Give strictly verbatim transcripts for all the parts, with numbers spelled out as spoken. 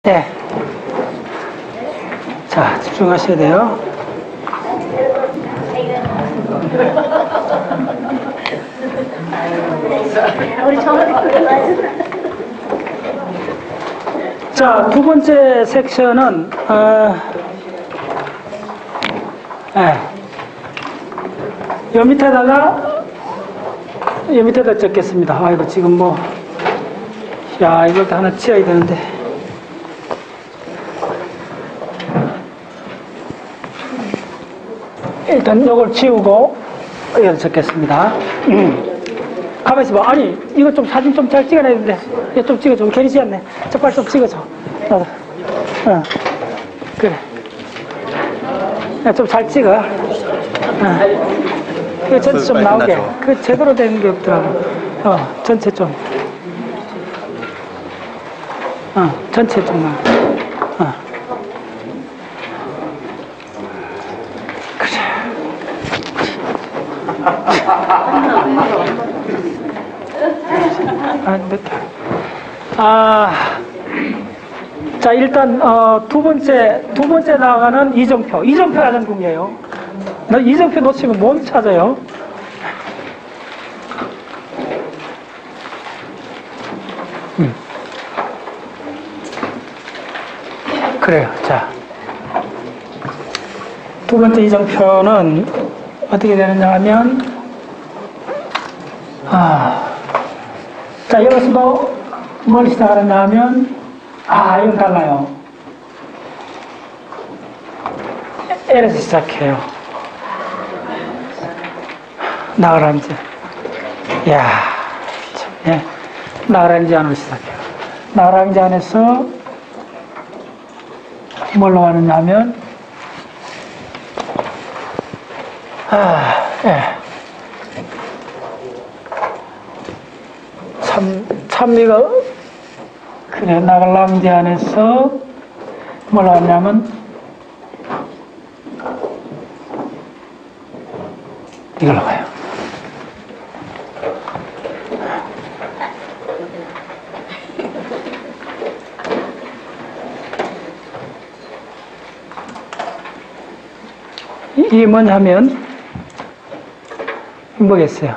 네. 자, 집중하셔야 돼요. 자, 두 번째 섹션은, 어, 네. 요 밑에다가, 요 밑에다 적겠습니다. 아이고, 지금 뭐, 야, 이걸 다 하나 지어야 되는데. 일단 이걸 지우고 여기다 적겠습니다. 음. 가만히 있어봐. 아니 이거 좀 사진 좀 잘 찍어내야 되는데 이거 좀 찍어줘. 괜히 지었네. 저 빨리 좀 찍어줘. 나도. 어. 그래. 좀 잘 찍어. 어. 이거 전체 좀 나오게. 그 제대로 된 게 없더라고. 어, 전체 좀. 어, 전체 좀 나오게. 어. 안 됐다. 아, 자 일단 어, 두 번째 두 번째 나가는 이정표. 이정표 하는 궁이에요. 너 이정표 놓치면 못 찾아요. 음. 그래요. 자, 두 번째 이정표는 어떻게 되느냐 하면, 아. 자, 여기서도 뭘 시작하느냐 하면, 아, 이건 달라요. L에서 시작해요. 나그란지. 이야, 참, 예. 나그란지 안으로 시작해요. 나그란지 안에서 뭘로 하느냐 하면, 아, 예. 참, 참, 이거, 그래, 나갈랑지 안에서 뭘 하냐면, 이걸로 가요. 이게 뭐냐면, 뭐겠어요?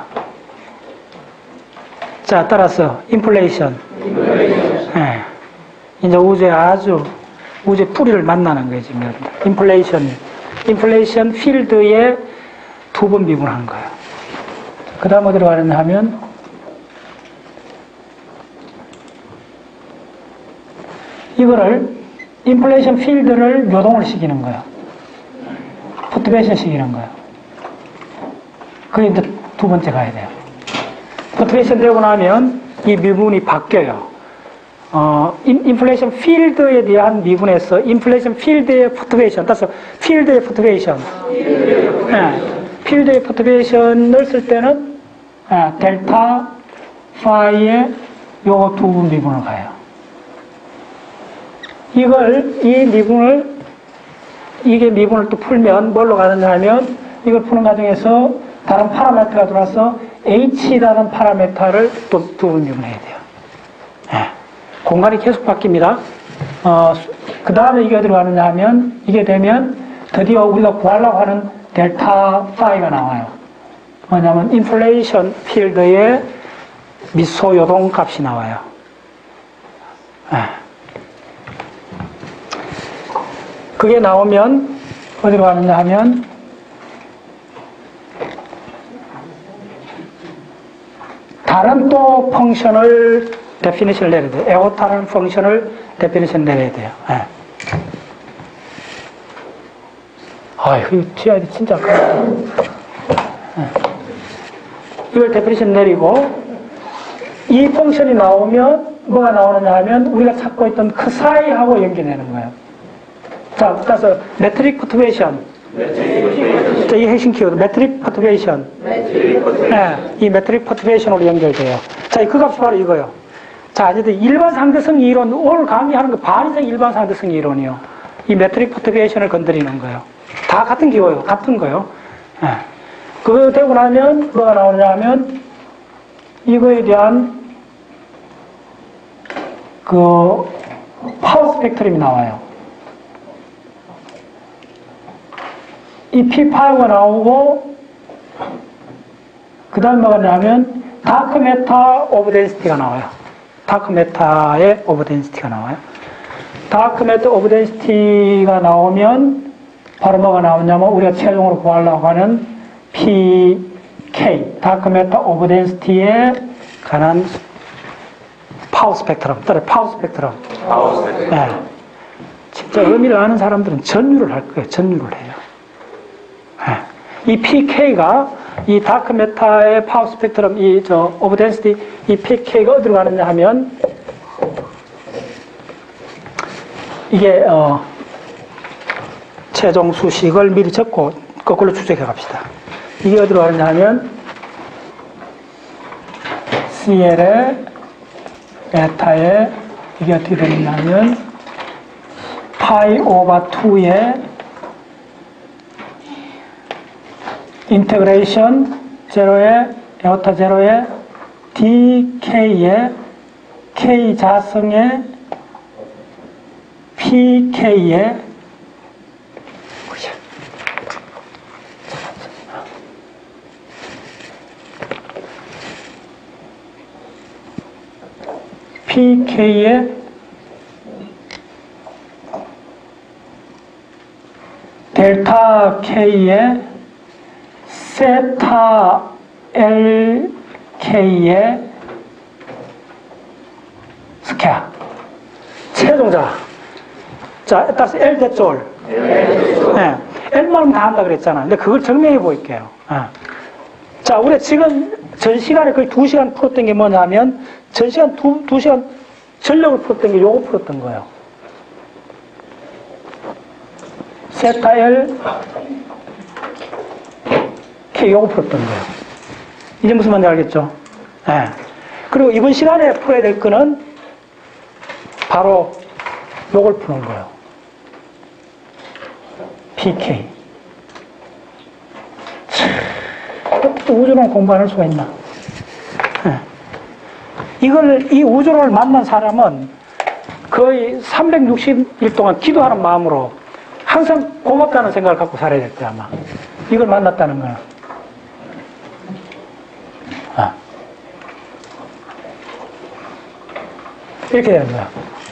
자, 따라서 인플레이션. 네. 이제 우주에 아주 우주의 뿌리를 만나는 거예요, 지금. 인플레이션. 인플레이션 필드에 두 번 미분하는 거예요. 그 다음 어디로 가느냐 하면, 이거를 인플레이션 필드를 요동을 시키는 거예요. 퍼트베이션 시키는 거예요. 그게 이제 두 번째 가야 돼요. 퍼트베이션 되고 나면 이 미분이 바뀌어요. 어, 인플레이션 필드에 대한 미분에서 인플레이션 필드의 퍼트베이션, 따라서 필드의 퍼트베이션. 네, 필드의 퍼트베이션을 쓸 때는 네, 델타 파이의 요거 두 분 미분을 가요. 이걸, 이 미분을, 이게 미분을 또 풀면 뭘로 가느냐 하면, 이걸 푸는 과정에서 다른 파라미터가 들어와서 H라는 파라미터를 또 두 번 미분해야 돼요. 네. 공간이 계속 바뀝니다. 어, 그 다음에 이게 어디로 가느냐 하면, 이게 되면 드디어 우리가 구하려고 하는 델타 파이가 나와요. 뭐냐면 인플레이션 필드의 미소 요동 값이 나와요. 네. 그게 나오면 어디로 가느냐 하면, 다른 또 펑션을 데피니션을 내려야 돼요. 에오타라는 펑션을 데피니션 내려야 돼요. 네. 아, 이거 지어야 돼, 진짜. 네. 이걸 데피니션 내리고, 이 펑션이 나오면 뭐가 나오느냐 하면, 우리가 찾고 있던 그 사이하고 연결되는 거예요. 자, 따라서 메트릭 퍼트베이션. 자, 이 핵심 키워드 메트릭 퍼트베이션. 네, 이 메트릭 퍼트베이션으로 연결돼요. 자, 그 값이 바로 이거예요. 자, 이제 일반 상대성 이론, 오늘 강의하는 거 반 이상 일반 상대성 이론이요. 이 메트릭 퍼트베이션을 건드리는 거예요. 다 같은 기호예요. 같은 거예요. 네. 그거 되고 나면 뭐가 나오냐 하면, 이거에 대한 그 파워 스펙트럼이 나와요. 이 피 파이브가 나오고, 그 다음 뭐가 나오면, 다크 메타 오브 덴시티가 나와요. 다크 메타의 오브 덴시티가 나와요. 다크 메타 오브 덴시티가 나오면, 바로 뭐가 나오냐면, 우리가 최종으로 구하려고 하는 피케이, 다크 메타 오브 덴시티에 관한 파워 스펙트럼, 또는 파워 스펙트럼. 파워 스펙트럼. 네. 진짜 의미를 아는 사람들은 전류를 할 거예요. 전류를 해요. 네. 이 피케이가 이 다크 메타의 파워 스펙트럼, 이 저 오브 덴시티, 이 피케이가 어디로 가느냐 하면 이게 어 최종 수식을 미리 적고 거꾸로 추적해 갑시다. 이게 어디로 가느냐 하면 씨엘의 에타에 이게 어떻게 되느냐 하면 파이 오버 투에 인테그레이션 제로에 에오타 제로에 디케이에 K 자성에 피케이에 피케이에 델타 K에 세타 엘케이의 스퀘어 최종자. 자, 따라서 L 대졸. 네. L만큼 다 한다 그랬잖아. 근데 그걸 증명해 보일게요. 네. 자, 우리 지금 전 시간에 거의 두 시간 풀었던 게 뭐냐면, 전 시간 두, 두 시간 전력을 풀었던 게 요거 풀었던 거예요. 세타 L K 요거 풀었던 거예요. 이제 무슨 말인지 알겠죠? 네. 그리고 이번 시간에 풀어야 될 거는 바로 요걸 푸는 거예요. 피케이. 우주론 공부 안 할 수가 있나? 네. 이걸, 이 우주론을 만난 사람은 거의 삼백육십 일 동안 기도하는 마음으로 항상 고맙다는 생각을 갖고 살아야 될 거야, 아마. 이걸 만났다는 거야. 아. 이렇게 되는 거야.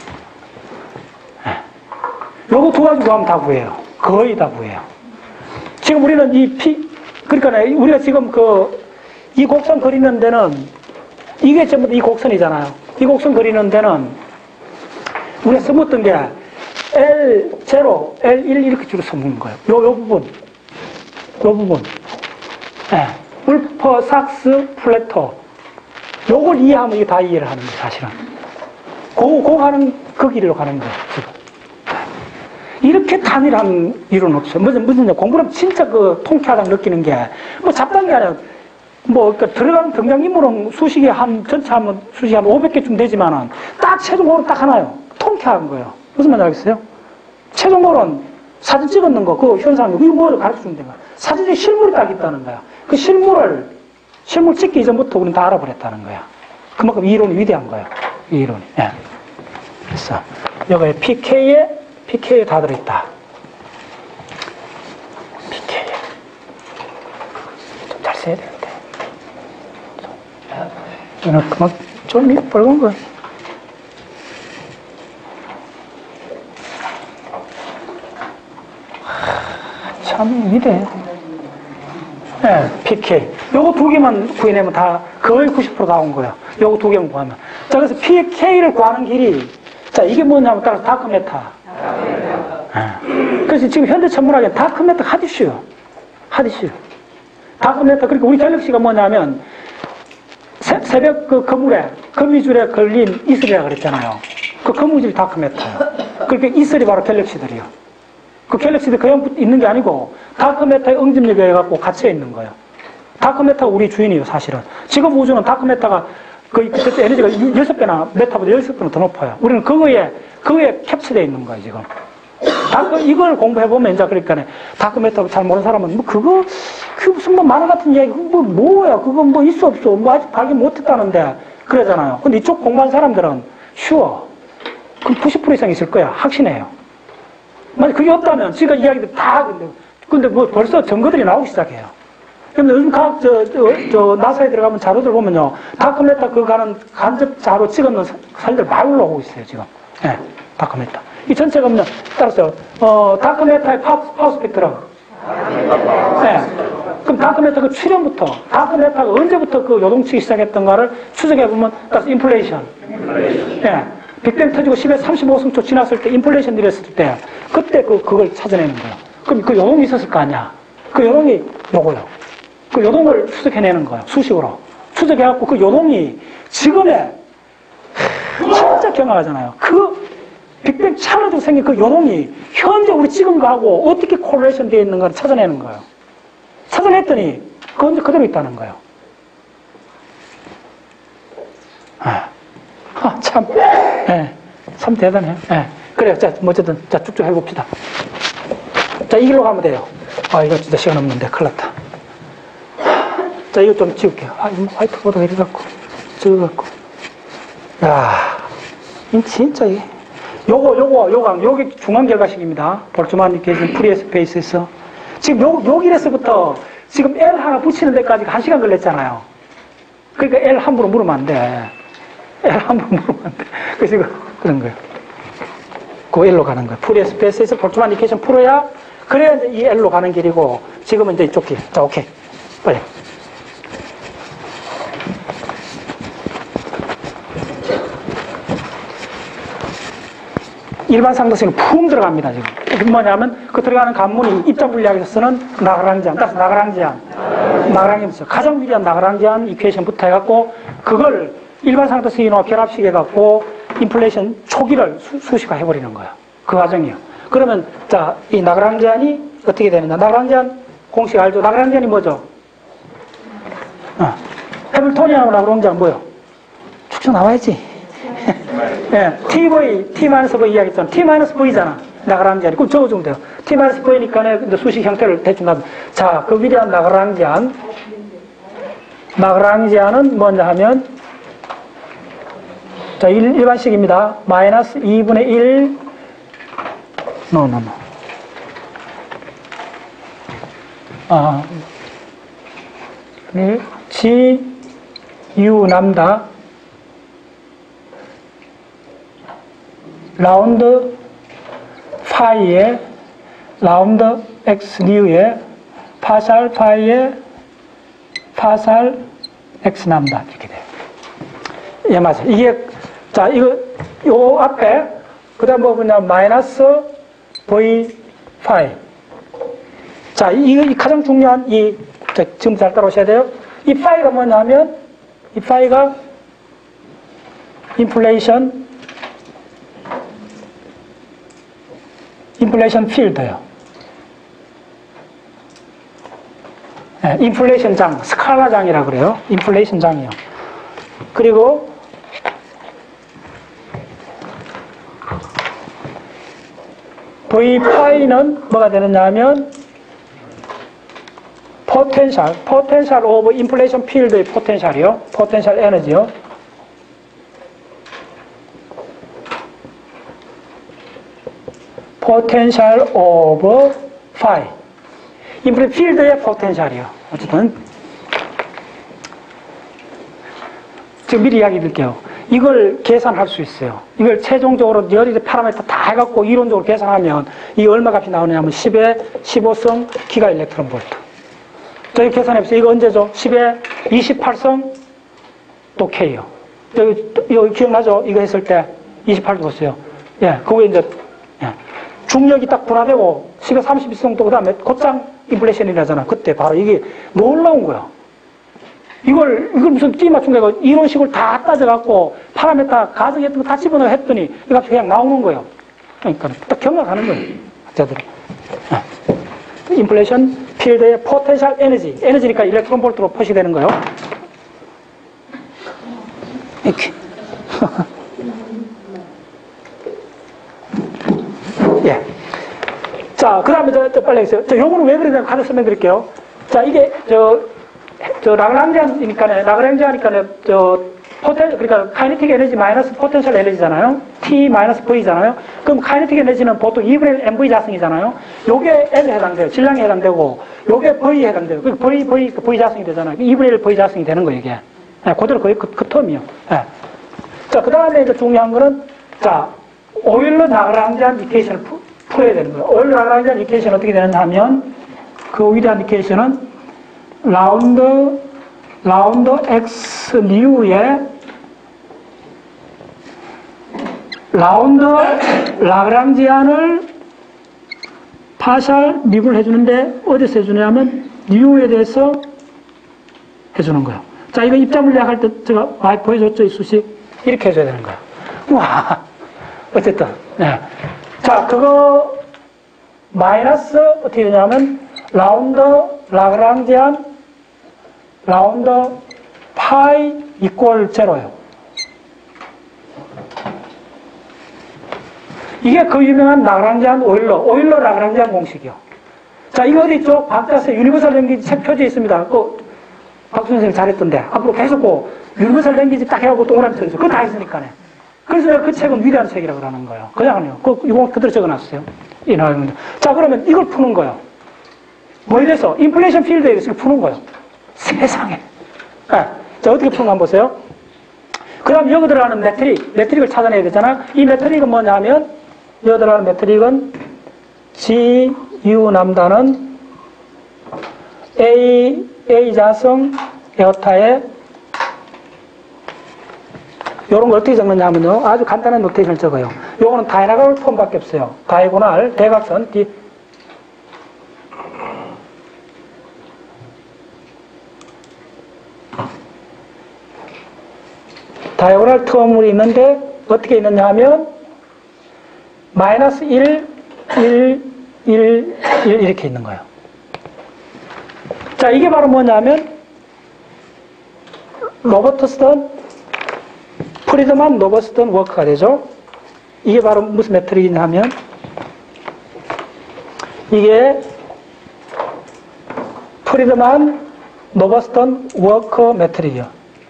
요거 두 가지 구하면 다 구해요. 거의 다 구해요. 지금 우리는 이 피, 그러니까 우리가 지금 그, 이 곡선 그리는 데는, 이게 전부 이 곡선이잖아요. 이 곡선 그리는 데는, 우리가 써먹던 게, 엘 제로, 엘 일 이렇게 줄여 써먹는 거예요. 요, 요 부분. 요 부분. 예. 네. 울퍼, 삭스, 플래터. 요걸 이해하면 이게 다 이해를 하는 거예요, 사실은. 고, 고 가는, 그 길로 가는 거예요, 지금. 이렇게 단일한 이론은 없어요. 무슨, 무슨, 공부는 진짜 그 통쾌하다고 느끼는 게, 뭐 잡다한 게 아니라, 뭐, 그러니까 들어가는 등장인물은 수식이 한, 전체 하면 수식이 한 오백 개쯤 되지만은, 딱 최종적으로 딱 하나요. 통쾌한 거예요. 무슨 말인지 알겠어요? 최종적으로는 사진 찍었는 거, 그 현상, 이거 뭐를 가르쳐 주는 데가. 사진에 실물이 딱 있다는 거야. 그 실물을, 실물 찍기 이전부터 우리는 다 알아버렸다는 거야. 그만큼 이 이론이 위대한 거예요. 이 이론이. 예. 그래서, 여기에 피케이에, 피케이에 다 들어있다. 피케이에. 좀 잘 써야 되는데. 이거는 그만, 좀 빨간 거. 참 위대해. 네, 피케이. 요거 두 개만 구해내면 다 거의 구십 퍼센트 다 온 거야. 요거 두 개만 구하면. 자, 그래서 피케이를 구하는 길이, 자, 이게 뭐냐면 따라서 다크 메타. 네. 그래서 지금 현대 천문학에 다크 메타 하디슈. 하디슈. 다크 메타. 그러니까 우리 갤럭시가 뭐냐면 새, 새벽 그 거물에, 거미줄에 걸린 이슬이라 그랬잖아요. 그 거미줄이 다크 메타예요. 그러니까 이슬이 바로 갤럭시들이요. 그 갤럭시들 그냥 있는 게 아니고 다크메타의 응집력에 해갖고 갇혀 있는 거예요. 다크메타가 우리 주인이에요, 사실은. 지금 우주는 다크메타가 거의 그때 에너지가 여섯 배나, 메타보다 여섯 배나 더 높아요. 우리는 그거에, 그거에 캡처되어 있는 거예요, 지금. 다크, 이걸 공부해보면 이제 그러니까 다크메타 잘 모르는 사람은 뭐 그거, 그 무슨 뭐 만화 같은 이야기, 뭐 뭐야, 그거 뭐 있어 없어, 뭐 아직 발견 못했다는데 그러잖아요. 근데 이쪽 공부한 사람들은 쉬워. 그럼 구십 퍼센트 이상 있을 거야. 확신해요. 만약 그게 없다면, 지금 이야기들 다, 근데, 근데 뭐 벌써 증거들이 나오기 시작해요. 그런데 요즘 각, 저, 저, 저, 나사에 들어가면 자료들 보면요. 다크메타 그 가는 간접 자료 찍었는 사진들 많이 올라오고 있어요, 지금. 예, 네, 다크메타. 이 전체가 뭐냐, 따라서, 어, 다크메타의 파워, 파워 스펙트럼. 네. 그럼 다크메타 그 출현부터, 다크메타가 언제부터 그 요동치기 시작했던가를 추적해보면, 따라서 인플레이션. 예. 빅뱅 터지고 십에 삼십오 승초 지났을 때, 인플레이션 일었을 때, 그때 그, 그걸 찾아내는 거예요. 그럼 그 요동이 있었을 거 아니야. 그 요동이 요거요. 그 요동을 추적해내는 거예요. 수식으로. 추적해갖고 그 요동이 지금의, 진짜 경악하잖아요. 그 빅뱅 차원에서 생긴 그 요동이 현재 우리 찍은 거하고 어떻게 콜레이션 되어 있는가를 찾아내는 거예요. 찾아냈더니 그건 그대로 있다는 거예요. 아, 아 참, 예, 참 대단해요. 예, 그래요. 자, 뭐 어쨌든 자 쭉쭉 해봅시다. 자, 이 길로 가면 돼요. 아, 이거 진짜 시간 없는데 큰일 났다. 자, 이거 좀 지울게요. 아, 화이트보드가 이래갖고 적어갖고. 야, 이 진짜 이게. 요거, 요거, 요거, 요게 중앙 결과식입니다. 볼츠만 계신 프리 스페이스에서. 지금 요, 여기에서부터 지금 L 하나 붙이는 데까지 한 시간 걸렸잖아요. 그러니까 L 함부로 물으면 안 돼. L 함부로 물으면 안 돼. 그래서 이거, 그런 거예요. 그 L로 가는 거예요. 프리 스페이스에서 볼츠만 이케이션 풀어야, 그래야 이제 이 L로 가는 길이고, 지금은 이제 이쪽 길. 자, 오케이. 빨리. 일반 상도식은 푹 들어갑니다, 지금. 그게 뭐냐면, 그 들어가는 관문이 입자 물리학에서 쓰는 나그랑지안, 따라서 나그랑지안. 나그랑지안. 가장 유리한 나그랑지안 이퀘이션부터 해갖고, 그걸 일반 상도식이나 결합식해갖고, 인플레이션 초기를 수, 수식화 해버리는 거예요. 그 과정이요. 그러면, 자, 이 나그랑지안이 어떻게 되느냐. 나그랑지안 공식 알죠? 나그랑지안이 뭐죠? 어. 해밀토니안하고 나그랑지안 뭐요? 쭉쭉 나와야지. 예, Tv, T-V 이야기했잖아. T-V잖아. 나그랑지안. 그럼 적어주면 돼요. T-V니까 이제 수식 형태를 대충 놔두. 자, 그 위대한 나그랑지안. 나그랑지안은 뭐냐 하면, 자, 일, 일반식입니다. 마이너스 이분의 일, no, no, no. 아, G, U, 람다. 라운드 파이에 라운드 x 뉴에 파살 파이에 파살 x 남다 이렇게 돼요. 예, 맞아. 이게 자 이거 요 앞에 그다음 뭐 뭐냐 마이너스 v 파이. 자, 이거 이 가장 중요한 이 자, 지금 잘 따라오셔야 돼요. 이 파이가 뭐냐면 이 파이가 인플레이션 인플레이션 필드요. 네, 인플레이션 장, 스칼라 장이라 그래요. 인플레이션 장이요. 그리고 V 파이는 뭐가 되느냐 하면 포텐셜, 포텐셜 오브 인플레이션 필드의 포텐셜이요. 포텐셜 에너지요. 포텐셜 오브 파이. 인플레이션 필드의 포텐셜이요. 어쨌든 지금 미리 이야기 드릴게요. 이걸 계산할 수 있어요. 이걸 최종적으로 여러 파라미터 다 해갖고 이론적으로 계산하면 이게 얼마 값이 나오냐면 십에 십오 성 기가 일렉트론 볼트. 저희 계산해보세요. 이거 언제죠? 십에 이십팔 성 또 K요. 여기, 여기 기억나죠? 이거 했을 때 이십팔 줬어요. 예, 그거에 이제 예. 중력이 딱 분화되고 십에 삼십이 성 또 그 다음에 곧장 인플레이션이라잖아. 그때 바로 이게 놀라운 거야. 이걸, 이걸 무슨 띠 맞춘 거야. 이론식을 다 따져갖고 파라미터 가정했던 거 다 집어넣어 했더니 이거 그냥 나오는 거예요. 그러니까 딱 경악하는 거예요. 학자들이. 인플레이션 필드의 포텐셜 에너지. 에너지니까 일렉트론 볼트로 표시되는 거예요. 이렇게. 예. 자, 그 다음에 저, 저 빨리 했어요. 저, 요거는 왜 그러냐면 하나 설명드릴게요. 자, 이게, 저, 저, 라그랑지아니까, 라그랑지아니까, 저, 포텐, 그러니까 카이네틱 에너지 마이너스 포텐셜 에너지잖아요. T 마이너스 V잖아요. 그럼 카이네틱 에너지는 보통 이분의 일 엠브이 자승이잖아요. 요게 L에 해당돼요. 질량에 해당되고, 요게 V에 해당돼요. 그 V, V, 그 V 자승이 되잖아요. 이분의 일 V 자승이 되는 거예요, 이게. 네, 그대로 거의 그, 그 텀이요. 네. 자, 그 다음에 이제 중요한 거는, 자, 오일러 나그랑지안 이퀘이션을 푸, 풀어야 되는 거예요. 오일러 나그랑지안 이퀘이션 어떻게 되느냐 하면, 그 위대한 이퀘이션은 라운드, 라운드 X 뉴의 라운드 라그랑지안을 파샬 미분을 해주는데 어디서 해주냐면 뉴에 대해서 해주는 거예요. 자, 이거 입자물리학 할 때 제가 많이 보여줬죠, 이 수식. 이렇게 해줘야 되는 거예요. 와, 어쨌든. 네. 자, 그거 마이너스 어떻게 되냐면 라운드 라그랑지안 라운드 파이 이퀄 제로예요. 이게 그 유명한 라그랑지안 오일러, 오일러 라그랑지안 공식이요. 자, 이거 어디 있죠? 박자세 유니버설 랭귀지 책 표지에 있습니다. 그 박수 선생님 잘했던데 앞으로 계속 그 유니버설 랭귀지 딱 해갖고 동그라미 쳐주세요. 그거 다 있으니까네. 그래서 내가 그 책은 위대한 책이라고 그러는 거예요. 그냥요. 그 이거 그대로 적어놨어요. 이 나오는. 자, 그러면 이걸 푸는 거예요. 뭐에 대해서? 인플레이션 필드에 대해서 푸는 거예요. 세상에. 네. 자, 어떻게 푸는 거 한번 보세요. 그 다음 여기 들어가는 매트릭, 매트릭을 찾아내야 되잖아. 이 매트릭은 뭐냐면, 여기 들어가는 매트릭은 G, U 남다는 A, A 자성 에어타에 요런 걸 어떻게 적느냐 하면요. 아주 간단한 노테이션을 적어요. 요거는 다이아고널 폼밖에 없어요. 다이아고널, 대각선, D, 다이아고널 텀이 있는데 어떻게 있느냐 하면 마이너스 일, 일, 일, 일 이렇게 있는 거예요. 자, 이게 바로 뭐냐면 로버트스턴, 프리드만 로버트스턴 워크가 되죠. 이게 바로 무슨 매트릭이냐 하면 이게 프리드만 로버트스턴 워크 매트릭이요.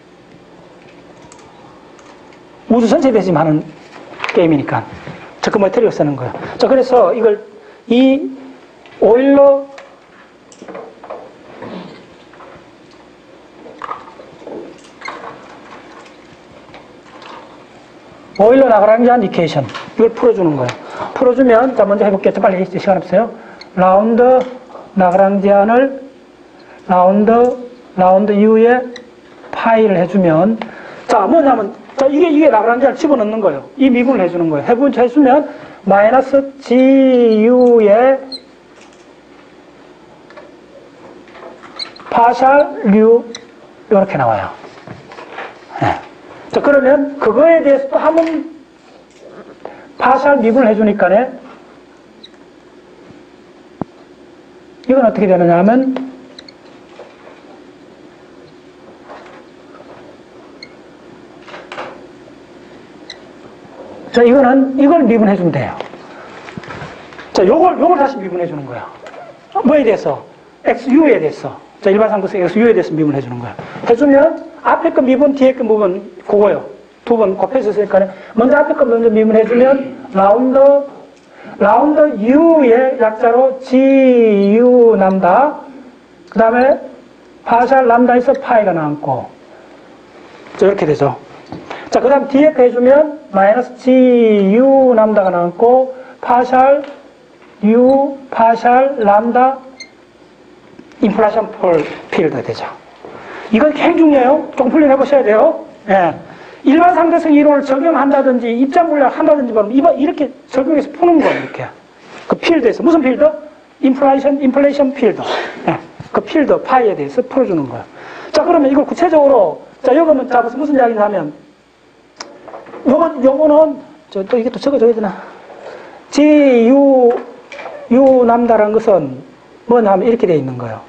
우주 전체 배심하는 게임이니까. 자, 그 매트릭을 쓰는 거예요. 자, 그래서 이걸, 이 오일러, 오일러 라그랑지안 이퀘이션. 이걸 풀어주는 거예요. 풀어주면, 자, 먼저 해볼게요. 빨리 시간 없어요. 라운드 라그랑지안을 라운드, 라운드 U에 파이를 해주면, 자, 뭐냐면, 자, 이게, 이게 라그랑지안을 집어넣는 거예요. 이 미분을 해주는 거예요. 해분, 해주면, 마이너스 지유의 파샬 류, 이렇게 나와요. 네. 자, 그러면, 그거에 대해서 또 한 번, 파샬 미분을 해주니까네, 이건 어떻게 되느냐 하면, 자, 이거는, 이걸 미분해주면 돼요. 자, 요걸, 요걸 다시 미분해주는 거야. 뭐에 대해서? 엑스유에 대해서. 자, 일반 상도수 엑스유에 대해서 미분해주는 거야. 해주면, 앞에 거 미분, 뒤에 거 미분, 그거요. 두 번 곱해서 쓰니까, 먼저 앞에 거 먼저 미분해주면, 라운드, 라운드 U의 약자로 지유 남다. 그 다음에, 파샬 람다에서 파이가 나왔고. 자, 이렇게 되죠. 자, 그 다음 뒤에 해주면 마이너스 지유 남다가 나왔고 파샬 U 파샬 람다 인플레이션 필드가 되죠. 이건 굉장히 중요해요. 조금 훈련해 보셔야 돼요. 예. 일반 상대성 이론을 적용한다든지 입장 물리학 한다든지 그러면 이렇게 적용해서 푸는 거예요. 이렇게 그 필드에서 무슨 필드? 인플레이션 인플레이션 필드. 예. 그 필드 파이에 대해서 풀어주는 거예요. 자, 그러면 이걸 구체적으로 자, 여기는 자 무슨 무슨 이야기냐 하면 요건, 요거는, 저, 또 이게 또 적어줘야 되나? 지, 유, 유, 남다라는 것은 뭐냐 하면 이렇게 되어 있는 거예요.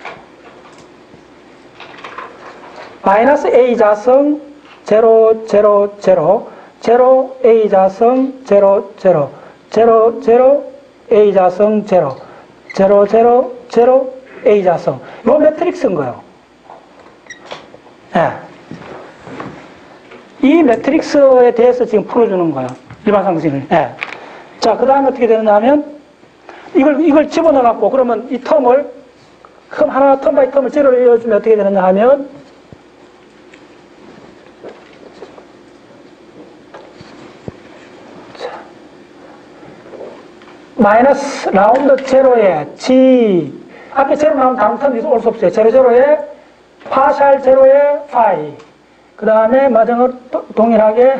마이너스 A 자성, 제로, 제로, 제로, 제로, A 자성, 제로, 제로, 제로, 제로, A 자성, 제로, 제로, 제로, 제로, A 자성. 요 매트릭스인 거예요. 예. 이 매트릭스에 대해서 지금 풀어주는 거예요. 일반 상승을. 예. 자, 그 다음에 어떻게 되느냐 하면, 이걸, 이걸 집어넣어갖고, 그러면 이 텀을, 텀 하나, 텀 바이 텀을 제로로 이어주면 어떻게 되느냐 하면, 자, 마이너스 라운드 제로에 G, 앞에 제로 나오면 다음 텀이 올 수 없어요. 제로 제로에, 파샬 제로에 파이. 그 다음에 마정을 동일하게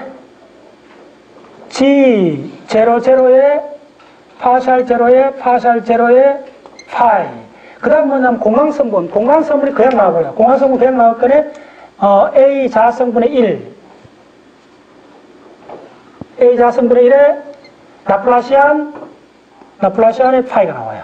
G 제로 제로에 파샬 제로에 파샬 제로에 파이. 그 다음 뭐냐면 공항성분. 공항성분이 그냥 나와버려요. 공항성분 그냥 나올 거네. 어, A 자성분의 일. A 자성분의 일에 라플라시안, 라플라시안의 파이가 나와요.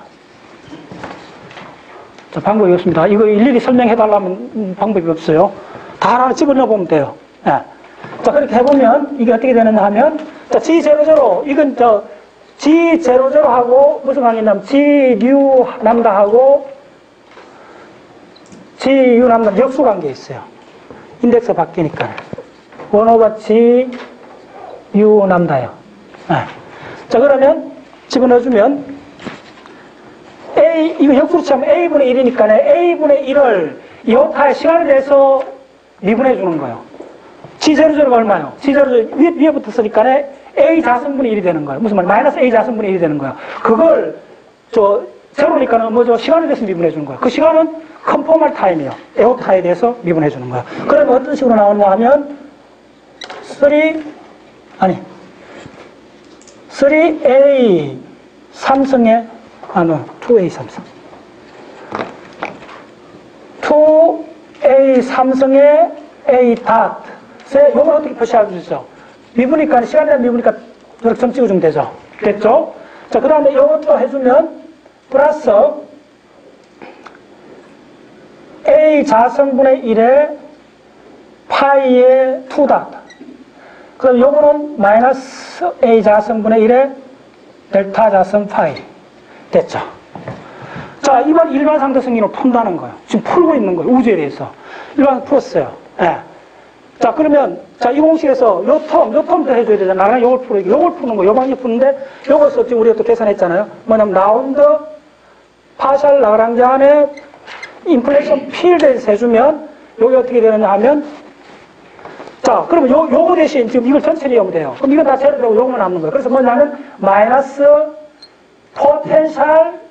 자, 방법이 없습니다. 이거 일일이 설명해달라면 방법이 없어요. 다 하나 집어넣어 보면 돼요. 예. 자, 그렇게 해보면 이게 어떻게 되느냐 하면, 자, 지 제로 제로, 이건 저, 지 제로 제로하고 무슨 관계냐면, G, U, 람다하고 G, U, 람다 역수 관계 있어요. 인덱스 바뀌니까. 일 오버 G, U, 람다요. 예. 자, 그러면 집어넣어주면, A, 이거 역수로 치면 A분의 일이니까 A분의 일을 이오타의 시간에 대해서 미분해 주는 거예요. 지 제로 제로가 얼마요? 지 제로 제로 위에, 위에 붙었으니까 A 자성분의 일이 되는 거예요. 무슨 말? 마이너스 A 자성분의 일이 되는 거예요. 그걸, 저, 제로니까는 뭐죠? 시간에 대해서 미분해 주는 거예요. 그 시간은 컨포멀 타임이에요. 에오타에 대해서 미분해 주는 거예요. 그러면 어떤 식으로 나오냐 하면, 삼, 아니, 삼 에이 삼성의, 아, no, 이 에이 삼성. 이 에이 삼성의 A 닷. 이걸 어떻게 표시할 수 있어? 미분이니까, 시간에 대한 미분이니까 이렇게 점 찍어주면 되죠. 됐죠? 자, 그 다음에 이것도 해주면, 플러스 A 자성분의 일에 파이의 이 닷. 그럼 요거는 마이너스 A 자성분의 일에 델타 자성 파이. 됐죠? 자, 이번 일반 상대성 이론을 푼다는 거예요. 지금 풀고 있는 거예요. 우주에 대해서. 일반 풀었어요. 예. 자, 그러면, 자, 이 공식에서 요 텀, 요 텀도 해줘야 되잖아. 나는 요걸 풀어, 요걸 푸는 거, 요 방식 푸는데, 요것을 지금 우리가 또 계산했잖아요. 뭐냐면, 라운드, 파샬 라그랑지안의 인플레이션 필드에서 해주면, 요게 어떻게 되느냐 하면, 자, 그러면 요, 요거 대신 지금 이걸 전체를 이으면 돼요. 그럼 이건 다 제로 되고 요거만 남는 거예요. 그래서 뭐냐면, 마이너스 포텐셜의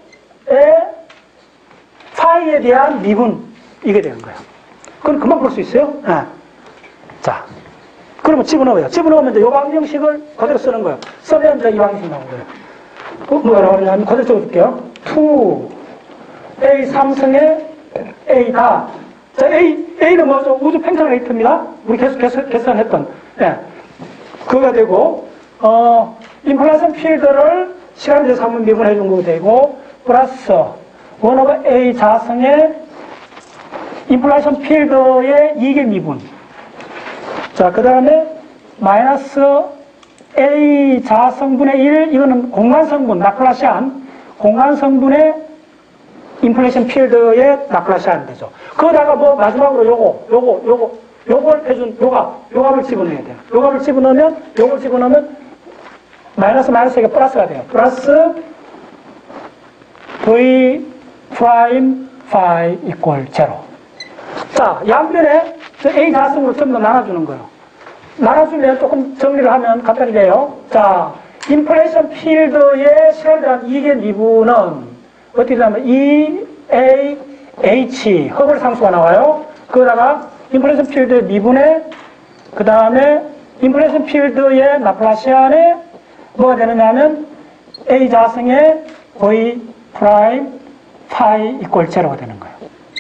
파이에 대한 미분, 이게 되는 거예요. 그럼 금방 볼 수 있어요? 네. 자, 그러면 집어넣어요. 집어넣으면 이제 요 방정식을 그대로 쓰는 거예요. 쓰면 이제 이 방식 나오는 거예요. 어, 뭐가 나오냐면, 그대로 적어줄게요. 이 에이 삼성의 A 다. 자, A, A는 뭐죠? 우주 팽창 레이트입니다. 우리 계속 계산, 계산했던. 예. 그거가 되고, 어, 인플레이션 필드를 시간에 대해서 한번 미분해 준 거 되고, 플러스 일 오버 A 자성의 인플레이션 필드의 이계 미분. 자, 그 다음에 마이너스 A 자성분의 일, 이거는 공간성분, 라플라시안, 공간성분의 인플레이션 필드의 라플라시안 되죠. 그러다가 뭐 마지막으로 요거, 요거, 요거, 요걸 해준 요값, 요값을 집어넣어야 돼요. 요값을 집어넣으면, 요걸 집어넣으면 마이너스 마이너스가 플러스가 돼요. 플러스 V 프라임 파이 이퀄 제로. 자, 양변에 A 자성으로 전부 다 나눠주는 거예요. 나눠주면 조금 정리를 하면 간단히 돼요. 자, 인플레이션 필드의 시간에 대한 이계 미분은 어떻게 되냐면 E, A, H 허블 상수가 나와요. 그러다가 인플레이션 필드 미분에 그 다음에 인플레이션 필드의 라플라시안에 뭐가 되느냐면 A 자성의 V 프라임 파이 이퀄 제로가 되는 거예요.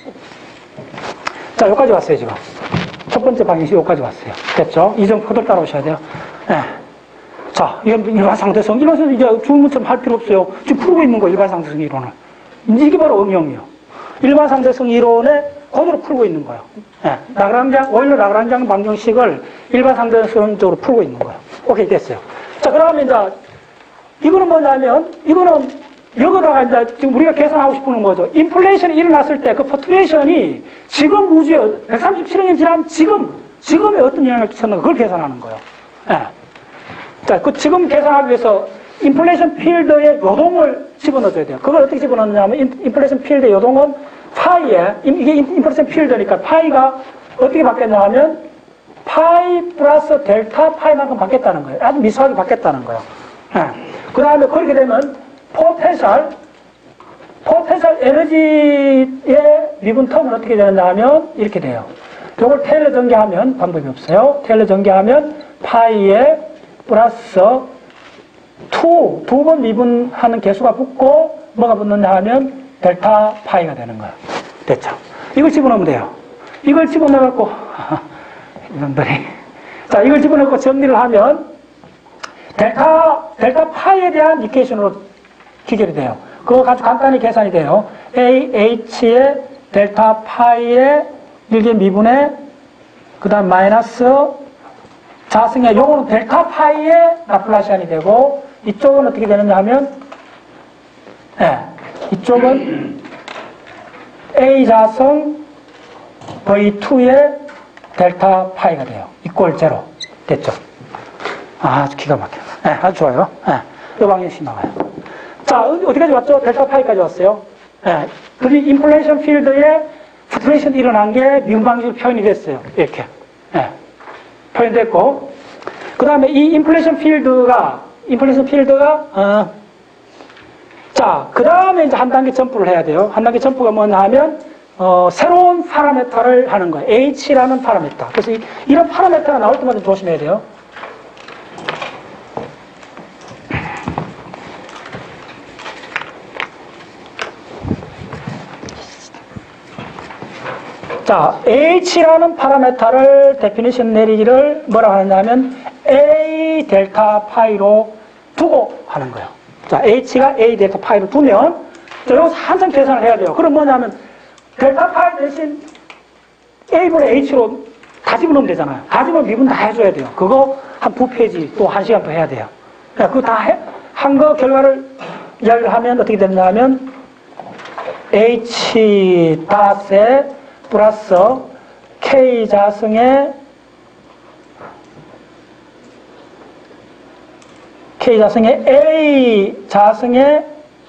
자, 여기까지 왔어요, 지금. 첫 번째 방식이 여기까지 왔어요. 됐죠? 이 점 그대로 따라오셔야 돼요. 네. 자, 이건 일반 상대성. 이런 이제 주문처럼 할 필요 없어요. 지금 풀고 있는 거예요, 일반 상대성 이론을. 이게 바로 응용이요. 일반 상대성 이론에 그대로 풀고 있는 거예요. 네. 라그랑장, 오일러 라그랑장 방정식을 일반 상대성적으로 풀고 있는 거예요. 오케이, 됐어요. 자, 그러면 이제, 이거는 뭐냐면, 이거는 여기다가 이제 지금 우리가 계산하고 싶은 건 뭐죠? 인플레이션이 일어났을 때 그 퍼투레이션이 지금 우주에 백삼십칠 년 지난 지금 지금에 어떤 영향을 끼쳤는가 그걸 계산하는 거예요. 예. 자, 그 지금 계산하기 위해서 인플레이션 필드에 요동을 집어넣어줘야 돼요. 그걸 어떻게 집어넣느냐면 인플레이션 필드의 요동은 파이에, 이게 인플레이션 필드니까 파이가 어떻게 바뀌었냐 하면 파이 플러스 델타 파이만큼 바뀌었다는 거예요. 아주 미세하게 바뀌었다는 거예요. 예. 그 다음에 그렇게 되면 포텐셜, 포텐셜 에너지의 미분 텀은 어떻게 되느냐 하면 이렇게 돼요. 이걸 테일러 전개하면 방법이 없어요. 테일러 전개하면 파이에 플러스 이, 두 번 미분하는 개수가 붙고 뭐가 붙느냐 하면 델타 파이가 되는 거예요. 됐죠? 이걸 집어넣으면 돼요. 이걸 집어넣어갖고 이놈들이 자 이걸 집어넣고 정리를 하면 델타 델타 파이에 대한 이퀘이션으로 기결이 돼요. 그거 아주 간단히 계산이 돼요. 에이에이치의 델타 파이의 일개 미분에 그 다음 마이너스 자승의 요거는 델타 파이의 라플라시안이 되고 이쪽은 어떻게 되느냐 하면 네, 이쪽은 A 자승 브이 투의 델타 파이가 돼요. 이꼴 제로 됐죠? 아, 아주 기가 막혀요. 네, 아주 좋아요. 네, 이 방향이 나와요. 자, 어디까지 왔죠? 델타 파이까지 왔어요. 네, 그리고 인플레이션 필드에 플러크츄에이션이 일어난 게 미분 방식으로 표현이 됐어요. 이렇게. 네, 표현됐고 그 다음에 이 인플레이션 필드가 인플레이션 필드가 어, 자, 그 다음에 이제 한 단계 점프를 해야 돼요. 한 단계 점프가 뭐냐 하면 어, 새로운 파라메타를 하는 거예요. H라는 파라메타. 그래서 이, 이런 파라메타가 나올 때마다 조심해야 돼요. 자, H라는 파라메타를 데피니션 내리기를 뭐라고 하느냐면 A 델타 파이로 두고 하는 거예요. 자, H가 A 델타 파이로 두면 자, 여기서 한참 계산을 해야 돼요. 그럼 뭐냐면 델타 파이 대신 A분의 H로 다 집어넣으면 되잖아요. 다 집어넣으면 미분 다 해줘야 돼요. 그거 한 두 페이지 또 한 시간 더 해야 돼요. 그거 다 한 거 결과를 이야기를 하면 어떻게 되느냐 하면 H 닷에 플러스 K 자승의 K 자승의 A 자승의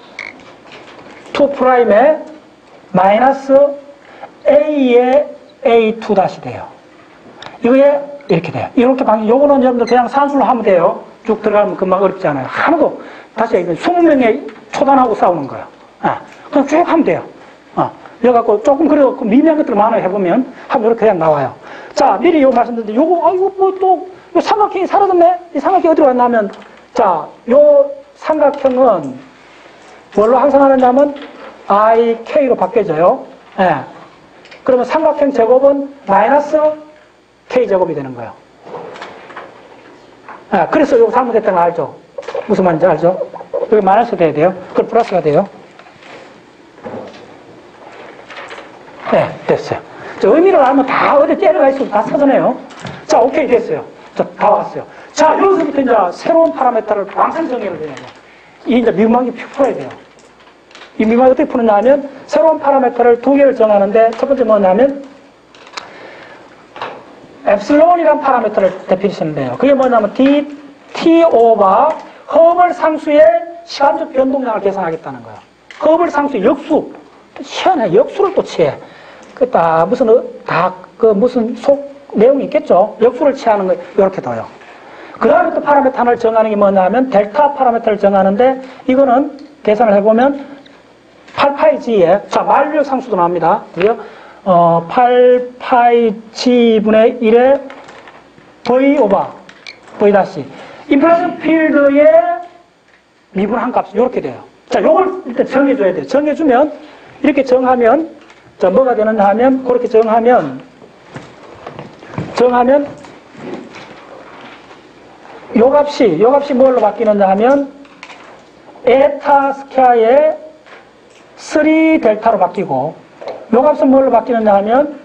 이 프라임에 마이너스 A의 에이 투 다시 돼요. 이거에 이렇게 돼요. 이렇게 방식, 요거는 여러분들 그냥 산술로 하면 돼요. 쭉 들어가면 금방 어렵지 않아요. 하나도, 다시 얘기해. 이십 명의 초단하고 싸우는 거예요. 아, 그냥 쭉 하면 돼요. 아, 이래갖고 조금 그래도 미미한 것들 많아 해보면 하면 이렇게 그냥 나와요. 자, 미리 요 말씀드렸는데, 요거, 아, 이거 뭐 또, 요 삼각형이 사라졌네? 이 삼각형이 어디로 갔냐면, 자, 요 삼각형은 뭘로 항상 하느냐면 아이 케이로 바뀌어져요. 예. 그러면 삼각형 제곱은 마이너스 K 제곱이 되는 거예요. 예. 그래서 이거 잘못했다는 거 알죠? 무슨 말인지 알죠? 여기 마이너스 돼야 돼요. 그럼 플러스가 돼요. 네, 됐어요. 자, 의미를 알면 다 어디 때려가 있어도 다 찾아내요. 자, 오케이, 됐어요. 자, 다 왔어요. 자, 여기서부터 이제 새로운 파라메타를 왕창 정의를 해야 돼요. 이 이제 미분방이 풀어야 돼요. 이 미분방이 어떻게 푸느냐 하면 새로운 파라메타를 두 개를 정하는데 첫 번째 뭐냐면 엡실론이라는 파라메타를 데피니션을 해요. 그게 뭐냐면 D, T 오버 허블 상수의 시간적 변동량을 계산하겠다는 거예요. 허블 상수의 역수. 희한해. 역수를 또 취해. 그, 다, 무슨, 다, 그, 무슨 속 내용이 있겠죠? 역수를 취하는 거, 이렇게 둬요. 그 다음에 또 파라메타 하나를 정하는 게 뭐냐 하면 델타 파라메타를 정하는데 이거는 계산을 해보면 팔 파이 G에, 자, 만류 상수도 나옵니다. 그죠? 어, 팔 파이 G분의 일의 V 오버, V 다시. 인플레이션 필드의 미분한 값이 이렇게 돼요. 자, 요걸 일단 정해줘야 돼요. 정해주면, 이렇게 정하면, 자, 뭐가 되느냐 하면, 그렇게 정하면, 정하면, 요 값이, 요 값이 뭘로 바뀌느냐 하면, 에타 스퀘어의 삼 델타로 바뀌고, 요 값은 뭘로 바뀌느냐 하면,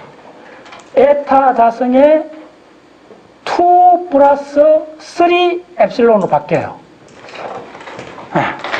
에타 자승의 이 플러스 삼 엡실론으로 바뀌어요. 네.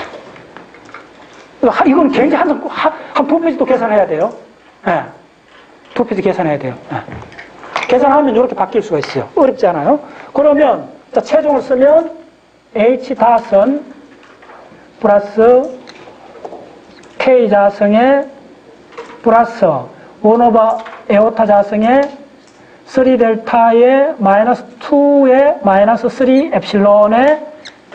이건 굉장히 한, 한, 한 두 페이지 또 계산해야 돼요. 네. 두 페이지 계산해야 돼요. 네. 계산하면 이렇게 바뀔 수가 있어요. 어렵지 않아요? 그러면 자, 최종을 쓰면 H 다선 플러스 K 자성의 플러스 일 오버 에오타 자성의 쓰리 델타의 마이너스 이의 마이너스 쓰리 엡실론의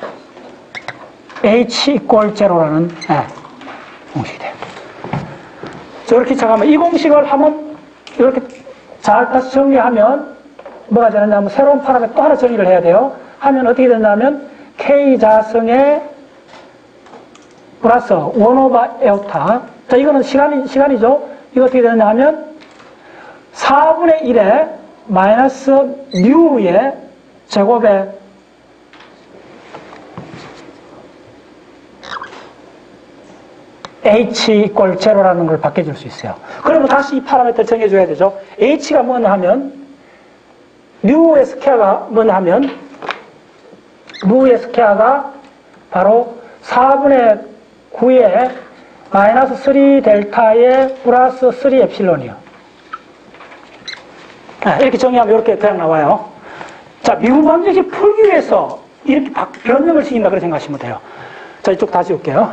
H 이퀄 제로라는 네, 공식이 돼요. 저렇게 잠깐만 이 공식을 한번 이렇게 잘 다시 정리하면 뭐가 되느냐면 새로운 파라미터 또 하나 정의를 해야 돼요. 하면 어떻게 되냐면 K 자성의 플러스 일 오버 에오타. 자, 이거는 시간이, 시간이죠. 이거 어떻게 되느냐 하면 사분의 일에 마이너스 뉴의 제곱에 H 이퀄 제로라는 걸 바꿔줄 수 있어요. 그러면 다시 이 파라미터를 정해줘야 되죠. H가 뭐냐 하면 뉴의 스퀘어가 뭐냐 하면 뉴의 스퀘어가 바로 사분의 구에 마이너스 쓰리 델타에 플러스 쓰리 엡실론이요. 아, 이렇게 정의하면 이렇게 그냥 나와요. 자, 미분 방정식 풀기 위해서 이렇게 변형을 시킨다 그렇게 생각하시면 돼요. 자, 이쪽 다시 올게요.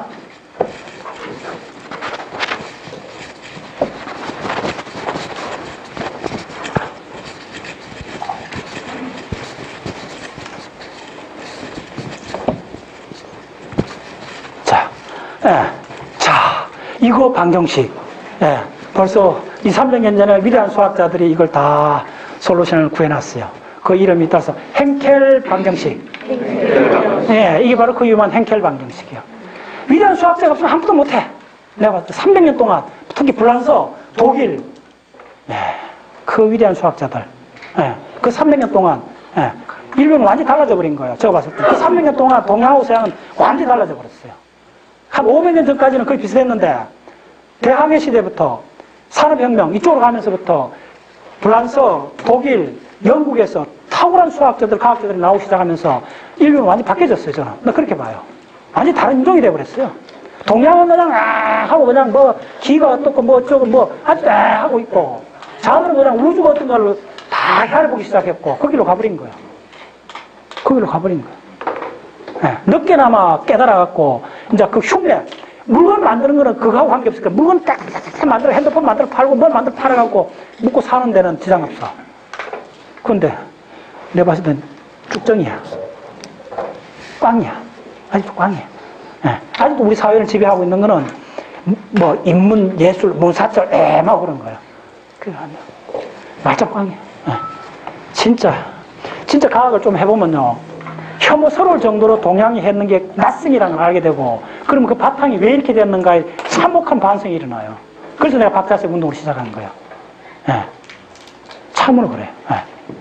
예, 자, 이거 방정식. 예, 벌써 이 삼백 년 전에 위대한 수학자들이 이걸 다 솔루션을 구해놨어요. 그 이름이 따라서 행켈 방정식. 예, 이게 바로 그 유명한 행켈 방정식이에요. 위대한 수학자가 없으면 아무도 못해. 내가 봤을 때 삼백 년 동안, 특히 불란서, 독일, 예, 그 위대한 수학자들. 예, 그 삼백 년 동안, 예, 인류는 완전히 달라져 버린 거예요. 제가 봤을 때. 그 삼백 년 동안 동양하고 서양은 완전히 달라져 버렸어요. 한 오백 년 전까지는 거의 비슷했는데 대항해 시대부터 산업혁명 이쪽으로 가면서부터 불란서, 독일, 영국에서 탁월한 수학자들, 과학자들이 나오기 시작하면서 인류는 완전히 바뀌어졌어요. 저는 나 그렇게 봐요. 완전히 다른 인종이 돼버렸어요. 동양은 그냥 아 하고 그냥 뭐 기가 어떻고 뭐 어쩌고 뭐 아주 아 하고 있고 자들은 그냥 우주가 어떤 걸 다 헤아려보기 시작했고 거기로 가버린 거예요. 거기로 가버린 거예요. 네, 늦게나마 깨달아갖고, 이제 그 흉내, 물건 만드는 거는 그거하고 관계없으니까, 물건 딱 만들어, 핸드폰 만들어 팔고, 뭘 만들어 팔아갖고, 먹고 사는 데는 지장 없어. 근데, 내가 봤을 땐 쭉정이야. 꽝이야. 아직도 꽝이야. 네, 아직도 우리 사회를 지배하고 있는 거는, 뭐, 인문, 예술, 문사절, 애막 그런 거야. 그게 아니야. 말짱 꽝이야. 네. 진짜, 진짜 과학을 좀 해보면요. 혐오스러울 정도로 동양이 했는 게 낯성이라는 걸 알게 되고 그러면 그 바탕이 왜 이렇게 됐는가에 참혹한 반성이 일어나요. 그래서 내가 박사학습 운동을 시작한 거예요. 네. 참으로 그래요. 네.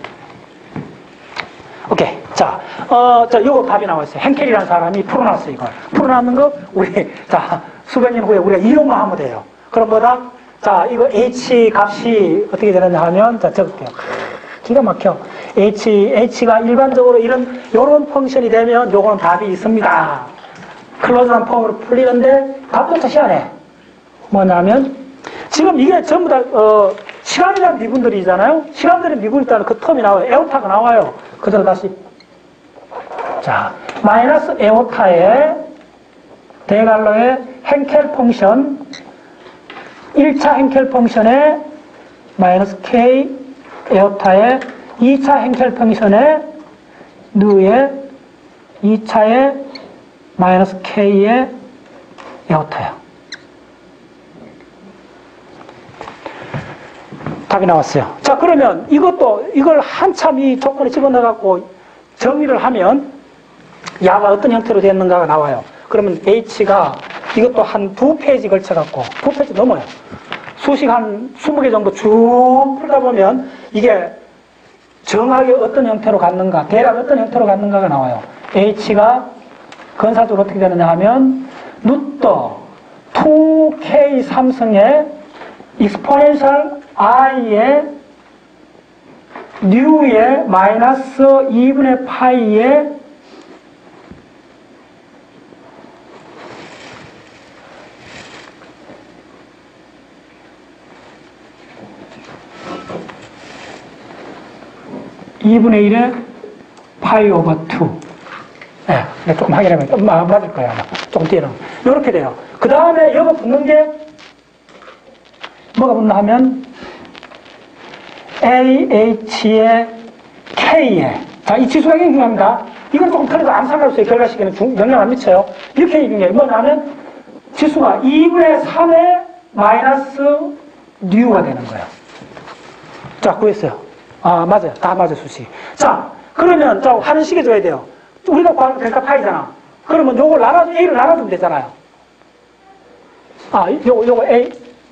오케이. 자, 어, 자, 요거 답이 나와있어요. henkel이라는 사람이 풀어놨어요, 이걸. 풀어놨는 거, 우리, 자, 수백 년 후에 우리가 이용만 하면 돼요. 그럼 뭐다? 자, 이거 H 값이 어떻게 되느냐 하면, 자, 적을게요. 기가 막혀. H, H가 일반적으로 이런, 요런 펑션이 되면 요거는 답이 있습니다. 클로즈한 폼으로 풀리는데, 답부터 시간에. 뭐냐면, 지금 이게 전부 다, 어, 시간이라는 미분들이잖아요? 시간들의 미분이 있다는 그 텀이 나와요. 에오타가 나와요. 그대로 다시. 자, 마이너스 에오타의 대갈로의 행켈 펑션, 일 차 행켈 펑션의 마이너스 K 에오타의 이 차 행켈 펑션의 누의 이 차의 마이너스 K의 에오타예요. 답이 나왔어요. 자, 그러면 이것도 이걸 한참 이 조건에 집어넣어갖고 정의를 하면 야가 어떤 형태로 됐는가가 나와요. 그러면 H가 이것도 한 두 페이지 걸쳐갖고 두 페이지 넘어요. 수식 한 스무 개 정도 쭉 풀다 보면 이게 정확하게 어떤 형태로 갔는가, 대략 어떤 형태로 갔는가가 나와요. H가 건사적으로 어떻게 되느냐 하면 루터 투 케이 삼승의 익스포넨셜 i의 뉴의 마이너스 이분의 파이의 이분의 일에 파이 오버 투. 예, 네, 조금 확인해보면 좀 맞을 거예요. 아마. 조금 뒤에는. 이렇게 돼요. 그 다음에 여기 붙는 게 뭐가 붙나 하면 에이에이치에 K에. 자, 이 지수가 굉장히 중요합니다. 이건 조금 틀려도 아무 상관없어요. 결과식에는 중, 영향 안 미쳐요. 이렇게 읽는 게 뭐냐면 지수가 이분의 삼에 마이너스 뉴가 되는 거예요. 자, 구했어요. 아, 맞아요. 다 맞아요, 수식. 자, 그러면, 자, 하는 식에 줘야 돼요. 우리가 구하는 델타 파이잖아. 그러면 요걸 나눠, A를 나눠주면 되잖아요. 아, 요거, 요거 A,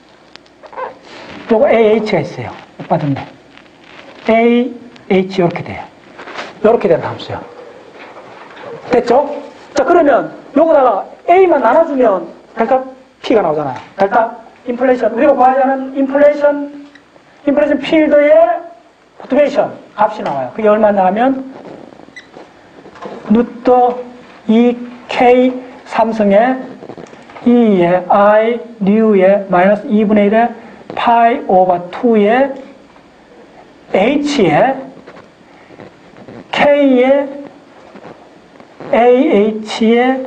요거 에이에이치가 있어요. 빠졌네. 에이에이치 이렇게 돼요. 이렇게 되는 함수요. 됐죠? 자, 그러면 요거다가 A만 나눠주면 델타 P가 나오잖아요. 델타 인플레이션. 우리가 구하자는 인플레이션, 인플레이션 필드의 포트레이션 값이 나와요. 그게 얼마나 하면 루터 이 케이 삼승에 이에 I, 뉴에 마이너스 이분의 일에 파이 오버 투에 H에 K에 에이에이치에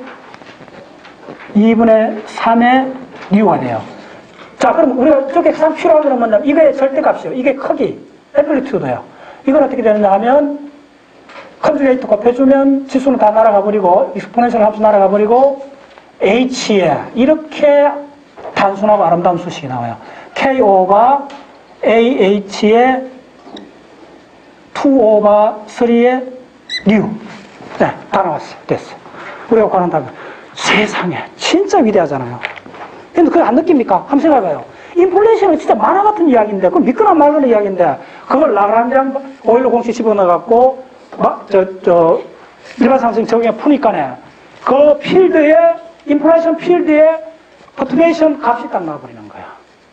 이분의 삼에 뉴가 돼요. 자, 그럼 우리가 저게 가장 필요한 건 뭐냐면 이거의 절대값이요. 이게 크기, 앰플리튜드예요. 이건 어떻게 되느냐 하면 컨주게이트 곱해주면 지수는 다 날아가 버리고 익스포넨셜 함수 날아가 버리고 H에 이렇게 단순하고 아름다운 수식이 나와요. K 오버 에이에이치에 투 오버 쓰리에 뉴. 네, 다 나왔어요. 됐어요. 우리가 구하는 답은 세상에 진짜 위대하잖아요. 근데 그걸 안 느낍니까? 한번 생각해봐요. 인플레이션은 진짜 만화 같은 이야기인데, 그건 믿거나 말거나 이야기인데, 그걸 라그란지안 오일러 공식 집어넣어갖고, 막, 저, 저, 일반 상승 적용해 푸니까네, 그 필드에, 인플레이션 필드에 퍼투레이션 값이 딱 나와버리는 거야.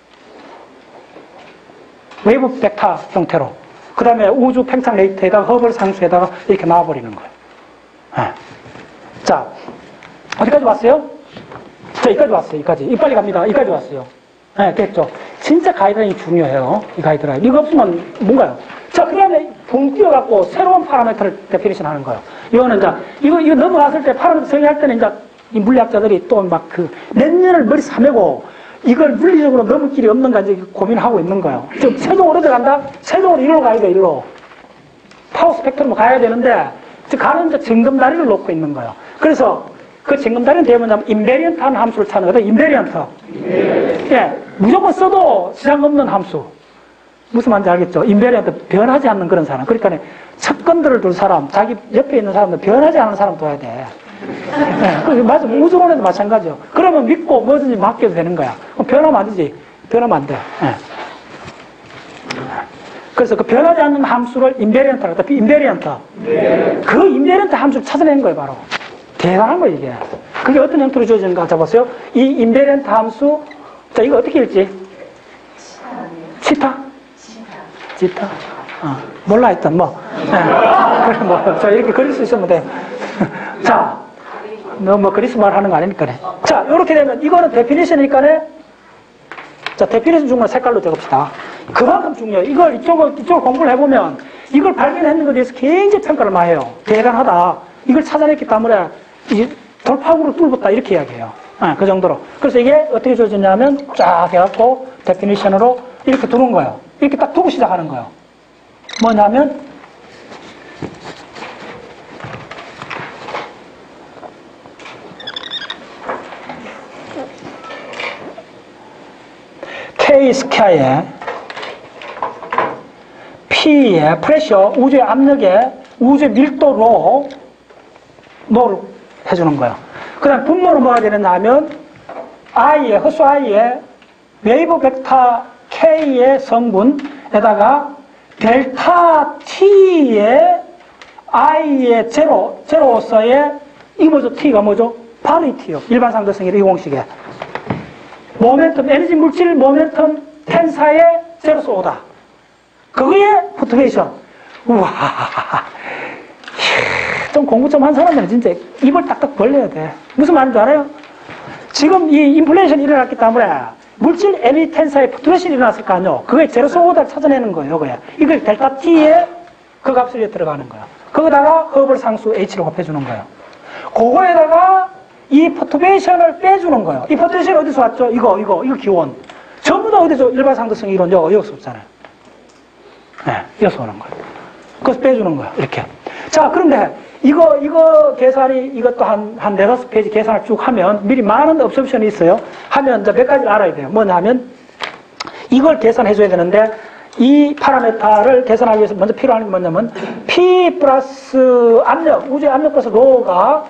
웨이브 벡터 형태로. 그 다음에 우주 팽창 레이트에다가 허블 상수에다가 이렇게 나와버리는 거예요. 네. 자, 어디까지 왔어요? 자, 여기까지 왔어요. 여기까지. 이 빨리 갑니다. 여기까지 왔어요. 네, 됐죠. 진짜 가이드라인이 중요해요. 이 가이드라인. 이거 없으면 뭔가요? 자, 그 다음에 붕 뛰어갖고 새로운 파라미터를 데피니션 하는 거예요. 이거는 이제, 이거, 이거 넘어갔을 때 파라미터 정의할 때는 이제 이 물리학자들이 또 막 그 몇 년을 머리 싸매고 이걸 물리적으로 넘을 길이 없는가 이제 고민하고 있는 거예요. 좀 세종으로 들어간다? 세종으로 일로 가야 돼, 일로. 파워 스펙트럼으로 가야 되는데, 가는 이제 징검다리를 놓고 있는 거예요. 그래서 그 징검다리는 되면 인베리언트 하는 함수를 찾는 거다. 인베리언트. 예, 무조건 써도 지장 없는 함수. 무슨 말인지 알겠죠? 인베리언트, 변하지 않는 그런 사람. 그러니까 습관들을 둘 사람, 자기 옆에 있는 사람들 변하지 않는 사람 둬야 돼. 예, 맞아. 우주론에도 마찬가지죠. 그러면 믿고 뭐든지 맡겨도 되는 거야. 변하면 안 되지. 변하면 안 돼. 예. 그래서 그 변하지 않는 함수를 인베리언트라고 했다. 인베리언트. 그 인베리언트 함수를 찾아낸 거예요, 바로. 대단한 거예요, 이게. 그게 어떤 형태로 주어지는가 잡았어요? 이 인베리언트 함수, 자, 이거 어떻게 읽지? 치타? 치타? 어, 몰라 했던 뭐. 네. 그래, 뭐, 자, 이렇게 그릴 수 있으면 돼. 자, 너 뭐 그리스 말 하는 거 아니니까. 자, 이렇게 되면 이거는 데피니션이니까네. 자, 데피니션 중간 색깔로 적읍시다. 그만큼 중요해요. 이걸 이쪽을, 이쪽을 공부를 해보면 이걸 발견했는 것에 대해서 굉장히 평가를 많이 해요. 대단하다. 이걸 찾아냈기 때문에 이제 돌파구로 뚫었다. 이렇게 이야기해요. 네, 그 정도로. 그래서 이게 어떻게 주어졌냐면 쫙 해갖고 데피니션으로 이렇게 두는 거예요. 이렇게 딱 두고 시작하는 거예요. 뭐냐면 K 스퀘어에 P의 프레셔, 우주의 압력에 우주의 밀도로 노를 해주는 거예요. 그 다음 분모는 뭐가 되느냐 하면 I의, 허수 I의 웨이브 벡터 K의 성분에다가 델타 T의 I의 제로, 제로서의 이거 뭐죠? T가 뭐죠? 바로 이 T요. 일반 상대성의 이 공식에. 모멘텀, 에너지 물질 모멘텀 텐사의 제로스 오다. 그거의 포트레이션. 우와. 좀 공부 좀 한 사람들은 진짜 입을 딱딱 벌려야 돼. 무슨 말인지 알아요? 지금 이 인플레이션이 일어났기 때문에 물질 에너지 텐사의 포트레이션이 일어났을 거 아니에요. 그거의 제로스 오다를 찾아내는 거예요. 그거야. 이걸 델타 T의 그 값을 이제 들어가는 거야. 거기다가 허블 상수 H를 곱해주는 거예요. 그거에다가 이 퍼투베이션을 빼주는 거예요. 이 퍼투베이션 어디서 왔죠? 이거, 이거, 이거 기원. 전부 다 어디서 일반 상대성 이론, 여기, 여기서 없잖아요. 네, 여기서 오는 거예요. 그래서 빼주는 거예요. 이렇게. 자, 그런데 이거, 이거 계산이, 이것도 한, 한 네다섯 페이지 계산을 쭉 하면 미리 많은 옵션이 있어요. 하면 이제 몇 가지를 알아야 돼요. 뭐냐 하면 이걸 계산해줘야 되는데 이 파라메타를 계산하기 위해서 먼저 필요한 게 뭐냐면 P 플러스 압력, 우주의 압력 플러스 로가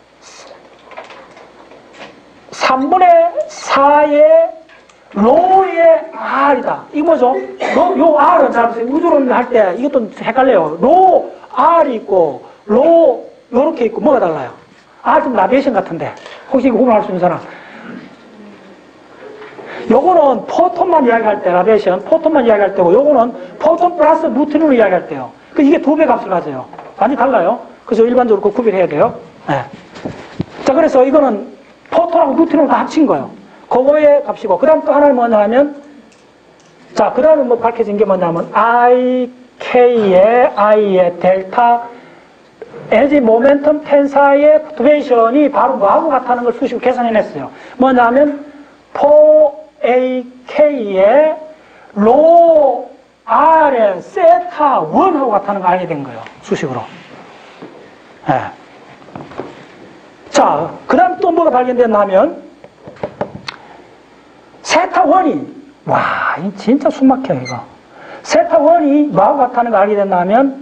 삼분의 사의 로의 R이다. 이거 뭐죠? 요, 요 R은 잘 보세요. 우주론 할 때 이것도 헷갈려요. 로 R이 있고 로 요렇게 있고 뭐가 달라요? R 좀 라디에이션 같은데 혹시 이거 구분할 수 있는 사람? 요거는 포톤만 이야기할 때 라디에이션 포톤만 이야기할 때고 요거는 포톤 플러스 뉴트린으로 이야기할 때요. 그 이게 두 배 값을 가져요. 완전히 달라요. 그래서 일반적으로 그 구별해야 돼요. 네. 자, 그래서 이거는 포톤하고 뉴트린을 다 합친 거예요. 그거의 값이고, 그 다음 또 하나는 뭐냐 하면, 자, 그 다음에 뭐 밝혀진 게 뭐냐면, I, K의, I의 델타, 에너지 모멘텀 텐사의 퍼투베이션이 바로 뭐하고 같다는 걸 수식으로 계산해냈어요. 뭐냐 하면, 포 에이 케이의 로 R의 세타 원하고 같다는 걸 알게 된 거예요. 수식으로. 네. 자, 그 다음 또 뭐가 발견됐나 하면, 세타 원이, 와, 이 진짜 숨막혀요, 이거. 세타 원이 뭐하고 같다는 걸 알게 됐나 하면,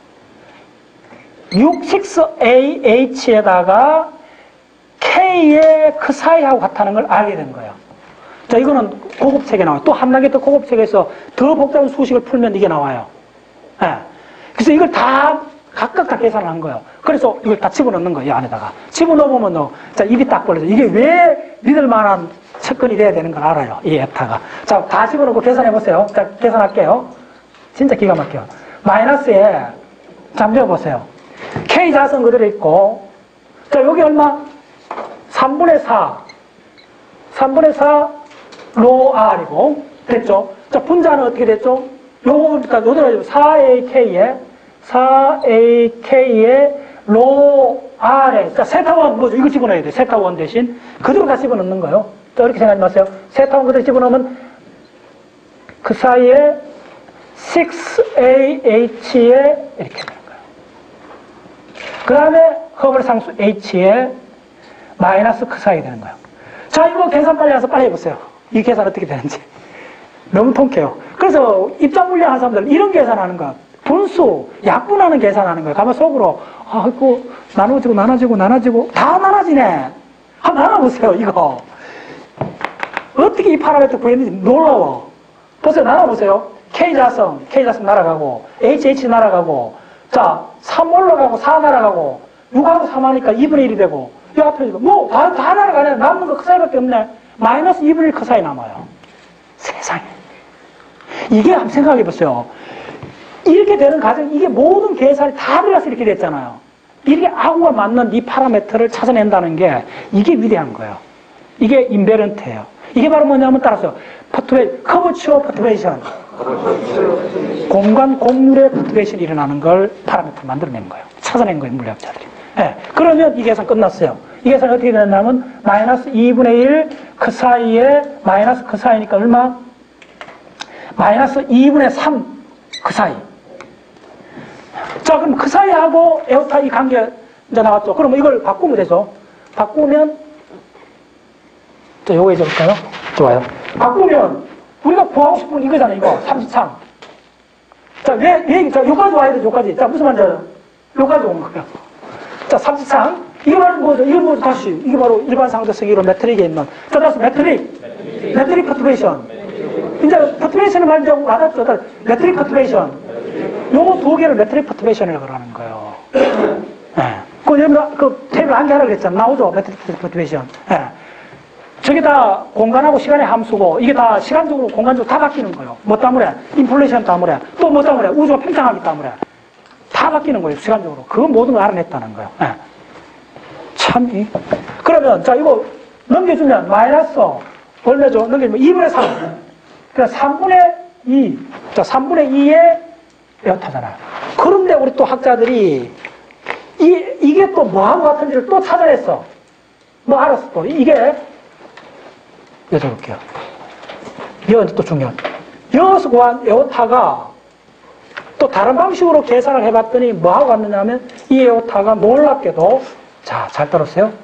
육, 육 에이 에이치에다가 K의 그 사이하고 같다는 걸 알게 된 거예요. 자, 이거는 고급책에 나와요. 또 한나게 더 고급책에서 더 복잡한 수식을 풀면 이게 나와요. 네. 그래서 이걸 다 각각 다 계산을 한 거예요. 그래서 이걸 다 집어넣는 거예요, 이 안에다가. 집어넣으면, 너, 자, 입이 딱 벌려져. 이게 왜 믿을 만한 측근이 돼야 되는 걸 알아요, 이 에타가. 자, 다 집어넣고 계산해보세요. 자, 계산할게요. 진짜 기가 막혀요. 마이너스에, 잠깐 보세요. K 자선 그대로 있고, 자, 여기 얼마? 삼분의 사. 삼분의 사, 로 R이고, 됐죠? 자, 분자는 어떻게 됐죠? 요거, 일단, 요대로 사 에이 케이에, 사 에이 케이에 로 R에, 자, 세타원, 뭐죠? 이거 집어넣어야 돼. 세타원 대신. 그대로 다 집어넣는 거예요. 자, 이렇게 생각하지 마세요. 세타원 그대로 집어넣으면 그 사이에 육 에이 에이치에 이렇게 되는 거예요. 그 다음에 허블 상수 H에 마이너스 그 사이 되는 거예요. 자, 이거 계산 빨리 해서 빨리 해보세요. 이 계산 어떻게 되는지. 너무 통쾌해요. 그래서 입장 물리 하는 사람들은 이런 계산하는 거야. 분수, 약분하는 계산하는 거예요. 가만 속으로, 아, 이거 나눠지고, 나눠지고, 나눠지고, 다 나눠지네. 한번 나눠보세요, 이거. 어떻게 이 파라메터 구했는지 놀라워. 보세요, 나눠보세요. K자성, K자성 날아가고, 에이치 에이치 날아가고, 자, 삼 올라가고, 사 날아가고, 육하고 삼 하니까 이분의 일이 되고, 이 앞에 뭐, 다, 다 날아가네. 남는 거 그 사이밖에 없네. 마이너스 이분의 일 그 사이 남아요. 세상에. 이게 한번 생각해보세요. 이렇게 되는 과정, 이게 모든 계산이 다 들어가서 이렇게 됐잖아요. 이렇게 아구가 맞는 이 파라메터를 찾아낸다는 게 이게 위대한 거예요. 이게 인베런트예요. 이게 바로 뭐냐면 따라서 퍼투베, 커버추어 퍼투베이션. 공간 곡률의 퍼투베이션이 일어나는 걸 파라메터를 만들어낸 거예요. 찾아낸 거예요, 물리학자들이. 네. 그러면 이 계산 끝났어요. 이 계산이 어떻게 되냐면 마이너스 이분의 일 그 사이에 마이너스 그 사이니까 얼마? 마이너스 이분의 삼 그 사이. 자, 그럼 그 사이하고 에오타 이 관계 이제 나왔죠. 그럼 이걸 바꾸면 되죠. 바꾸면, 자, 요거 해줘볼까요? 좋아요. 바꾸면, 우리가 구하고 싶은 건 이거잖아요, 이거. 삼십삼. 자, 왜, 왜, 자, 요까지 와야 돼, 요까지. 자, 무슨 말인지 알아요? 요까지 온 거예요. 자, 삼십삼. 이게 바로 뭐죠? 이게 뭐죠? 다시. 이게 바로 일반 상대성 이론 매트릭에 있는. 자, 다시 매트릭. 매트릭 퍼투베이션. 이제 퍼투베이션을 말이좀 와닿죠. 매트릭 퍼투베이션. 요거 두 개를 매트릭 퍼투베이션이라고 그러는 거예요. 예. 그, 여러분, 그, 테이블 한 개 하라고 그랬잖아. 나오죠? 매트릭 퍼투베이션. 예. 저게 다 공간하고 시간의 함수고, 이게 다 시간적으로, 공간적으로 다 바뀌는 거예요. 뭐 때문에? 인플레이션 때문에. 또 뭐 때문에? 우주가 팽창하기 때문에. 다 바뀌는 거예요, 시간적으로. 그건 모든 걸 알아냈다는 거예요. 예. 참, 이. 그러면, 자, 이거 넘겨주면, 마이너스, 얼마죠? 넘겨주면 이분의 삼. 그러니까 삼분의 이. 자, 삼분의 이에 에어타잖아요. 그런데 우리 또 학자들이 이, 이게 또 뭐하고 같은지를 또 찾아냈어. 뭐 알았어 또. 이게 여쭤볼게요. 이건 또 중요한. 여기서 구한 에오타가 또 다른 방식으로 계산을 해봤더니 뭐하고 같느냐 하면 이 에오타가 놀랍게도 자, 잘 들었어요?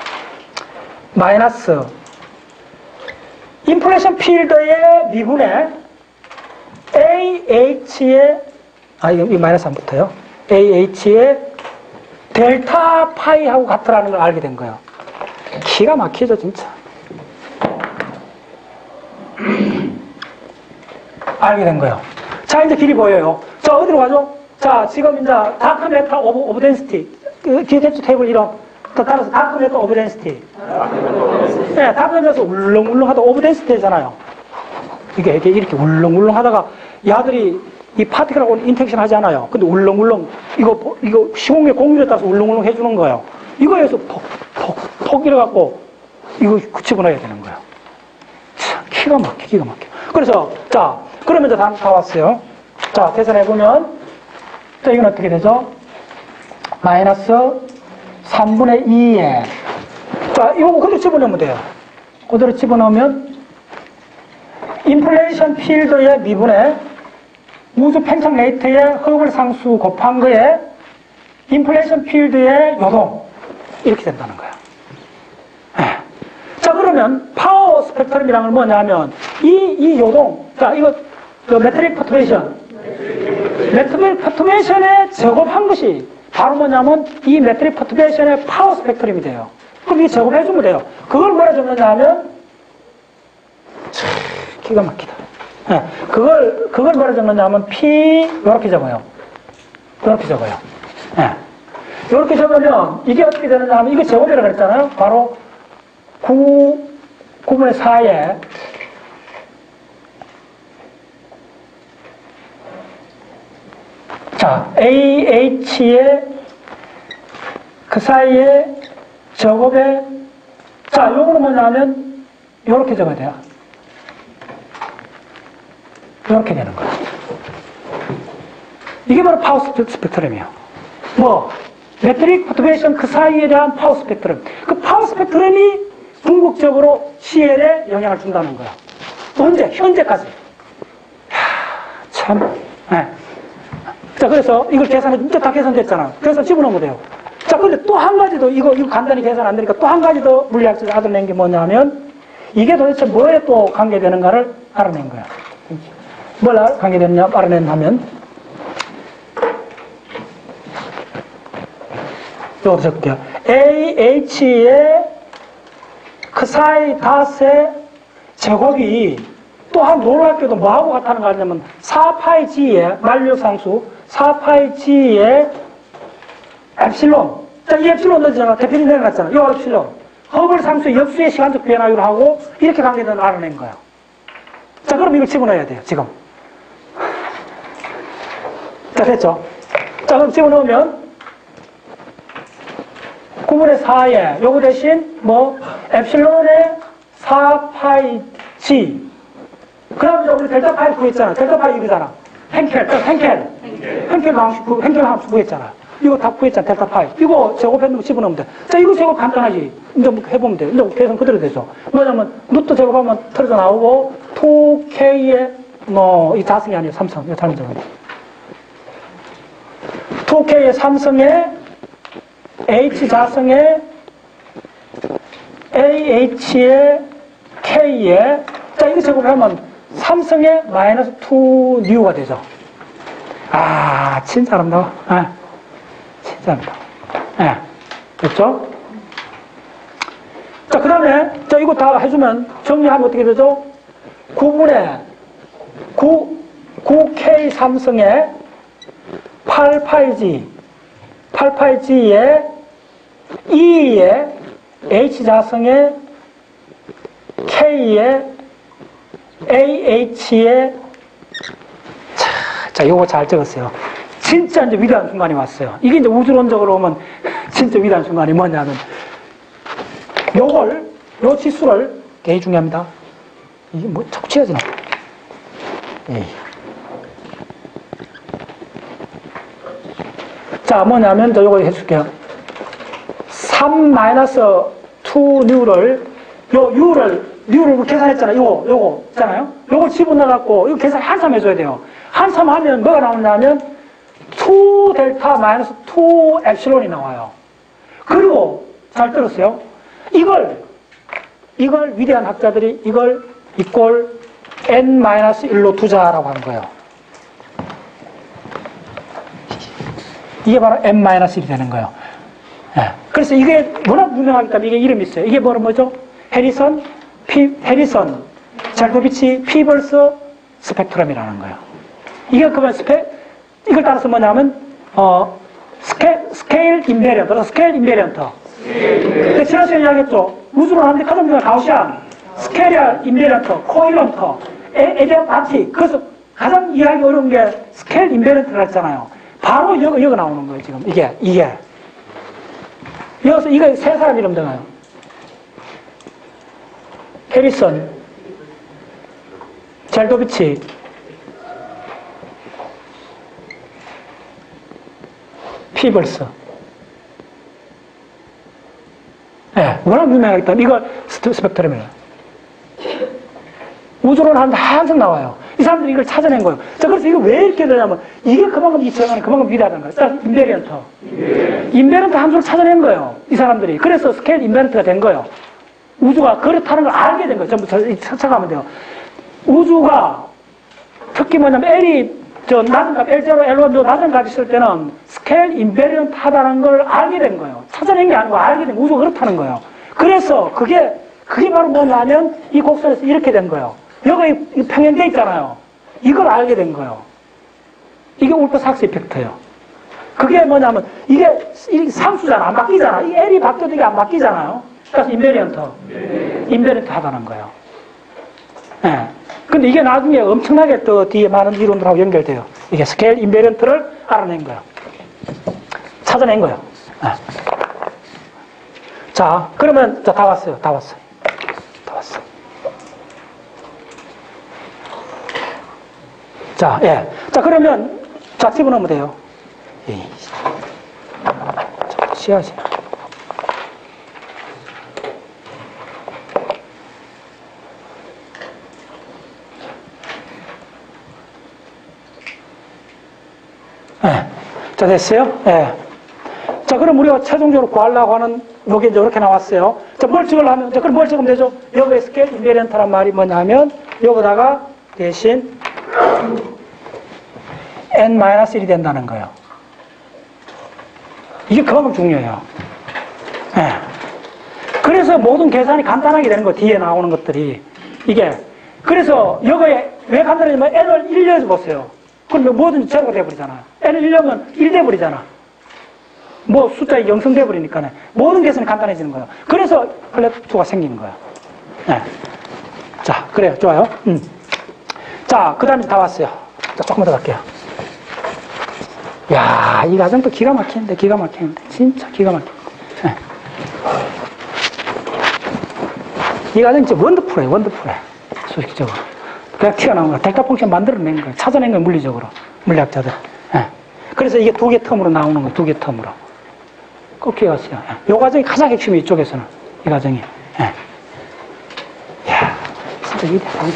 마이너스 인플레이션 필드의 미분의 에이에이치의 아, 이거 이 마이너스 안 붙어요. 에이에이치의 델타 파이하고 같다라는 걸 알게 된 거예요. 기가 막히죠, 진짜. 알게 된 거예요. 자, 이제 길이 보여요. 자, 어디로 가죠? 자, 지금 이제 다크 메타 오브, 오브 덴시티. 기대주 테이블 이름. 또 따라서 다크 메타 오브 덴시티. 네, 다크 메타에서 울렁울렁 하다 오브 덴시티잖아요. 이게, 이게 이렇게 울렁울렁 하다가 야들이 이 파티클하고 인텍션 하지 않아요. 근데 울렁울렁, 이거, 이거 시공의 공률에 따라서 울렁울렁 해주는 거예요. 이거에서 톡, 톡, 톡 이래갖고, 이거 집어넣어야 되는 거예요. 참, 기가 막혀, 기가 막혀. 그래서, 자, 그러면 이제 다, 다 왔어요. 자, 계산해보면, 자, 이건 어떻게 되죠? 마이너스 삼분의 이에, 자, 이거 그대로 집어넣으면 돼요. 그대로 집어넣으면, 인플레이션 필드의 미분의 우주 팽창 레이트의 허블 상수 곱한 거에 인플레이션 필드의 요동 이렇게 된다는 거예요. 네. 자, 그러면 파워 스펙트럼이란 건 뭐냐면 이, 이 요동, 자, 이거 메트릭 퍼투레이션 메트릭 퍼투레이션에 제곱한 것이 바로 뭐냐면 이 메트릭 퍼투레이션의 파워 스펙트럼이 돼요. 그럼 이 제곱해주면 돼요. 그걸 뭐라 적느냐 하면 참 기가 막히다. 네, 그걸, 그걸 뭐라 적느냐 하면 P, 요렇게 적어요. 요렇게 적어요. 네. 요렇게 적으면 이게 어떻게 되느냐 하면 이거 제곱이라고 그랬잖아요. 바로 구, 구분의 사에 자, 에이에이치의 그 사이에 제곱에 자, 요거는 뭐냐면 요렇게 적어야 돼요. 이렇게 되는 거예요. 이게 바로 파워 스펙트럼이에요. 뭐, 메트릭 퍼투레이션 그 사이에 대한 파워 스펙트럼. 그 파워 스펙트럼이 궁극적으로 씨엘에 영향을 준다는 거야. 언제? 현재까지. 하, 참. 네. 자, 그래서 이걸 계산해, 이제 다 계산됐잖아. 그래서 집어넣으면 돼요. 자, 근데 또 한 가지 더, 이거, 이거 간단히 계산 안 되니까 또 한 가지 더 물리학적으로 알아낸 게 뭐냐면, 이게 도대체 뭐에 또 관계되는가를 알아낸 거야. 뭘 관계되느냐 알아낸다면 여기서 적을게요. 에이에이치의 그 사이 닷의 제곱이 또한 놀랍게도 뭐하고 같다는 거 아니냐면 사 파이 G의 만류상수 사 파이 G의 엡실론. 자, 이 엡실론 어디잖아? 대표님 내려놨잖아. 이 엡실론. 허블 상수의 역수의 시간적 변화율 하고 이렇게 관계되는 걸 알아낸 거예요. 자, 그럼 이걸 집어넣어야 돼요, 지금. 자, 됐죠? 자, 그럼 집어넣으면 구분의 사에 요거 대신 뭐 엡실론의 사 파이 G 그 다음에 우리 델타 파이 구했잖아. 델타 파이 이거잖아. henkel, henkel henkel 함수, henkel 함수 구했잖아. 이거 다 구했잖아. 델타 파이 이거 제곱했는 거 집어넣으면 돼. 자, 이거 제곱 간단하지. 이제 뭐 해보면 돼. 이제 계산 그대로 되죠. 뭐냐면 루트 제곱하면 털어져 나오고 투 케이의 뭐 이 자승이 아니에요. 삼성. 이거 잘못 적었네. 투 케이의 삼성에 H 자승에 에이에이치의 K에 자, 이거 제곱하면 삼성의 마이너스 투 뉴가 되죠. 아, 진짜 아름다워. 네. 진짜 아름다워. 네. 됐죠? 자, 그 다음에, 자, 이거 다 해주면 정리하면 어떻게 되죠? 구분의 구, 구 케이 삼성의 팔 파이 G, 팔 파이 G의 E의 H 자성의 K의 에이에이치의 자, 자, 요거 잘 적었어요. 진짜 이제 위대한 순간이 왔어요. 이게 이제 우주론적으로 보면 진짜 위대한 순간이 뭐냐면 요걸, 요 지수를 되게 중요합니다. 이게 뭐 자꾸 치워지나? 에이. 자, 뭐냐면, 저 요거 해줄게요. 삼 마이너스 투 뉴를, 요 U를, U를 계산했잖아요. 요거, 요거, 있잖아요. 요거 집어넣어갖고, 이거 계산 한참 해줘야 돼요. 한참 하면 뭐가 나오냐면, 투 델타 마이너스 투 엡실론이 나와요. 그리고, 잘 들었어요? 이걸, 이걸 위대한 학자들이 이걸 이꼴 엔 마이너스 일로 두자라고 하는 거예요. 이게 바로 엔 마이너스 일이 되는 거예요. 네. 그래서 이게 워낙 유명하기 때문에 이게 이름이 있어요. 이게 뭐로 뭐죠? 해리선, 피, 해리선, 젤코비치, 피벌스 스펙트럼이라는 거예요. 이게 그러면 스펙, 이걸 따라서 뭐냐면, 어, 스케, 스케일 인베리언트, 스케일 인베리언트. 근데 지난 시간에 이야기했죠. 우주로 하는데 가장 중요한 가우시안, 스케리얼 인베리언트, 코일런트, 에디아파틱. 그래서 가장 이해하기 어려운 게 스케일 인베리언트라 했잖아요. 바로 여기, 여기 나오는 거예요, 지금. 이게, 이게. 여기서 이거 세 사람 이름 되나요? 해리선, 젤도비치, 피벌스. 예, 네, 워낙 유명하기 때문에 이거 스펙트럼이에요. 우주론 하는데 항상 나와요. 이 사람들이 이걸 찾아낸 거예요. 자, 그래서 이거 왜 이렇게 되냐면, 이게 그만큼 이 시간에 그만큼 위대하다는 거예요. 자, 인베리언트. 네. 인베리언트 함수를 찾아낸 거예요. 이 사람들이. 그래서 스케일 인베리언트가 된 거예요. 우주가 그렇다는 걸 알게 된 거예요. 전부 찾아가면 돼요. 우주가, 특히 뭐냐면 L이 저 낮은 값, 엘 제로, 엘 원, 낮은 값이 있을 때는 스케일 인베리언트 하다는 걸 알게 된 거예요. 찾아낸 게 아니고 알게 된 거예요. 우주가 그렇다는 거예요. 그래서 그게, 그게 바로 뭐냐면 이 곡선에서 이렇게 된 거예요. 여기 평행돼 있잖아요. 이걸 알게 된 거예요. 이게 울퍼삭스 이펙트예요. 그게 뭐냐면 이게 상수잖아. 안 바뀌잖아. 이 L이 바뀌어도 이게 안 바뀌잖아요. 그래서 인베리언트. 인베리언트 하다는 거예요. 예. 네. 근데 이게 나중에 엄청나게 또 뒤에 많은 이론들하고 연결돼요. 이게 스케일 인베리언트를 알아낸 거예요. 찾아낸 거예요. 네. 자, 그러면 자, 다 왔어요. 다 왔어요. 다 왔어요. 자, 예. 자, 그러면 자, 집어넣으면 돼요. 예. 자, 시야지. 네. 자, 됐어요? 네. 자, 그럼 우리가 최종적으로 구하려고 하는, 여기 이제 이렇게 나왔어요. 자, 뭘 찍으려면, 자, 그럼 뭘 찍으면 되죠? 여기에 스케일 인베리언트란 말이 뭐냐 하면, 여기다가 대신 엔 마이너스 일이 된다는 거예요. 이게 그만큼 중요해요. 네. 그래서 모든 계산이 간단하게 되는 거예요. 뒤에 나오는 것들이. 이게. 그래서 여기에 왜 간단하냐면 n을 일 내서 보세요. 그럼 뭐든지 제로가 돼버리잖아요. n을 일 넣으면 일 돼버리잖아. 뭐 숫자에 영성 돼버리니까 모든 계산이 간단해지는 거예요. 그래서 플랫투가 생기는 거예요. 네. 자, 그래요. 좋아요. 음. 자, 그 다음에 다 왔어요. 자, 조금만 더 갈게요. 야, 이 과정도 기가 막히는데, 기가 막히는데. 진짜 기가 막히는데. 네. 이 과정 진짜 원더풀해요, 원더풀해. 수식적으로. 그냥 튀어나온 거야. 델타 펑션 만들어낸 거예요. 찾아낸 거예요, 물리적으로. 물리학자들. 예. 그래서 이게 두 개 텀으로 나오는 거예요, 두 개 텀으로. 꼭 기억하세요. 예. 이 과정이 가장 핵심이 이쪽에서는. 이 과정이. 예. 이야, 진짜 위대하다.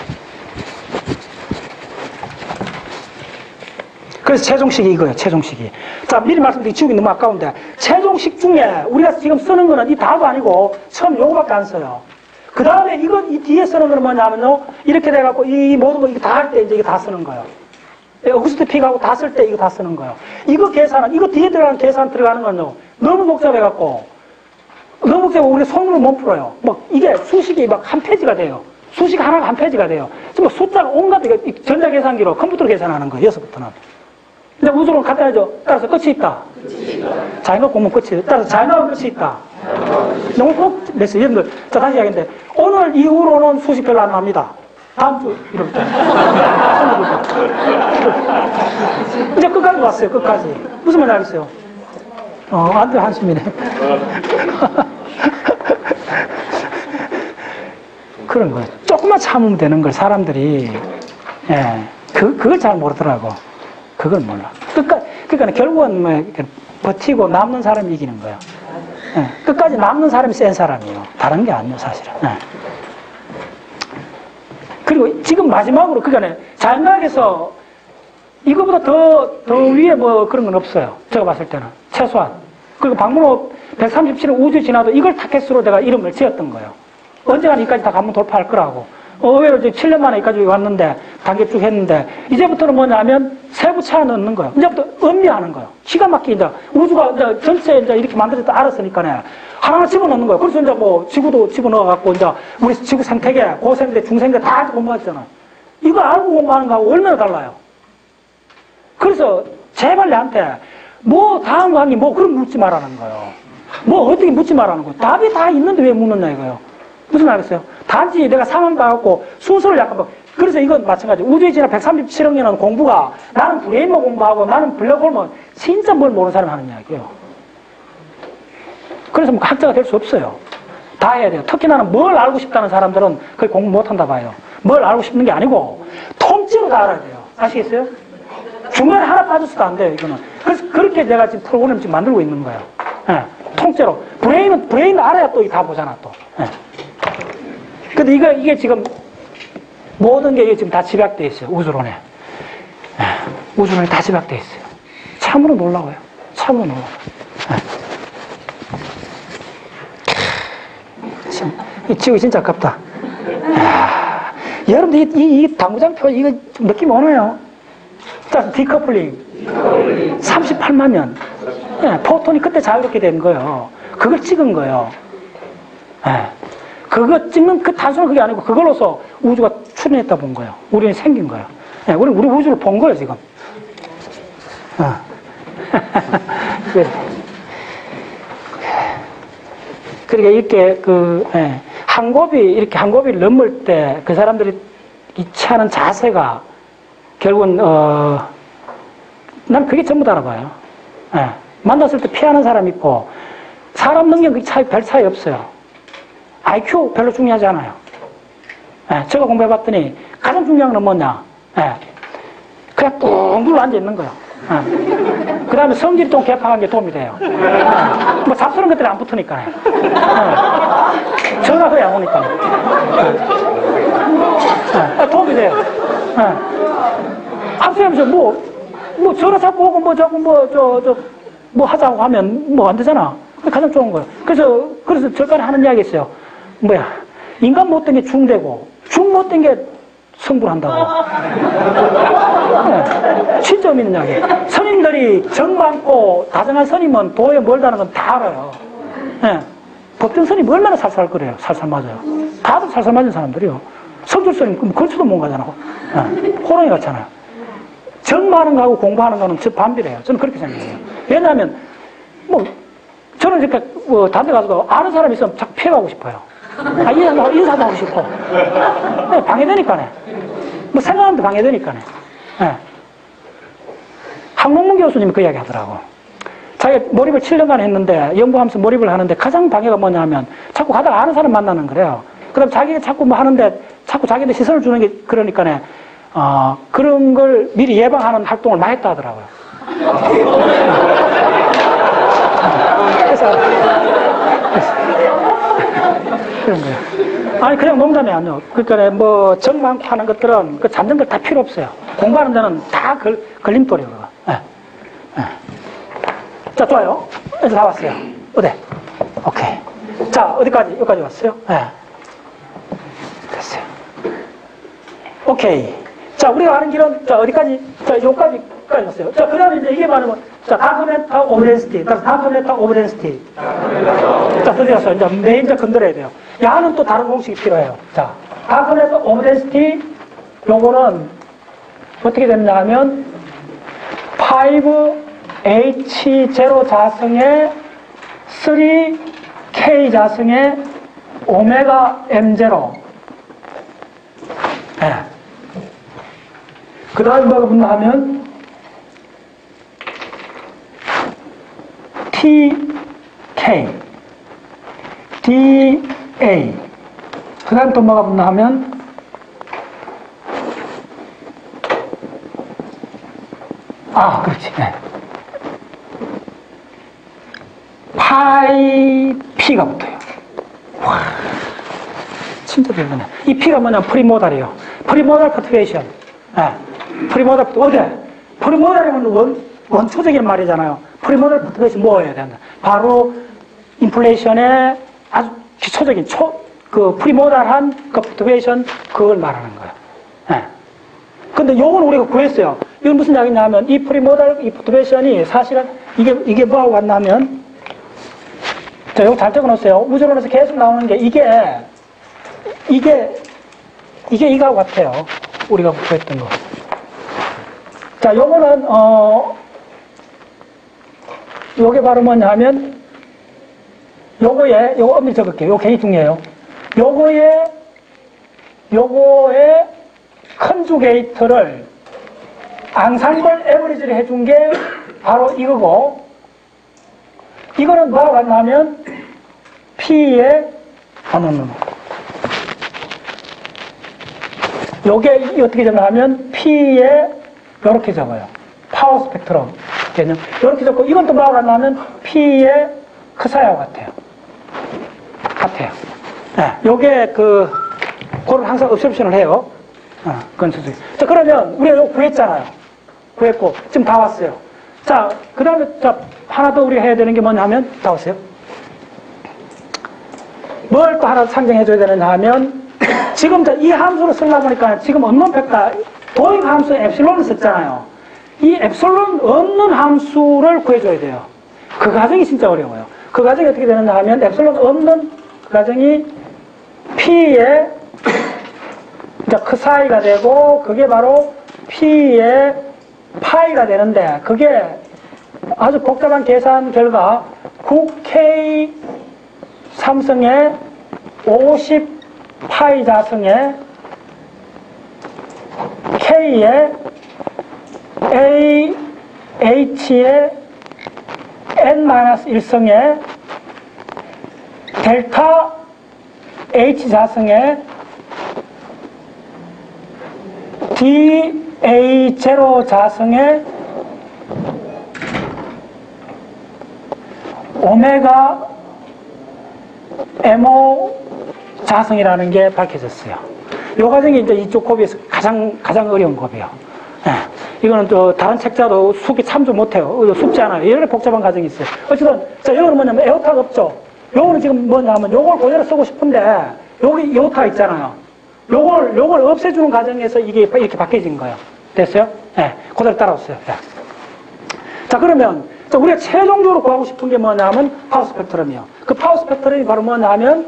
그래서 최종식이 이거예요, 최종식이. 자, 미리 말씀드리기 지우기 너무 아까운데, 최종식 중에 우리가 지금 쓰는 거는 이 다도 아니고, 처음 요거밖에 안 써요. 그 다음에 이거, 이 뒤에 쓰는 거는 뭐냐면요, 이렇게 돼갖고, 이 모든 거 이거 다 할 때 이제 이거 다 쓰는 거예요. 어구스트 픽하고 다 쓸 때 이거 다 쓰는 거예요. 이거 계산은, 이거 뒤에 들어가는 계산 들어가는 건요, 너무 복잡해갖고, 너무 복잡하고 우리 손으로 못 풀어요. 막 이게 수식이 막 한 페이지가 돼요. 수식 하나가 한 페이지가 돼요. 지금 숫자가 온갖, 전자계산기로 컴퓨터로 계산하는 거예요, 여기서부터는. 근데 우주로는 간단하죠. 따라서 끝이 있다. 자연과 공문 끝이 있다. 따라서 자연과 끝이 있다. 너무 꼭 냈어요. 여러분들, 자, 다시 이야기인데, 오늘 이후로는 수식 별로 안 납니다. 다음 주, 이렇게. 이제 끝까지 왔어요, 끝까지. 무슨 말인지 알겠어요? 어, 안 돼, 한숨이네. 그런 거예요. 조금만 참으면 되는 걸 사람들이, 예, 그, 그걸 잘 모르더라고. 그걸 몰라. 끝까지, 그러니까 결국은 뭐 버티고 남는 사람이 이기는 거예요. 네. 끝까지 남는 사람이 센 사람이에요. 다른 게 아니에요, 사실은. 네. 그리고 지금 마지막으로, 그러니까 자연과학에서 이거보다 더, 더 위에 뭐 그런 건 없어요. 제가 봤을 때는. 최소한. 그리고 박문호 백삼십칠 호 우주 지나도 이걸 타켓으로 내가 이름을 지었던 거예요. 언젠가 여기까지 다 관문 돌파할 거라고. 의외로 이제 칠 년 만에 여기까지 왔는데, 단계 쭉 했는데, 이제부터는 뭐냐면, 세부차 넣는 거예요. 이제부터 음미하는 거예요. 기가 막히게 이제, 우주가 이제 전체 이제 이렇게 만들어졌다 알았으니까네. 하나하나 집어넣는 거예요. 그래서 이제 뭐, 지구도 집어넣어갖고, 이제, 우리 지구 생태계, 고생태, 중생태 다 공부했잖아. 이거 알고 공부하는 거하고 얼마나 달라요. 그래서, 제발 나한테, 뭐, 다음 강의 뭐, 그런 묻지 말라는 거예요. 뭐, 어떻게 묻지 말라는 거예요. 답이 다 있는데 왜 묻느냐 이거예요. 무슨 말이겠어요? 단지 내가 상황 봐갖고 순서를 약간 뭐, 그래서 이건 마찬가지. 우주에 지나 백삼십칠억 년은 공부가 나는 브레인만 공부하고 나는 블랙홀만 진짜 뭘 모르는 사람이 하는 이야기예요. 그래서 뭐 학자가 될 수 없어요. 다 해야 돼요. 특히 나는 뭘 알고 싶다는 사람들은 거의 공부 못한다 봐요. 뭘 알고 싶는 게 아니고 통째로 다 알아야 돼요. 아시겠어요? 중간에 하나 빠졌어도 안 돼요, 이거는. 그래서 그렇게 내가 지금 프로그램 지금 만들고 있는 거예요. 예, 통째로. 브레인은, 브레인을 알아야 또 다 보잖아, 또. 예. 근데 이거, 이게 지금, 모든 게 지금 다 집약되어 있어요, 우주론에. 예, 우주론에 다 집약되어 있어요. 참으로 놀라워요. 참으로 놀라워요. 예. 이 지구 진짜 아깝다. 이야, 여러분들, 이, 이 당구장표, 이거 좀 느낌 오네요. 자, 디커플링. 삼십팔만 년. 예, 포톤이 그때 자유롭게 된 거예요. 그걸 찍은 거예요. 예. 그거 찍는 그 단순한 그게 아니고 그걸로서 우주가 출현했다 본 거예요. 우리는 생긴 거예요. 예, 우리, 우리 우주를 본 거예요, 지금. 어. 그래. 그러니까 이렇게 그, 예, 한 곱이, 이렇게 한 곱이 넘을 때 그 사람들이 이 취하는 자세가 결국은, 어, 난 그게 전부 다 알아봐요. 예. 만났을 때 피하는 사람 있고, 사람 능력 그 차이, 별 차이 없어요. 아이큐 별로 중요하지 않아요. 예. 제가 공부해봤더니 가장 중요한 건 뭐냐? 예. 그냥 뚱 눌러 앉아있는 거예요. 예. 그 다음에 성질이 좀 개판한 게 도움이 돼요. 예. 뭐 잡스러운 것들이 안 붙으니까. 예. 전화 거의 안 오니까. 예. 예. 도움이 돼요. 예. 학생하면서 뭐, 뭐 전화 잡고 오고 뭐 자꾸 뭐 저 저 뭐 하자고 하면 뭐 안 되잖아. 그게 가장 좋은 거예요. 그래서 그래서 절간에 하는 이야기 있어요. 뭐야, 인간 못된 게 중되고 중 못된 게 성불한다고. 네. 진짜 의미 있는 이야기. 스님들이 정 많고 다정한 스님은 도에 멀다는 건 다 알아요. 네. 법정 스님 얼마나 살살 그래요. 살살 맞아요. 다들 살살 맞은 사람들이요. 성줄 스님 걸쳐도 못 가잖아. 네. 호랑이 같잖아요. 정 많은 거하고 공부하는 거는 반비례해요. 저는 그렇게 생각해요. 왜냐하면, 뭐, 저는 이렇게, 뭐, 다른 데 가서도 아는 사람이 있으면 자꾸 피해가고 싶어요. 아, 인사도, 인사도 하고 싶고. 네, 방해되니까네. 뭐, 생각하는데 방해되니까네. 네. 한국문 교수님이 그 이야기 하더라고. 자기 몰입을 칠 년간 했는데, 연구하면서 몰입을 하는데 가장 방해가 뭐냐 하면, 자꾸 가다가 아는 사람 만나는 거래요. 그럼 자기가 자꾸 뭐 하는데, 자꾸 자기한테 시선을 주는 게 그러니까네. 어, 그런 걸 미리 예방하는 활동을 많이 했다 하더라고요. 그래서, 그래서 그런 거예요. 아니, 그냥 농담이 아니요. 그러니까 뭐, 정 많고 하는 것들은 그 잡는 걸 다 필요 없어요. 공부하는 데는 다 걸, 걸림돌이에요. 네. 네. 자, 좋아요. 이제 다 왔어요. 어디? 오케이. 자, 어디까지? 여기까지 왔어요? 네. 됐어요. 오케이. 자, 우리가 아는 길은, 자, 어디까지? 자, 여기까지, 까지 왔어요. 자, 그 다음에 이제 이게 말하면, 자, 다크메타 오브 덴시티. 다크메타 오브 덴시티. 자, 드디어 왔어요. 이제 메인 이제 건드려야 돼요. 야는 또 다른 공식이 필요해요. 자, 다크메타 오브 덴시티, 요거는 어떻게 됐냐 하면, 파이브 에이치 영 자승에 쓰리 케이 자승에 오메가 엠 영. 네. 그 다음에 뭐가 붙나 하면 티 케이 디 에이 그 다음에 또 뭐가 붙나 하면 아 그렇지 네. 파이 P가 붙어요. 와, 진짜 대단해. 이 P가 뭐냐면 프리모달이에요. 프리모달 퍼트베이션. 네. 프리모달 퍼트베이션. 어제 프리모달이면 원, 원초적인 말이잖아요. 프리모달 퍼트베이션 뭐여야 된다. 바로 인플레이션의 아주 기초적인 초, 그 프리모달한 그 퍼트베이션 그걸 말하는 거예요. 네. 근데 요건 우리가 구했어요. 이건 무슨 이야기냐 하면 이 프리모달 이 퍼트베이션이 사실은 이게, 이게 뭐하고 같냐면 자, 이거 잘 적어놓으세요. 우주론에서 계속 나오는 게 이게 이게 이게 이거하고 같아요. 우리가 구했던 거. 자, 요거는 어 요게 바로 뭐냐 하면 요거에 요거 엄밀히 적을게요. 요거 굉장히 중요해요. 요거에 요거에 컨주게이트를 앙상블 에버리지를 해준 게 바로 이거고, 이거는 뭐라고 하냐면 P의 아, no, no, no. 요게 어떻게 적냐면 P의 요렇게 적어요. 파워 스펙트럼 개념 요렇게 적고, 이건 또 뭐라고 하냐면 P의 크사야와 같아요. 같아요. 네, 요게 그 그걸 항상 옵션을 해요. 어, 그건 수술. 자, 그러면 우리가 이거 구했잖아요. 구했고 지금 다 왔어요. 자, 그 다음에 자 하나 더 우리가 해야 되는 게 뭐냐 하면, 다 왔어요. 뭘 또 하나 상정해 줘야 되느냐 하면, 지금 이 함수를 쓰려고 보니까 지금 없는 벡터 도입 함수에 엡실론을 썼잖아요. 이 엡실론 없는 함수를 구해줘야 돼요. 그 과정이 진짜 어려워요. 그 과정이 어떻게 되느냐 하면, 엡실론 없는 그 과정이 P의 크사이가 되고, 그게 바로 P의 파이가 되는데, 그게 아주 복잡한 계산 결과 구 케이 삼승에 오십 파이 자승에 K에 A, H에 N 일 승에 델타 H 자승에 디 에이 영 자승에 오메가 엠오 자승이라는 게 밝혀졌어요. 이 과정이 이제 이쪽 곱에서 가장, 가장 어려운 곱이에요. 네. 이거는 또 다른 책자도 숙이 참조 못해요. 숙지 않아요. 이런 복잡한 과정이 있어요. 어쨌든, 자, 이거는 뭐냐면 에오타가 없죠. 요거는 지금 뭐냐면 요걸 그대로 쓰고 싶은데, 여기 에오타 있잖아요. 요걸, 요걸 없애주는 과정에서 이게 이렇게 바뀌어진 거예요. 됐어요? 네. 그대로 따라왔어요. 네. 자, 그러면, 자, 우리가 최종적으로 구하고 싶은 게 뭐냐면 파워 스펙트럼이요. 그 파워 스펙트럼이 바로 뭐냐면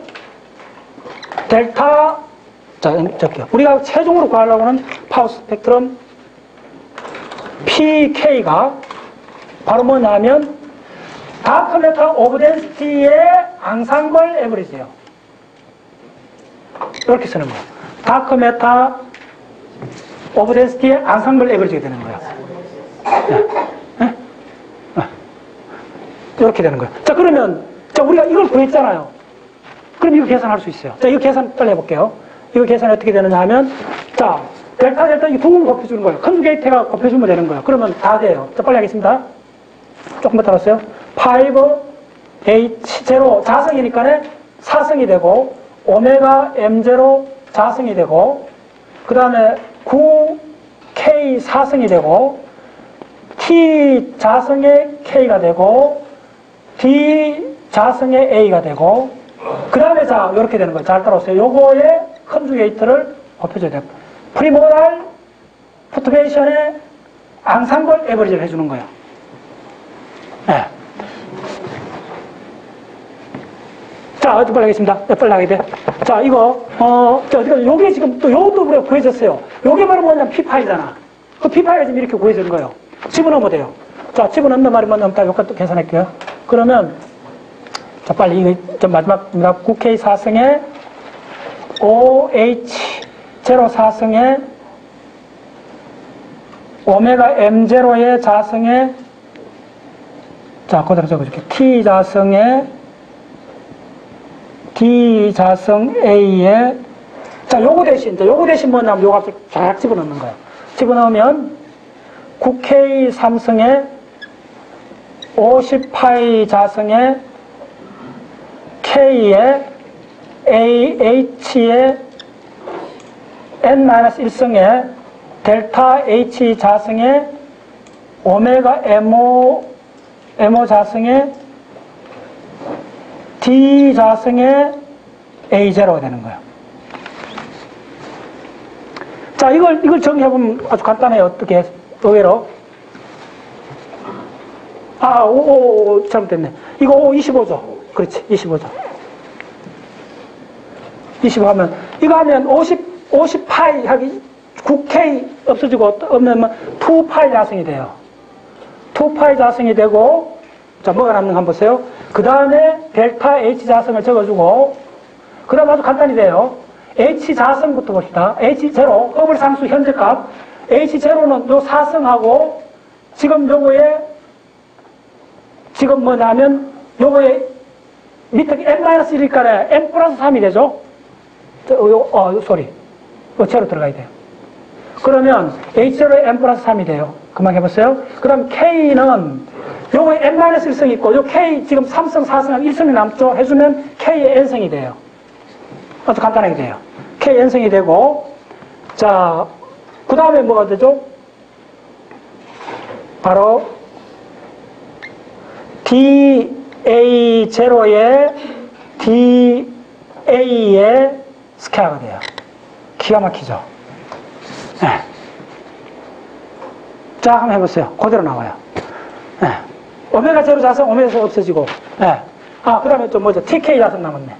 델타, 자, 저기요. 우리가 최종으로 구하려고 하는 파워 스펙트럼 피케이가 바로 뭐냐면 다크 메타 오브 덴시티의 앙상블 에버리지예요. 이렇게 쓰는 거예요. 다크 메타 오브 덴시티의 앙상블 에버리지가 되는 거예요. 네. 네? 네. 이렇게 되는 거예요. 자, 그러면 자, 우리가 이걸 구했잖아요. 그럼 이거 계산할 수 있어요. 자, 이거 계산 빨리 해볼게요. 이거 계산이 어떻게 되느냐 하면, 자, 델타 델타 이 두 번 곱해주는 거예요. 컨주게이트가 곱해주면 되는 거예요. 그러면 다 돼요. 자, 빨리 하겠습니다. 조금 더 따랐어요. 오 에이치 영 자승이니까 사승이 되고, 오메가 엠 영 자승이 되고, 그 다음에 구 케이 사승이 되고, T 자승의 K가 되고, D 자승의 A가 되고, 그 다음에 자, 이렇게 되는 거예요. 잘 따라오세요. 요거에 컨주게이트를 곱해줘야 돼요. 프리모달 퍼트베이션의 앙상블 에버리지를 해주는 거예요. 네. 자, 어디 빨리 하겠습니다. 네, 빨리 하게 돼. 자, 이거, 어, 자, 요게 지금 또 요것도 우리가 구해졌어요. 요게 바로 뭐냐면 P파이잖아. 그 P파이가 지금 이렇게 구해진 거예요. 집어넣으면 돼요. 자, 집어넣는 말이 뭐냐면 다 요거 또 계산할게요. 그러면, 자, 빨리 이거 좀 마지막입니다. 구 케이 사승에 오 에이치 영 사승에 오메가 엠 영의 자승에, 자, 그대로 적어줄게. T 자승에 D 자승 A에, 자, 요거 대신, 자, 요거 대신 뭐냐면 요거 값을 쫙 집어넣는 거예요. 집어넣으면 구 케이 삼승에 오십 파이 자승에 K에 A, H에 N 일 승에 델타 H 자승에 오메가 엠오, 엠오 자승에 D 자승에 에이 제로가 되는 거예요. 자, 이걸, 이걸 정리해보면 아주 간단해요. 어떻게, 의외로. 아, 오, 오, 오, 잘못됐네. 이거 오, 이십오죠. 그렇지, 이십오죠. 이십오 하면, 이거 하면 오십, 오십 파이 하기 구 케이 없어지고, 없으면 이 파이 자승이 돼요. 이 파이 자승이 되고, 자, 뭐가 남는 거 한번 보세요. 그 다음에 델타 H 자승을 적어주고, 그 다음 아주 간단히 돼요. H 자승부터 봅시다. H 제로, 허블 상수 현재값. H 제로는 요 사 승하고, 지금 요거에, 지금 뭐냐면, 요거에 밑에 N 일이니까 N 플러스 삼이 되죠? 저, 요, 어, 소리. 요 제로 들어가야 돼요. 그러면 H 제로에 N 플러스 삼이 돼요. 그만 해보세요. 그 다음 K는 요거에 N 일 승이 있고, 요 K 지금 삼 승, 사 승, 일 승이 남죠? 해주면 K의 N승이 돼요. 아주 간단하게 돼요. K N승이 되고, 자, 그 다음에 뭐가 되죠? 바로 디 에이 제로에 디 에이의 스퀘어가 돼요. 기가 막히죠? 네. 자, 한번 해보세요. 그대로 나와요. 네. 오메가 제로 자승, 오메가 없어지고, 네. 아, 그 다음에 또 뭐죠? 티케이 자승 남았네.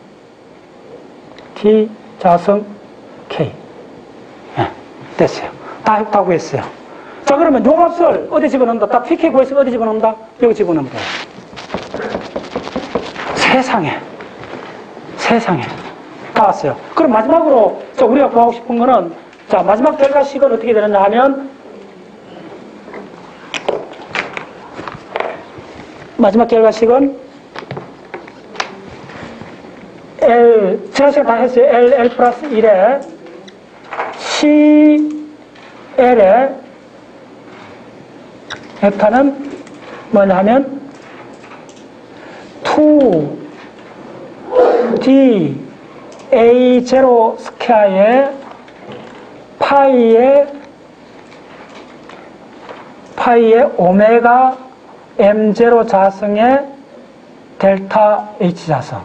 T 자승 K. 네. 됐어요. 다, 다 구했어요. 자, 그러면 요 값을 어디 집어넣는다? 다 피케이 구해서 어디 집어넣는다? 여기 집어넣으면 돼요. 세상에. 세상에. 다 왔어요. 그럼 마지막으로, 자, 우리가 구하고 싶은 거는, 자, 마지막 결과식은 어떻게 되느냐 하면, 마지막 결과식은 L, 지난 시간 다 했어요. L, L 플러스 일에 C, L에 벡터는 뭐냐 하면 이 디 에이 제로 스퀘어에 파이에 파이에 오메가 엠 제로 자승에 델타 H 자승.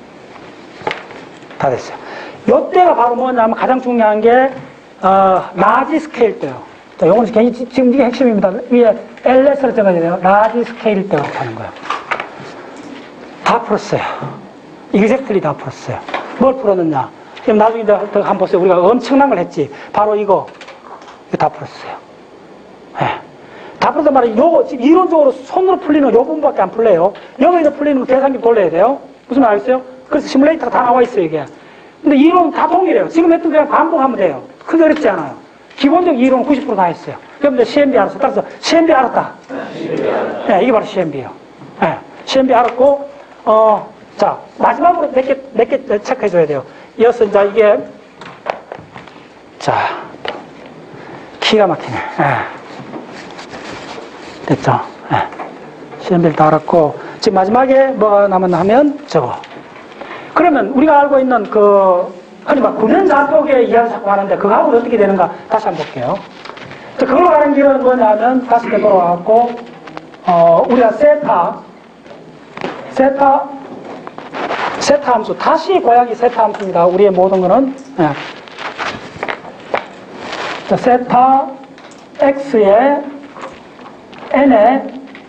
다 됐어요. 요때가 바로 뭐냐면 가장 중요한 게, 어, 라지 스케일 때요. 자, 요거는 굉장히 지금 이게 핵심입니다. 위에 엘에스를 적어야 돼요. 라지 스케일 때로 하는 거예요. 다 풀었어요. 이그젝틀리 다 풀었어요. 뭘 풀었느냐? 그럼 나중에 이제 한번 보세요. 우리가 엄청난 걸 했지. 바로 이거. 이거 다 풀었어요. 예. 네. 다 풀었단 말이에요. 요거, 지금 이론적으로 손으로 풀리는 요 부분밖에 안 풀려요. 여기서 풀리는 거 계산기 돌려야 돼요. 무슨 말 알겠어요? 그래서 시뮬레이터가 다 나와 있어요, 이게. 근데 이론은 다 동일해요. 지금 했던 그냥 반복하면 돼요. 크게 어렵지 않아요. 기본적 이론은 구십 퍼센트 다 했어요. 그럼 이제 씨엠비 알았어. 따라서 씨엠비 알았다. 네, 이게 바로 씨엠비예요. 네, 씨엠비 알았고, 어, 자, 마지막으로 몇 개, 몇 개 체크해줘야 돼요. 이어서 이제 이게, 자, 기가 막히네. 네. 됐죠? 네. 씨엠비를 다 알았고, 지금 마지막에 뭐가 남았나 하면 저거. 그러면 우리가 알고 있는 그, 흔히 막 구면자폭의 이야기 자꾸 하는데 그거하고 어떻게 되는가 다시 한번 볼게요. 자, 그걸로 가는 길은 뭐냐면 다시 되돌아가고, 어, 우리가 세타, 세타, 세타 함수, 다시 고양이 세타 함수입니다. 우리의 모든 거는. 네. 자, 세타 x에 n에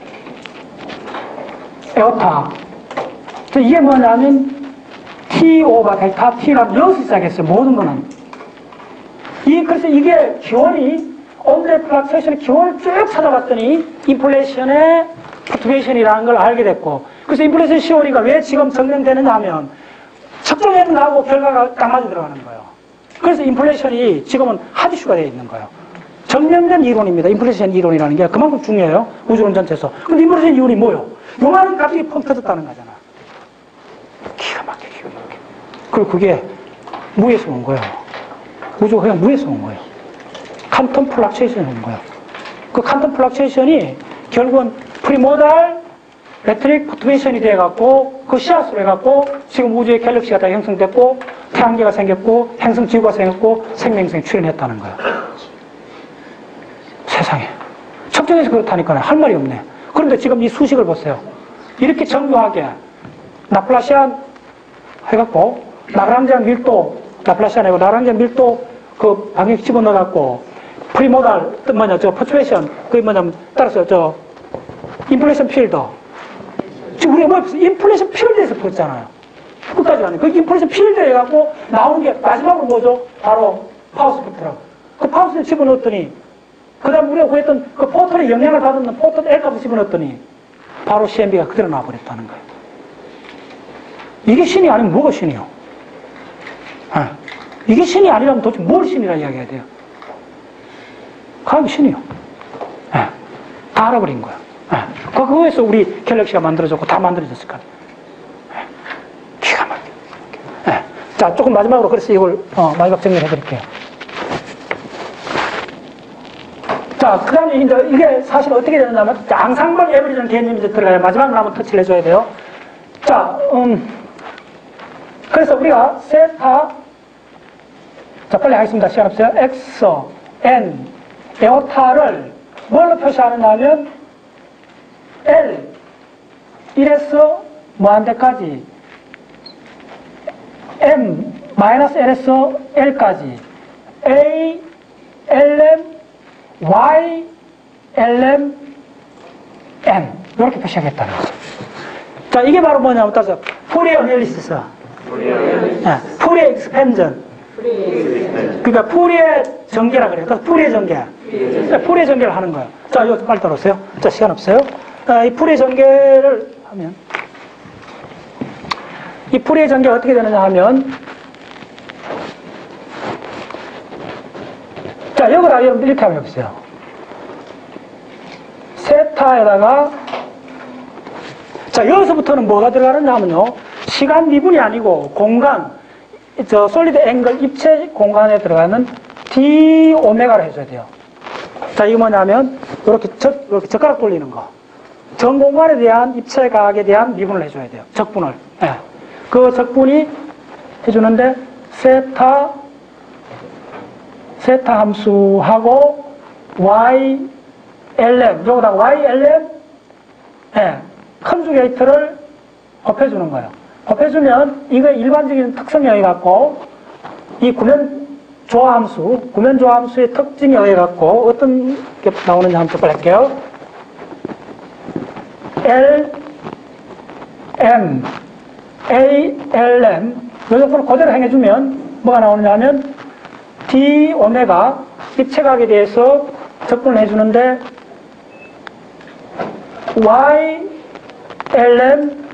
에오타. 이게 뭐냐면 T 오버 델타 T라면 여기서 시작했어요. 모든 거는. 이, 그래서 이게 기원이, 온드레 플락세이션의 기원을 쭉 찾아봤더니, 인플레이션의 퍼투베이션이라는 걸 알게 됐고, 그래서 인플레이션 시오리가 왜 지금 적용되느냐 하면, 측정해도 나오고 결과가 딱 맞아 들어가는 거예요. 그래서 인플레이션이 지금은 핫이슈가 되어 있는 거예요. 정명된 이론입니다. 인플레이션 이론이라는 게 그만큼 중요해요. 우주론 전체에서. 근데 인플레이션 이론이 뭐예요? 요만한 값이 펑 터졌다는 거잖아. 기가 막혀, 기가 막혀. 그리고 그게 무에서 온 거예요. 우주가 그냥 무에서 온 거예요. 칸텀 플락체이션이 온 거예요. 그 칸텀 플락체이션이 결국은 프리모달 레트릭 포트메이션이 돼갖고 그 씨앗으로 해갖고 지금 우주의 갤럭시가 다 형성됐고 태양계가 생겼고 행성 지구가 생겼고 생명성이 출현했다는 거예요. 세상에. 측정해서 그렇다니까 할 말이 없네. 그런데 지금 이 수식을 보세요. 이렇게 정교하게 라플라시안 해갖고 라그랑지안 밀도 라플라시안 해고 라그랑지안 밀도 그 방역 집어넣어갖고 프리모달 뭐냐 저 퍼츄에이션 그게 뭐냐면 따라서 저 인플레이션 필드 지금 우리가 뭐 인플레이션 필드에서 풀었잖아요. 끝까지 가네. 그 인플레이션 필드 해갖고 나오는 게 마지막으로 뭐죠? 바로 파워 스펙트럼. 그 파워 스펙트럼 집어넣었더니 그 다음 우리가 구했던 그 포톤의 영향을 받는 포톤 L 값을 집어넣었더니 바로 씨엠비가 그대로 나와버렸다는 거예요. 이게 신이 아니면 뭐가 신이요? 아, 이게 신이 아니라면 도대체 뭘 신이라 이야기해야 돼요? 과학이 신이요. 아, 다 알아버린 거야. 아, 그거에서 우리 갤럭시가 만들어졌고 다 만들어졌을 거야. 아, 기가 막혀. 아, 자, 조금 마지막으로 그래서 이걸 어, 마지막 정리를 해드릴게요. 자, 그 다음에 이제 이게 사실 어떻게 되느냐면, 앙상블 에버리지라는 개념이 이제 들어가요. 마지막으로 한번 터치를 해줘야 돼요. 자, 음, 그래서 우리가 세타, 자, 빨리 하겠습니다. 시간 없어요. X, N, 에오타를 뭘로 표시하느냐 하면, L, 일에서 무한대까지, M, 마이너스 L에서 L까지, A, 엘엠, Y, 엘엠, N 이렇게 표시하겠다는 거죠. 자, 이게 바로 뭐냐면 따서 포리에 어널리시스, 네, 포리에 익스펜전, 그러니까 포리에 전개라 그래요. 그래서 포리에 전개, 네, 포리에 전개를 하는 거예요. 자, 이거 빨리 따라오세요. 자, 시간 없어요. 아, 이 포리에 전개를 하면 이 포리에 전개가 어떻게 되느냐 하면, 자, 여기다 여러분들 이렇게 하면 보세요. 세타에다가, 자, 여기서부터는 뭐가 들어가느냐 하면요, 시간 미분이 아니고 공간, 저 솔리드 앵글 입체 공간에 들어가는 d 오메가를 해줘야 돼요. 자, 이게 뭐냐면 이렇게 적, 이렇게 젓가락 돌리는 거. 전 공간에 대한 입체 가학에 대한 미분을 해줘야 돼요. 적분을. 네. 그 적분이 해주는데 세타 세타 함수하고 y, lm, 여기다 y, lm, 예, 컨주게이트를 곱해주는 거예요. 곱해주면 이거 일반적인 특성에 의해 갖고 이 구면 조함수, 구면 조함수의 특징에 의해 갖고 어떤 게 나오는지 한번 빨리 할게요. L, M, A, lm, 이 정도를 그대로 행해주면 뭐가 나오느냐 하면 d 오메가 입체각에 대해서 적분을 해주는데 y, lm,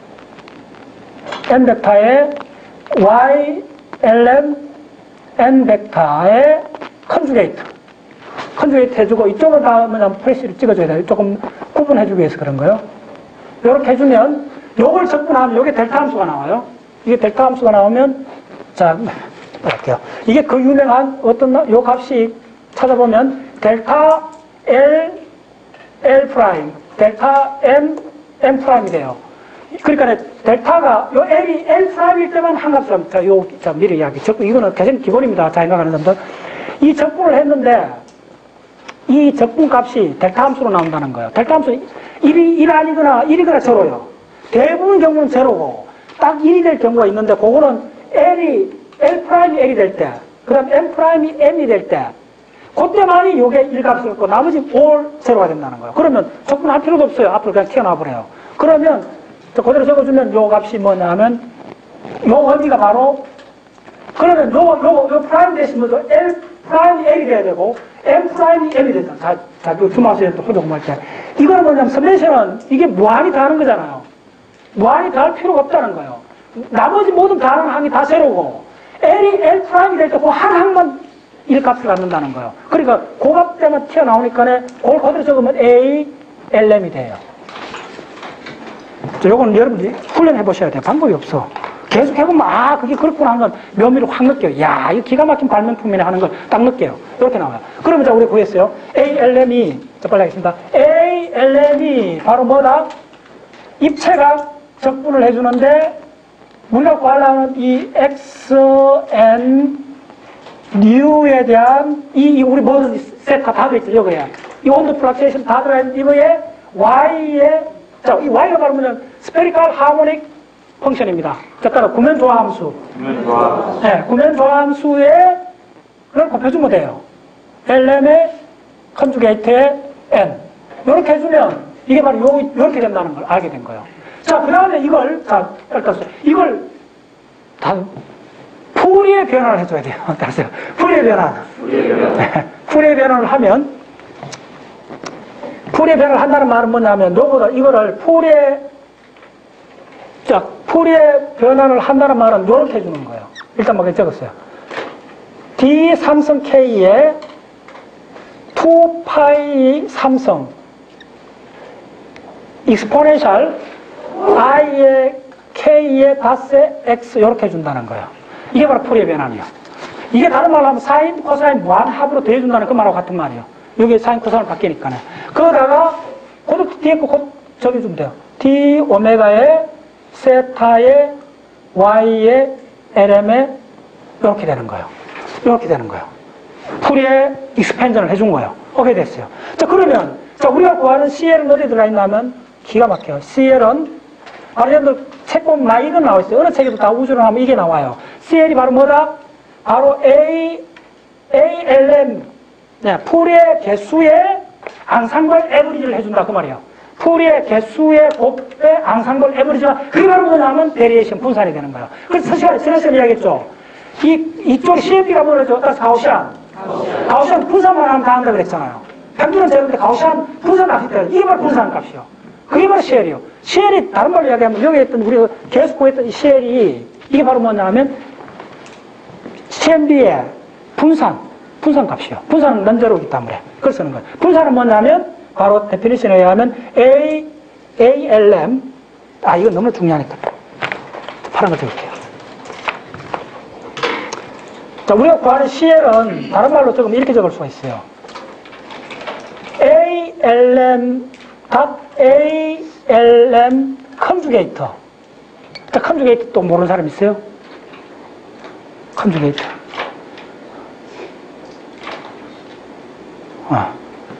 n 벡터의 y, lm, n 벡터의 컨주게이트 컨주게이트 해주고 이쪽을 다음에 프레시를 찍어줘야 돼요. 조금 구분해주기 위해서 그런 거예요. 이렇게 해주면 요걸 적분하면 요게 델타 함수가 나와요. 이게 델타 함수가 나오면 자 할게요. 이게 그 유명한 어떤 요 값이 찾아보면 델타 L, L 프라임, 델타 M, M 프라임이 돼요. 그러니까 델타가 요 L이 L 프라임일 때만 한 값을 합니다. 자, 요, 자, 미리 이야기. 적분, 이거는 계속 기본입니다. 자, 생각하는 사람들. 이 적분을 했는데 이 적분 값이 델타 함수로 나온다는 거예요. 델타 함수 일이 일 아니거나 일이거나 제로예요. 대부분 경우는 제로고 딱 일이 될 경우가 있는데 그거는 L이 L 프라임이 L이 될 때, 그 다음 M 프라임이 M이 될 때, 그때만이 요게 일 값이 있고 나머지 올 제로가 된다는 거예요. 그러면 적분할 필요도 없어요. 앞으로 그냥 튀어나와 버려요. 그러면 그대로 적어주면 요 값이 뭐냐 하면 요 의미가 바로 그러면 요, 요, 요 프라임 대신 뭐죠? L 프라임이 L이 돼야 되고 M 프라임이 M이 된다. 자, 자, 그 주마수에 또 호조 공부할 때. 이거는 뭐냐면 서메이션은 이게 무한히 다하는 거잖아요. 무한히 다할 필요가 없다는 거예요. 나머지 모든 다른 항이 다 제로고 L이 L 프라임이 될 때 그 한 항만 일 값을 갖는다는 거예요. 그러니까 그 값 때만 튀어나오니까 그걸 그대로 적으면 A, 엘엠이 돼요. 자, 요거는 여러분들이 훈련해 보셔야 돼요. 방법이 없어. 계속 해보면 아 그게 그렇구나 하는 건 묘미로 확 느껴요. 야 이거 기가 막힌 발명품이네 하는 걸 딱 느껴요. 이렇게 나와요. 그러면 자 우리 구했어요. A, 엘엠이 자 빨리 하겠습니다. A, 엘엠이 바로 뭐다? 입체각 적분을 해주는데 우리가 구하려는 이 x, n, 뉴에 대한 이, 이 우리 모든 세타 다 들어있죠. 여기에 이 온도 플락츄에이션 다 들어있는 이거에 y에 자, 이 y가 바로 뭐냐면 스페리컬 하모닉 펑션입니다. 자, 따라 구면 조화함수. 구면 조화함수. 네, 구면 조화함수에 그걸 곱해주면 돼요. 엘엠의 컨주게이트의 n. 이렇게 해주면 이게 바로 요, 요렇게 된다는 걸 알게 된 거예요. 자, 그 다음에 이걸, 자, 일단, 이걸 다 푸리에 변환을 해줘야 돼요. 따라서 푸리에 변환. 푸리에 변환. 푸리에 변환을 하면, 푸리에 변환을 한다는 말은 뭐냐면, 요거다, 이거를 푸리에, 자, 푸리에 변환을 한다는 말은 요렇게 해주는 거예요. 일단 뭐 적었어요. D 삼성 K에 투 파이 삼성 익스포넨셜 i의 k의 닷의 x 이렇게 해준다는 거예요. 이게 바로 푸리에 변환이에요. 이게 다른 말로 하면 사인, 코사인 무한합으로 더해준다는 그 말하고 같은 말이에요. 여기 사인, 코사인을 바뀌니까요. 그러다가 그것도 뒤에 거 적어주면 돼요. d 오메가의 세타의 y의 엘엠의 이렇게 되는 거예요. 이렇게 되는 거예요. 푸리에 익스펜전을 해준 거예요. 오케이 됐어요. 자, 그러면 자, 우리가 구하는 씨엘은 어디에 들어있냐면 기가 막혀요. 씨엘은 바로 여러분들 책 보면 나 이건 나와 있어요. 어느 책에도 다 우주를 하면 이게 나와요. 씨엘이 바로 뭐다? 바로 A, 에이엘엠. 네, 푸리의 개수의 앙상블 에버리지를 해준다. 그 말이에요. 푸리의 개수의 곱의 앙상블 에버리지가 그게 바로 뭐냐면 베리에이션 분산이 되는 거예요. 그래서 첫 시간에 지난 시간에 이야기했죠. 이, 이쪽 씨에프가 뭐라죠? 따라서 가우시안. 가우시안. 가우시안 분산만 하면 다 한다 그랬잖아요. 평균은 제로인데 가우시안 분산 값이 돼요. 이게 바로 분산 값이요. 그게 바로 씨엘이요. 씨엘이 다른 말로 이야기하면 여기 했던 우리가 계속 구했던 이 씨엘이 이게 바로 뭐냐면 씨엠비의 분산, 분산 값이요. 분산은 넌제로이기 때문에 그걸 쓰는 거예요. 분산은 뭐냐면 바로 데피니션에 의하면 A, 에이엘엠 아 이건 너무 중요하니까 파란 거 적을게요. 자, 우리가 구하는 씨엘은 다른 말로 적으면 이렇게 적을 수가 있어요. 에이엘엠 닷 에이엘엠 컨주게이터. 자, 컨주게이터 또 모르는 사람 있어요? 컨주게이터. 아.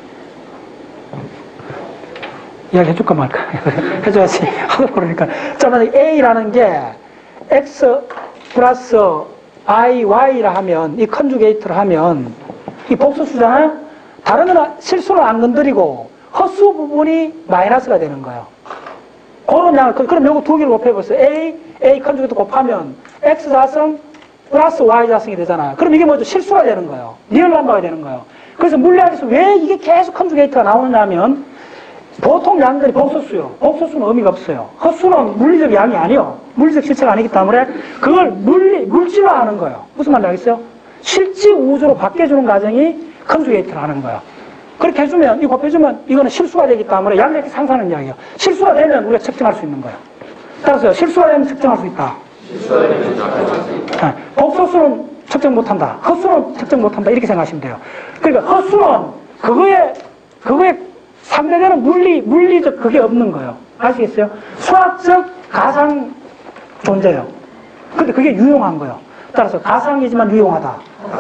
이야기 해줄까 말까? 해줘야지. 하도 그러니까. 자, 만약 A라는 게 X 플러스 I, Y라 하면, 이 컨주게이트를 하면, 이 복소수잖아요? 다른 거는 실수를 안 건드리고, 헛수 부분이 마이너스가 되는 거예요. 그런 양을, 그럼 요거 두 개를 곱해보세요. A, A 컨주게이트 곱하면, X 자승 플러스 Y 자승이 되잖아요. 그럼 이게 뭐죠? 실수가 되는 거예요. 리얼 넘버가 되는 거예요. 그래서 물리학에서 왜 이게 계속 컨주게이트가 나오느냐면, 보통 양들이 복소수요. 복소수는 의미가 없어요. 헛수는 물리적 양이 아니요. 물리적 실체가 아니기 때문에 그걸 물리, 물질화하는 거예요. 무슨 말인지 알겠어요? 실제 우주로 바뀌어주는 과정이 컨주게이트를 하는 거예요. 그렇게 해주면, 이거 곱해주면 이거는 실수가 되기 때문에 양력이 상승하는 이야기예요. 실수가 되면 우리가 측정할 수 있는 거예요. 따라서 실수가 되면 측정할 수 있다. 실수가 되면 측정할 수 있다. 네. 복소수는 측정 못한다. 헛수는 측정 못한다. 이렇게 생각하시면 돼요. 그러니까 헛수는 그거에, 그거에 상대되는 물리, 물리적 그게 없는 거예요. 아시겠어요? 수학적 가상 존재예요. 근데 그게 유용한 거예요. 따라서 가상이지만 유용하다.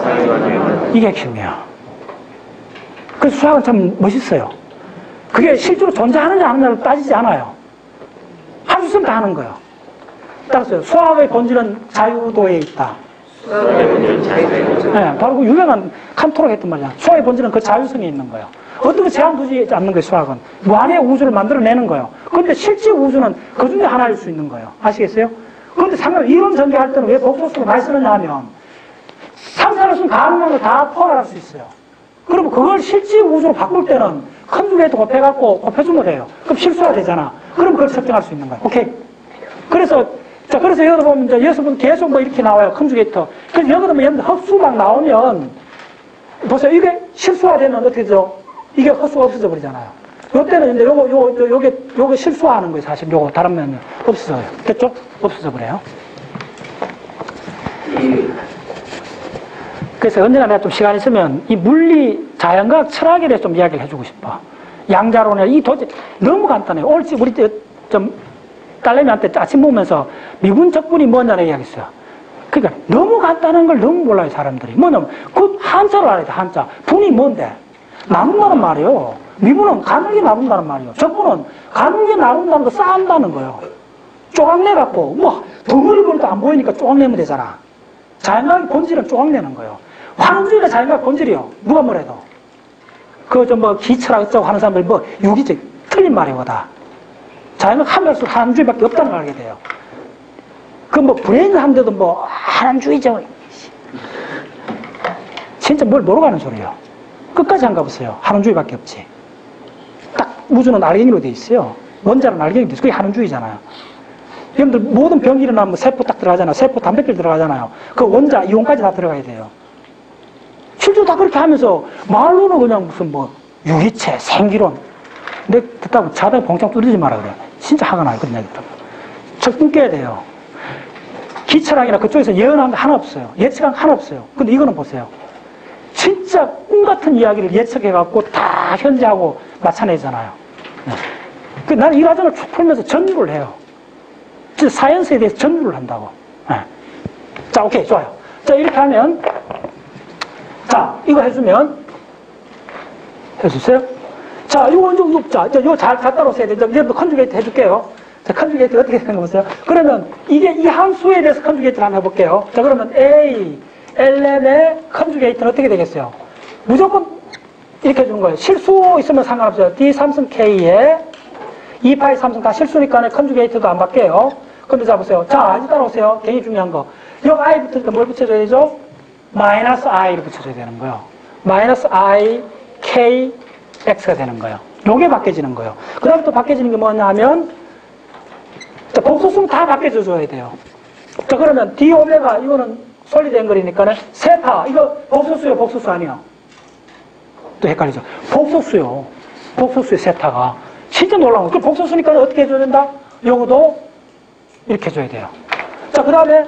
이게 핵심이에요. 그래서 수학은 참 멋있어요. 그게 실제로 존재하느냐 안 하느냐를 따지지 않아요. 할 수 있으면 다 하는 거예요. 따라서 수학의 본질은 자유도에 있다. 수학의 본질은 자유도에 있다. 네, 바로 그 유명한 칸토로가 했던 말이야. 수학의 본질은 그 자유성에 있는 거예요. 어떻게 제한 두지 않는 거예요, 수학은. 무한의 우주를 만들어내는 거예요. 그런데 실제 우주는 그 중에 하나일 수 있는 거예요. 아시겠어요? 그런데 상관 이론 전개할 때는 왜 복소수를 많이 쓰느냐 하면 상상할 수 있는 가능한 걸 다 포괄할 수 있어요. 그러면 그걸 실제 우주로 바꿀 때는 컨주게이트 곱해갖고 곱해주면 돼요. 그럼 실수가 되잖아. 그럼 그걸 측정할 수 있는 거예요. 오케이? 그래서, 자, 그래서 여기서 보면 이제 여기서 보면 계속 뭐 이렇게 나와요. 컨주게이트. 그래서 여기서 뭐 헛수 막 나오면 보세요. 이게 실수가 되면 어떻게 되죠? 이게 헛수가 없어져 버리잖아요. 요때는 이제 요거, 요거, 요게, 요거 실수하는 거예요. 사실 요거 다른 면은 없어져요. 됐죠? 없어져 버려요. 그래서 언젠가 내가 좀 시간 있으면 이 물리, 자연과학, 철학에 대해서 좀 이야기를 해주고 싶어. 양자론에 이 도대체 너무 간단해요. 오늘 우리 좀 딸내미한테 아침 먹으면서 미분 적분이 뭐냐고 이야기했어요. 그러니까 너무 간단한 걸 너무 몰라요, 사람들이. 뭐냐면 그 한자를 알아야 돼, 한자. 분이 뭔데? 나눈다는 말이에요. 미분은 가는 게 나눈다는 말이에요. 적분은 가는 게 나눈다는 거 쌓는다는 거예요. 쪼각내갖고 뭐 덩어리 볼도 안 보이니까 쪼각내면 되잖아. 자연과학의 본질은 쪼각내는 거예요. 환원주의가 자연과학 본질이요. 누가 뭐래도. 그 좀 뭐 기철학 어쩌고 하는 사람들 뭐 유기적 틀린 말이고 다. 자연과학 하면서 환원주의밖에 없다는 걸 알게 돼요. 그 뭐 브레인 하는데도 뭐 환원주의죠. 진짜 뭘 모르고 하는 소리예요. 끝까지 안 가보세요. 환원주의밖에 없지. 딱 우주는 알갱이로 돼 있어요. 원자는 알갱이로 돼 있어요. 그게 환원주의잖아요. 여러분들 모든 병이 일어나면 세포 딱 들어가잖아요. 세포 단백질 들어가잖아요. 그 원자, 이온까지 다 들어가야 돼요. 실제로 다 그렇게 하면서 말로는 그냥 무슨 뭐 유기체, 생기론. 근데 듣다 보면 자다가 봉창 뚫리지 마라 그래요. 진짜 화가 나요. 그런 얘기 듣다 보면. 적 끊겨야 돼요. 기철학이나 그쪽에서 예언한 거 하나 없어요. 예측한 거 하나 없어요. 근데 이거는 보세요. 진짜 꿈 같은 이야기를 예측해갖고 다 현재하고 맞춰내잖아요. 네. 그 나는 이 과정을 쭉 풀면서 전부를 해요. 진짜 사이언스에 대해서 전부를 한다고. 네. 자, 오케이, 좋아요. 자, 이렇게 하면, 자, 이거 해주면, 해주세요. 자, 이거 원종 자, 이거 잘, 잘 따라오셔야 돼요. 이제부터 컨주게이트 해줄게요. 자, 컨주게이트 어떻게 되는 거 보세요. 그러면 이게 이 함수에 대해서 컨주게이트를 한번 해볼게요. 자, 그러면 A, 엘엠의 컨주게이트는 어떻게 되겠어요? 무조건 이렇게 해주는 거예요. 실수 있으면 상관없어요. D 삼승 K에 이 파이 삼승 다 실수니까 컨주게이트도 안 바뀌어요. 근데 자, 보세요. 자, 이제 따라오세요. 굉장히 중요한 거. 여기 I 붙을 때 뭘 붙여줘야 되죠? 마이너스 I를 붙여줘야 되는 거예요. 마이너스 I, K, X가 되는 거예요. 요게 바뀌어지는 거예요. 그 다음에 또 바뀌어지는 게 뭐냐 하면, 자, 복소수는 다 바뀌어줘야 돼요. 자, 그러면 D 오메가, 이거는 솔리드인 거리니까는 세타, 이거 복소수요, 복소수 아니요? 또 헷갈리죠. 복소수요. 복소수의 세타가. 진짜 놀라운 거. 그 복소수니까 어떻게 해줘야 된다? 요거도 이렇게 해줘야 돼요. 자, 그 다음에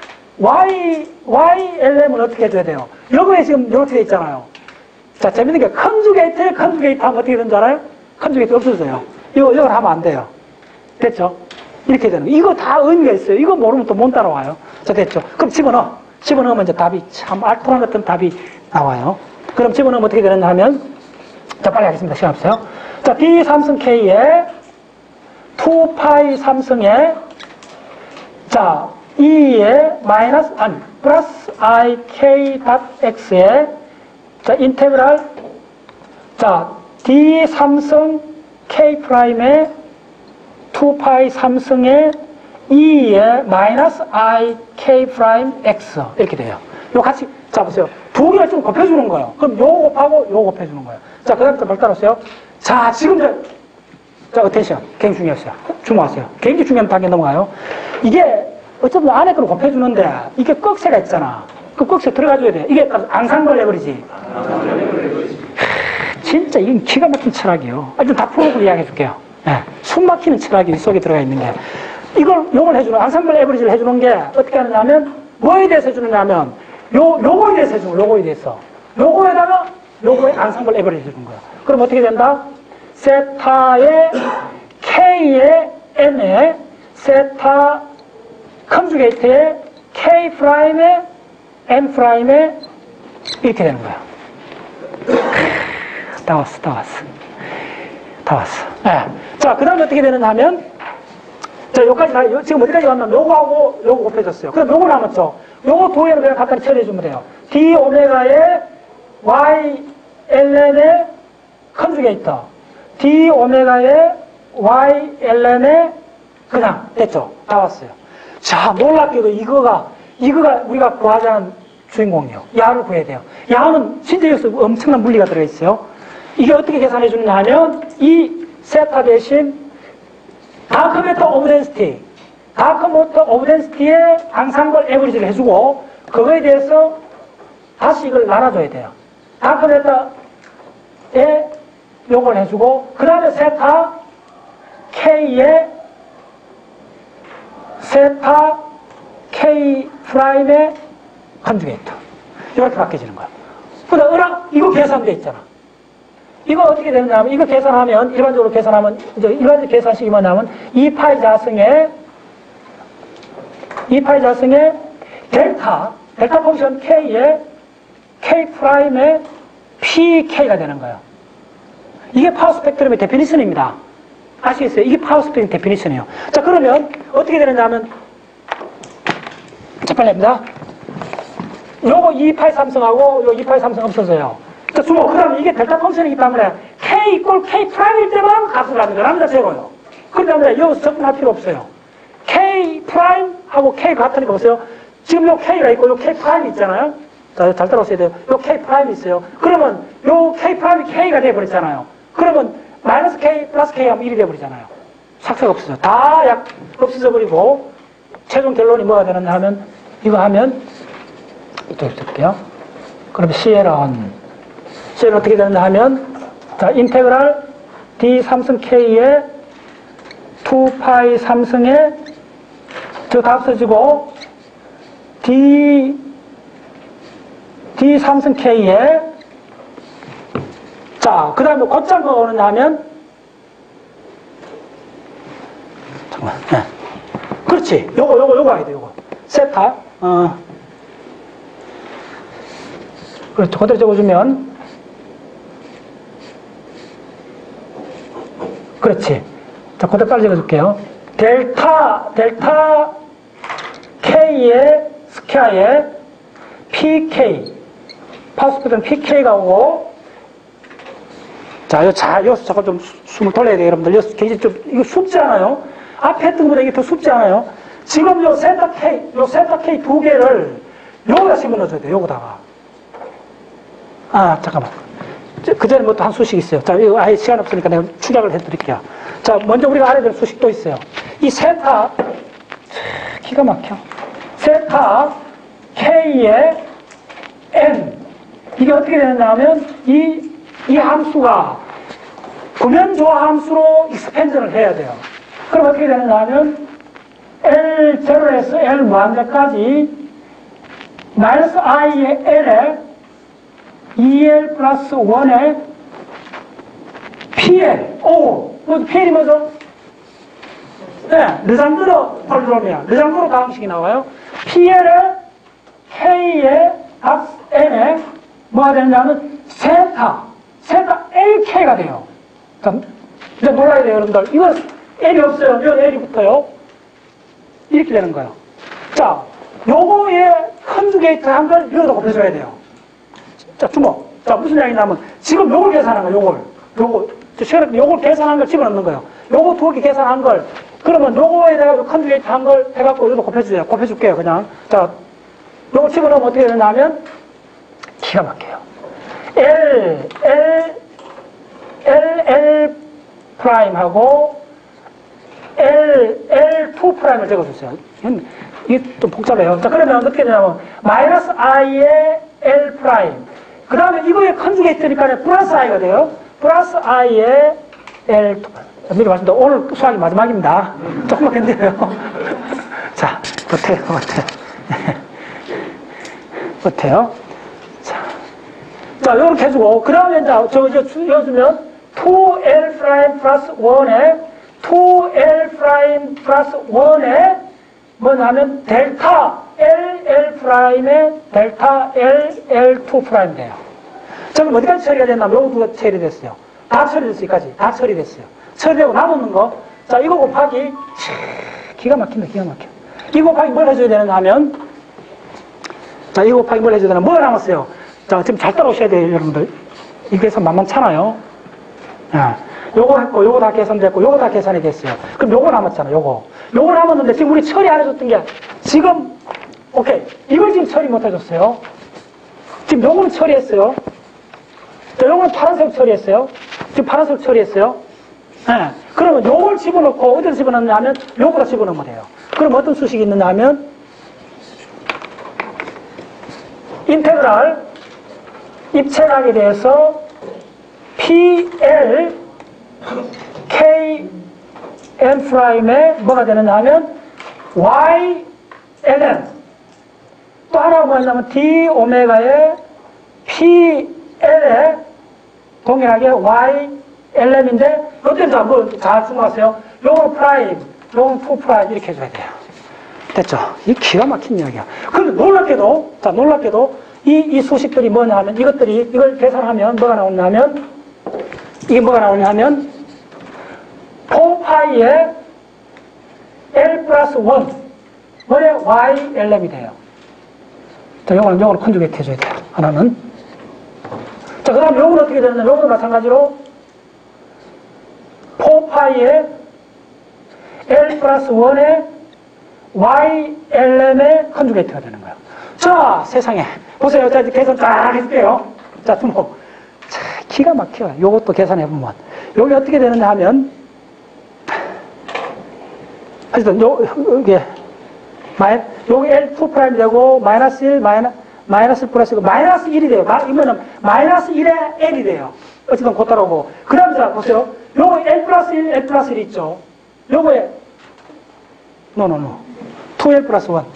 Y, 와이엘엠은 어떻게 해줘야 돼요? 요거에 지금 이렇게 돼 있잖아요. 자, 재밌는 게 컨주게이트, 컨주게이트 하면 어떻게 되는 줄 알아요? 컨주게이트 없어져요. 이거, 이걸 하면 안 돼요. 됐죠? 이렇게 되는 거. 이거 다 의미가 있어요. 이거 모르면 또 못 따라와요. 자, 됐죠? 그럼 집어넣어. 집어넣으면 이제 답이 참 알토란 같은 답이 나와요. 그럼 집어넣으면 어떻게 되느냐 하면, 자, 빨리 하겠습니다. 시간 없어요. 자, D 삼승 K에 투 파이 삼승에 자, 이에 마이너스, 아니, 플러스 I K 닷 X에 자, 인테그랄 자, D 삼승 K 프라임에 투 파이 삼승에 이에 마이너스 I K 프라임 X 이렇게 돼요. 요 같이 자 보세요. 두 개를 좀 곱해주는 거예요. 그럼 요 곱하고 요 곱해주는 거예요. 자, 그 다음에 또 따라오세요. 자, 지금 저, 자, 어텐션. 굉장히 중요했어요. 주목하세요. 굉장히 중요한 단계 넘어가요. 이게 어쩌면 안에 걸 곱해주는데 이게 꺽쇠가 있잖아. 그 꺽쇠 들어가줘야 돼. 이게 앙상블 레버리지. 진짜 이건 기가 막힌 철학이에요. 아주 다 풀어보고 이야기해 줄게요. 네. 숨 막히는 철학이 이 속에 들어가 있는 게. 이걸, 요걸 해주는, 앙상블 레버리지를 해주는 게 어떻게 하느냐면, 뭐에 대해서 해주느냐면, 요, 요거에 대해서 해주는 거예요. 요거에 대해서. 요거에다가, 요거에 앙상블 레버리지 해주는 거예요. 그럼 어떻게 된다? 세타의 K의 N에, 세타 컨주게이트의 K 프라임의 N 프라임에 이렇게 되는 거예요. 다 왔어, 다 왔어. 다 왔어. 네. 자, 그 다음에 어떻게 되느냐 하면, 자, 여기까지, 나, 지금 어디까지 왔나? 요거하고 요거 곱해졌어요. 그럼 요거 남았죠? 요거 두 개를 그냥 각각 처리해주면 돼요. D 오메가의 Y 엘엔의 컨주게이터. D 오메가의 Y 엘엔의 그냥, 됐죠? 다 왔어요. 자, 놀랍게도 이거가, 이거가 우리가 구하자는 주인공이에요. 야를 구해야 돼요. 야는 진짜 여기서 엄청난 물리가 들어있어요. 이게 어떻게 계산해 주느냐 하면, 이 세타 대신 다크메터 오브 덴시티, 다크메터 오브 덴시티의 앙상블 에버리지를 해주고, 그거에 대해서 다시 이걸 나눠줘야 돼요. 다크메터에 요걸 해주고, 그 다음에 세타 K에 세타 K 프라임의 컨주게이트. 이렇게 바뀌어지는 거야. 그 다음, 으락, 이거 계산돼 있잖아. 이거 어떻게 되느냐면, 이거 계산하면, 일반적으로 계산하면, 이제 일반적 계산식이 뭐냐면, 이 파이 자승에, 이 파이 자승에 델타, 델타 펑션 K에 K 프라임에 피케이가 되는 거예요. 이게 파워 스펙트럼의 데피니션입니다. 아시겠어요? 이게 파워 스펙트럼 데피니션이에요. 자, 그러면 어떻게 되느냐면, 자, 빨리 합니다. 요거 이 파이 삼성하고 요 이 파이 삼성 없어져요. 자, 주목. 그 다음에 이게 델타 펑션이기 때문에 K 이꼴 K 프라임일 때만 값을 하는 거예요. 남자 제로요. 그렇기 때문에 여기서 접근할 필요 없어요. K 프라임하고 K 같으니까 보세요. 지금 요 K가 있고 요 K 프라임이 있잖아요. 자, 잘 따라오셔야 돼요. 요 K 프라임이 있어요. 그러면 요 K 프라임이 K가 돼버렸잖아요. 그러면 마이너스 K 플러스 K 하면 일이 돼버리잖아요. 삭제가 없어져. 다 약 없어져 버리고 최종 결론이 뭐가 되느냐 하면 이거 하면 이쪽에 쓸게요. 그러면 씨엘은 씨엘은 어떻게 되느냐 하면 자, 인테그랄 D 삼승 K에 투 파이 삼승에 저 다 없어지고 D D 삼승 K에 자, 그 다음에 곧장 뭐가 오느냐 하면 잠깐만 네. 그렇지. 요거 요거 요거 해야 돼. 요거 세타 어. 그렇죠. 그대로 적어주면 그렇지. 자, 그대로 빨리 적어줄게요. 델타 델타 K의 스퀘어에 피케이 파워스펙트럼 피케이가 오고 자, 요 자, 여기서 잠깐 좀 숨을 돌려야 돼요, 여러분들. 여기서 굉장히 좀 이거 숨지 않아요? 앞에 했던 것보다 이게 더 숨지 않아요? 지금 요 세타 K 요 세타 K 두 개를 여기다 집어넣어줘야 돼요. 요거다가. 아, 잠깐만. 그 전에 뭐 또 한 수식 있어요. 자, 이거 아예 시간 없으니까 내가 축약을 해드릴게요. 자, 먼저 우리가 알아야 될 수식도 있어요. 이 세타, 기가 막혀. 세타 K의 N. 이게 어떻게 되느냐 하면, 이, 이 함수가 구면조화 함수로 익스펜전을 해야 돼요. 그럼 어떻게 되느냐 하면, 엘 제로에서 L 무한대까지 마이너스 I의 L에 이엘 플러스 원에 피엘, 오, 뭐 피엘이 뭐죠? 네, 르장드로 폴리노미아, 르장드로 다음식이 나와요. 피엘에 K에 닥스 N에 뭐가 되느냐면 세타, 세타 엘케이가 돼요. 자, 이제 놀라야 돼요, 여러분들. 이건 L이 없어요. 이건 L이 붙어요. 이렇게 되는 거예요. 자, 요거에 컨주게이트 한 걸 여기다 곱해줘야 돼요. 자, 주목. 자, 무슨 이야기냐면, 지금 요걸 계산한 거예요, 요걸. 요거, 시간에 요걸 계산한 걸 집어넣는 거예요. 요거 두 개 계산한 걸, 그러면 요거에다가 컨주게이트 한 걸 해갖고 여기다 곱해주세요. 곱해줄게요, 그냥. 자, 요거 집어넣으면 어떻게 되냐면, 기가 막혀요. L, L, L, L 프라임하고 L, L 투 프라임을 적어주세요. 이게 좀 복잡해요. 자, 그러면 어떻게 되냐면, 마이너스 I의 L 프라임. 그 다음에 이거에 컨주게이트니까 플러스 I가 돼요. 플러스 I의 L 투 프라임. 미리 말씀드립니다. 오늘 수학이 마지막입니다. 조금만 견뎌요. 자, 어때요? 어때요? 어때요? 자, 자, 요렇게 해주고, 그 다음에 이제, 저, 저, 여주면, 투 엘 프라임 플러스 원에, 투 엘 프라임 플러스 원에, 뭐냐면, 델타 L, L 프라임에 델타 L, L 투 프라임 돼요. 자, 그럼 어디까지 처리가 됐나? 요거 누가 처리됐어요? 다 처리됐어요, 여기까지. 다 처리됐어요. 처리되고 남은 거, 자, 이거 곱하기, 기가 막힌다, 기가 막혀. 이거 곱하기 뭘 해줘야 되느냐 하면, 자, 이거 곱하기 뭘 해줘야 되나? 뭐 남았어요? 자, 지금 잘 따라오셔야 돼요, 여러분들. 이게서 만만찮아요. 아, 요거 했고, 요거 다 계산됐고, 요거 다 계산이 됐어요. 그럼 요거 남았잖아, 요거. 요거 남았는데, 지금 우리 처리 안 해줬던 게, 지금, 오케이. 이걸 지금 처리 못 해줬어요. 지금 요거는 처리했어요. 자, 요거는 파란색 처리했어요. 지금 파란색 처리했어요. 네. 그러면 요걸 집어넣고, 어디서 집어넣느냐 하면, 요거다 집어넣으면 돼요. 그럼 어떤 수식이 있느냐 하면, 인테그랄, 입체각에 대해서, 피엘, K, N 프라임에 뭐가 되느냐 하면, Y, Ln. 또 하나가 뭐냐면, D, 오메가에, P, L에, 동일하게 y 엘엠인데 이때 한번 잘 숨어가세요. 요건 프라임, 요건 투 프라임 이렇게 해줘야 돼요. 됐죠? 이 기가 막힌 이야기야. 근데 놀랍게도, 자, 놀랍게도 이, 이 수식들이 뭐냐 하면 이것들이, 이걸 계산하면 뭐가 나오냐 하면 이게 뭐가 나오냐 하면 사 파이에 L 플러스 일 원의 y 엘엠이 돼요. 자, 요거는, 요거는 컨주게이트 해줘야 돼요. 하나는. 자, 그 다음 요건 어떻게 되느냐, 요거는 마찬가지로 사 파이에 L 플러스 일의 y 엘엠의 컨주게이트가 되는 거예요. 자, 세상에. 보세요. 자, 이제 계산 쫙 해줄게요. 자, 두목. 자, 기가 막혀요. 요것도 계산해보면. 요게 어떻게 되느냐 하면, 하여튼, 요, 이게, 마이, 요게 엘 투 프라임 되고, 마이너스 일, 마이너, 마이너스 플러스, 마이너스 일이 돼요. 마, 이거는 마이너스 일에 L이 돼요. 어쨌든 곧따라오고. 그 다음, 자, 보세요. 요거 L 플러스 일, L 플러스 일 있죠. 요거에, 노, 노, 노. 투 엘 플러스 일.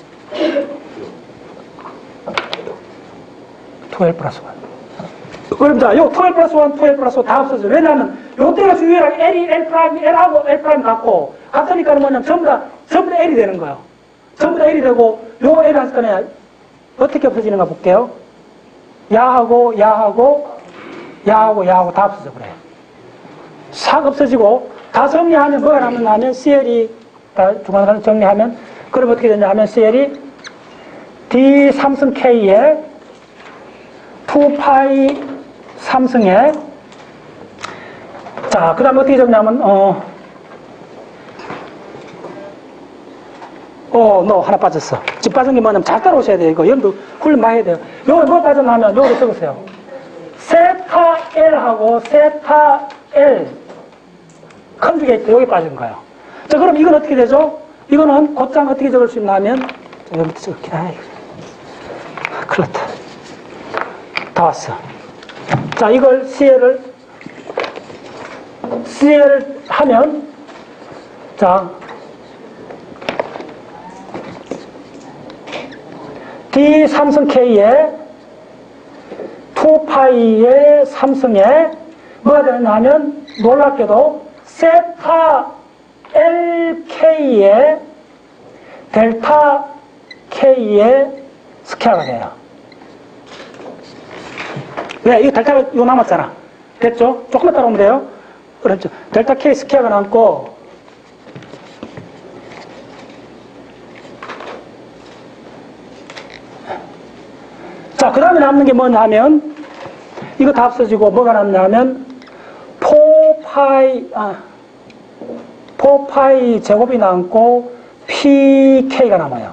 투 엘 플러스 일. 그럼 자, 요 투 엘 플러스 일, 투 엘 플러스 일 다 없어져. 왜냐하면, 요때가 주요하게 L이 L 프라임, L하고 L 프라임 같고, 같으니까 뭐냐면 전부 다, 전부 다 L이 되는 거예요. 전부 다 L이 되고, 요 L 한 건에 어떻게 없어지는가 볼게요. 야하고, 야하고, 야하고, 야하고 다 없어져 그래요. 싹 없어지고, 다 정리하면 뭐가 남느냐 하면, 씨엘이, 다 중간에 정리하면, 그럼 어떻게 되냐 하면, 씨엘이 D 삼승 K에 투 파이 삼승에, 자, 그 다음에 어떻게 적냐면, 어, 어, 너 하나 빠졌어. 지금 빠진 게 뭐냐면 잘 따라오셔야 돼요. 이거 여러분도 훈련 많이 해야 돼요. 요거 뭐 빠졌냐면, 요거를 적으세요. 세타 L하고 세타 L 컨주게이트 여기 빠진 거예요. 자, 그럼 이건 어떻게 되죠? 이거는 곧장 어떻게 적을 수 있나 하면, 자, 여기 적을게. 아이고. 큰일 났다. 다 왔어. 자, 이걸 씨엘을, 씨엘을 하면, 자, D 삼승 K에 투 파이의 삼승에 뭐가 되느냐 하면 놀랍게도 세타 엘 케이의 델타 K의 스퀘어가 돼요. 왜? 이거 델타가 이거 남았잖아. 됐죠? 조금만 따라오면 돼요. 그렇죠. 델타 K 스퀘어가 남고, 자, 그 다음에 남는 게 뭐냐 하면, 이거 다 없어지고 뭐가 남냐 하면, 사 파이, 아, 사 파이 제곱이 남고, 피케이가 남아요.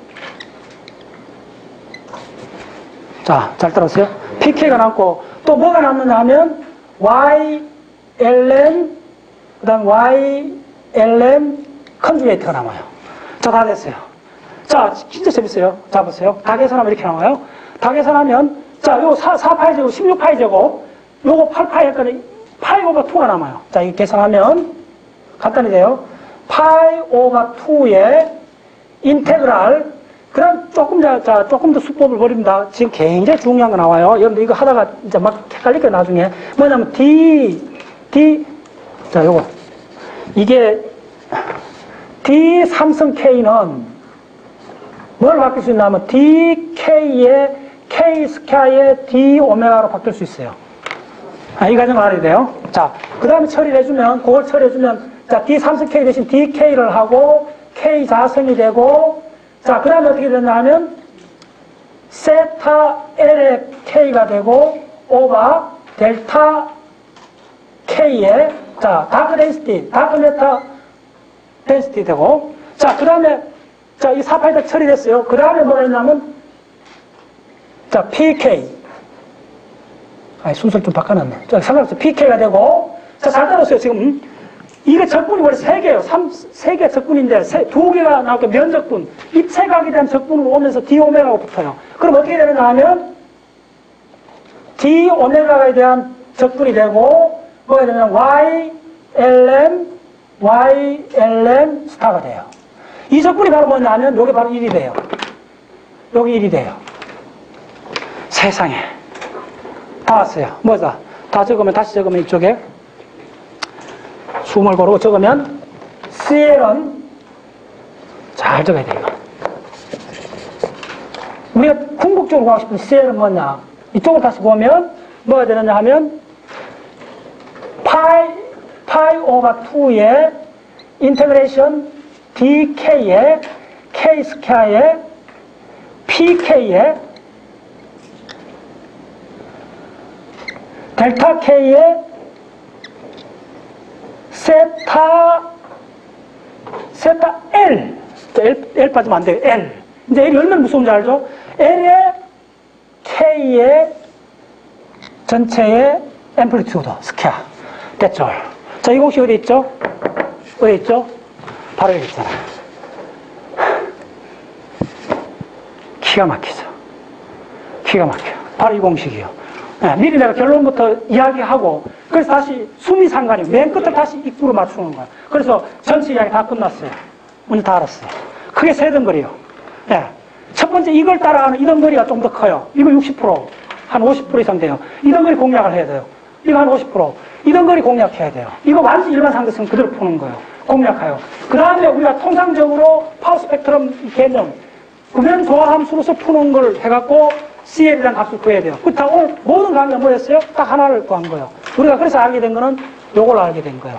자, 잘 따라오세요. 피케이가 남고, 또 뭐가 남느냐 하면, Y, 엘엠, 그 다음 Y, 엘엠, 컨주게이트가 남아요. 자, 다 됐어요. 자, 진짜 재밌어요. 자, 보세요. 다 계산하면 이렇게 나와요. 다 계산하면, 자, 요 사, 사 파이 제곱, 십육 파이 제곱, 요거 팔 파이 할 거는 파이 오버 이가 남아요. 자, 이거 계산하면 간단히 돼요. 파이 오버 이의 인테그랄, 그럼 조금, 자, 자, 조금 더 수법을 버립니다. 지금 굉장히 중요한 거 나와요. 여러분들 이거 하다가 이제 막 헷갈릴 거예요, 나중에. 뭐냐면, D, D, 자, 요거. 이게, D 삼승 K는 뭘 바뀔 수 있냐면, 디케이의 K 스퀘어의 D 오메가로 바뀔 수 있어요. 아, 이 과정을 알아야 돼요. 자, 그 다음에 처리를 해주면, 그걸 처리해주면, 자, D 삼승 K 대신 디케이를 하고, K 자성이 되고, 자, 그 다음에 어떻게 되냐 하면, 세타 L의 K가 되고, 오바 델타 K의, 자, 다크 덴시티, 다크 메타 덴시티 되고, 자, 그 다음에, 자, 이 사 파이 다 처리됐어요. 그 다음에 뭐가 있냐면, 자, 피케이. 아니, 순서를 좀 바꿔놨네. 자, 상관없어요. 피케이가 되고, 자, 잘 따라오세요. 지금, 음? 이게 적분이 원래 세 개예요. 삼, 세 개 적분인데, 세, 두 개가 나오게 면적분, 입체각에 대한 적분으로 오면서 D 오메가가 붙어요. 그럼 어떻게 되느냐 하면, D 오메가에 대한 적분이 되고, 뭐가 되냐면, Y, 엘엠, Y, 엘엠, 스타가 돼요. 이 적분이 바로 뭐냐 하면, 요게 바로 일이 돼요. 여기 일이 돼요. 세상에. 다 왔어요. 뭐다? 다 적으면, 다시 적으면 이쪽에 숨을 고르고 적으면 씨엘은 잘 적어야 돼요. 우리가 궁극적으로 구하고 싶은 씨엘은 뭐냐? 이쪽을 다시 보면 뭐가 되느냐 하면 파이, 파이 오버 투의 인테그레이션 디케이의 K 스퀘어의 피케이의 델타 K의 세타 세타 L L, L 빠지면 안 돼요. L 이제 L이 얼마나 무서운지 알죠? L의 K의 전체의 앰플리튜드 스퀘어 됐죠? 자, 이 공식 어디 있죠? 어디 있죠? 바로 여기 있잖아요. 기가 막히죠. 기가 막혀요. 바로 이 공식이요. 네, 미리 내가 결론부터 이야기하고 그래서 다시 숨이 상관이에요. 맨 끝을 다시 입구로 맞추는 거예요. 그래서 전체 이야기 다 끝났어요. 문제 다 알았어요. 크게 세 덩거리요. 네. 첫 번째 이걸 따라가는 이 덩거리가 좀 더 커요. 이거 육십 퍼센트 한 오십 퍼센트 이상 돼요. 이 덩거리 공략을 해야 돼요. 이거 한 오십 퍼센트 이 덩거리 공략해야 돼요. 이거 완전 일반 상대성 그대로 푸는 거예요. 공략해요. 그 다음에 우리가 통상적으로 파워 스펙트럼 개념 구변 조화 함수로서 푸는 걸 해갖고 씨엘이라는 값을 구해야 돼요. 그렇다고 오늘 모든 강의가 뭐였어요? 딱 하나를 구한 거예요. 우리가 그래서 알게 된 거는 요걸 알게 된 거예요.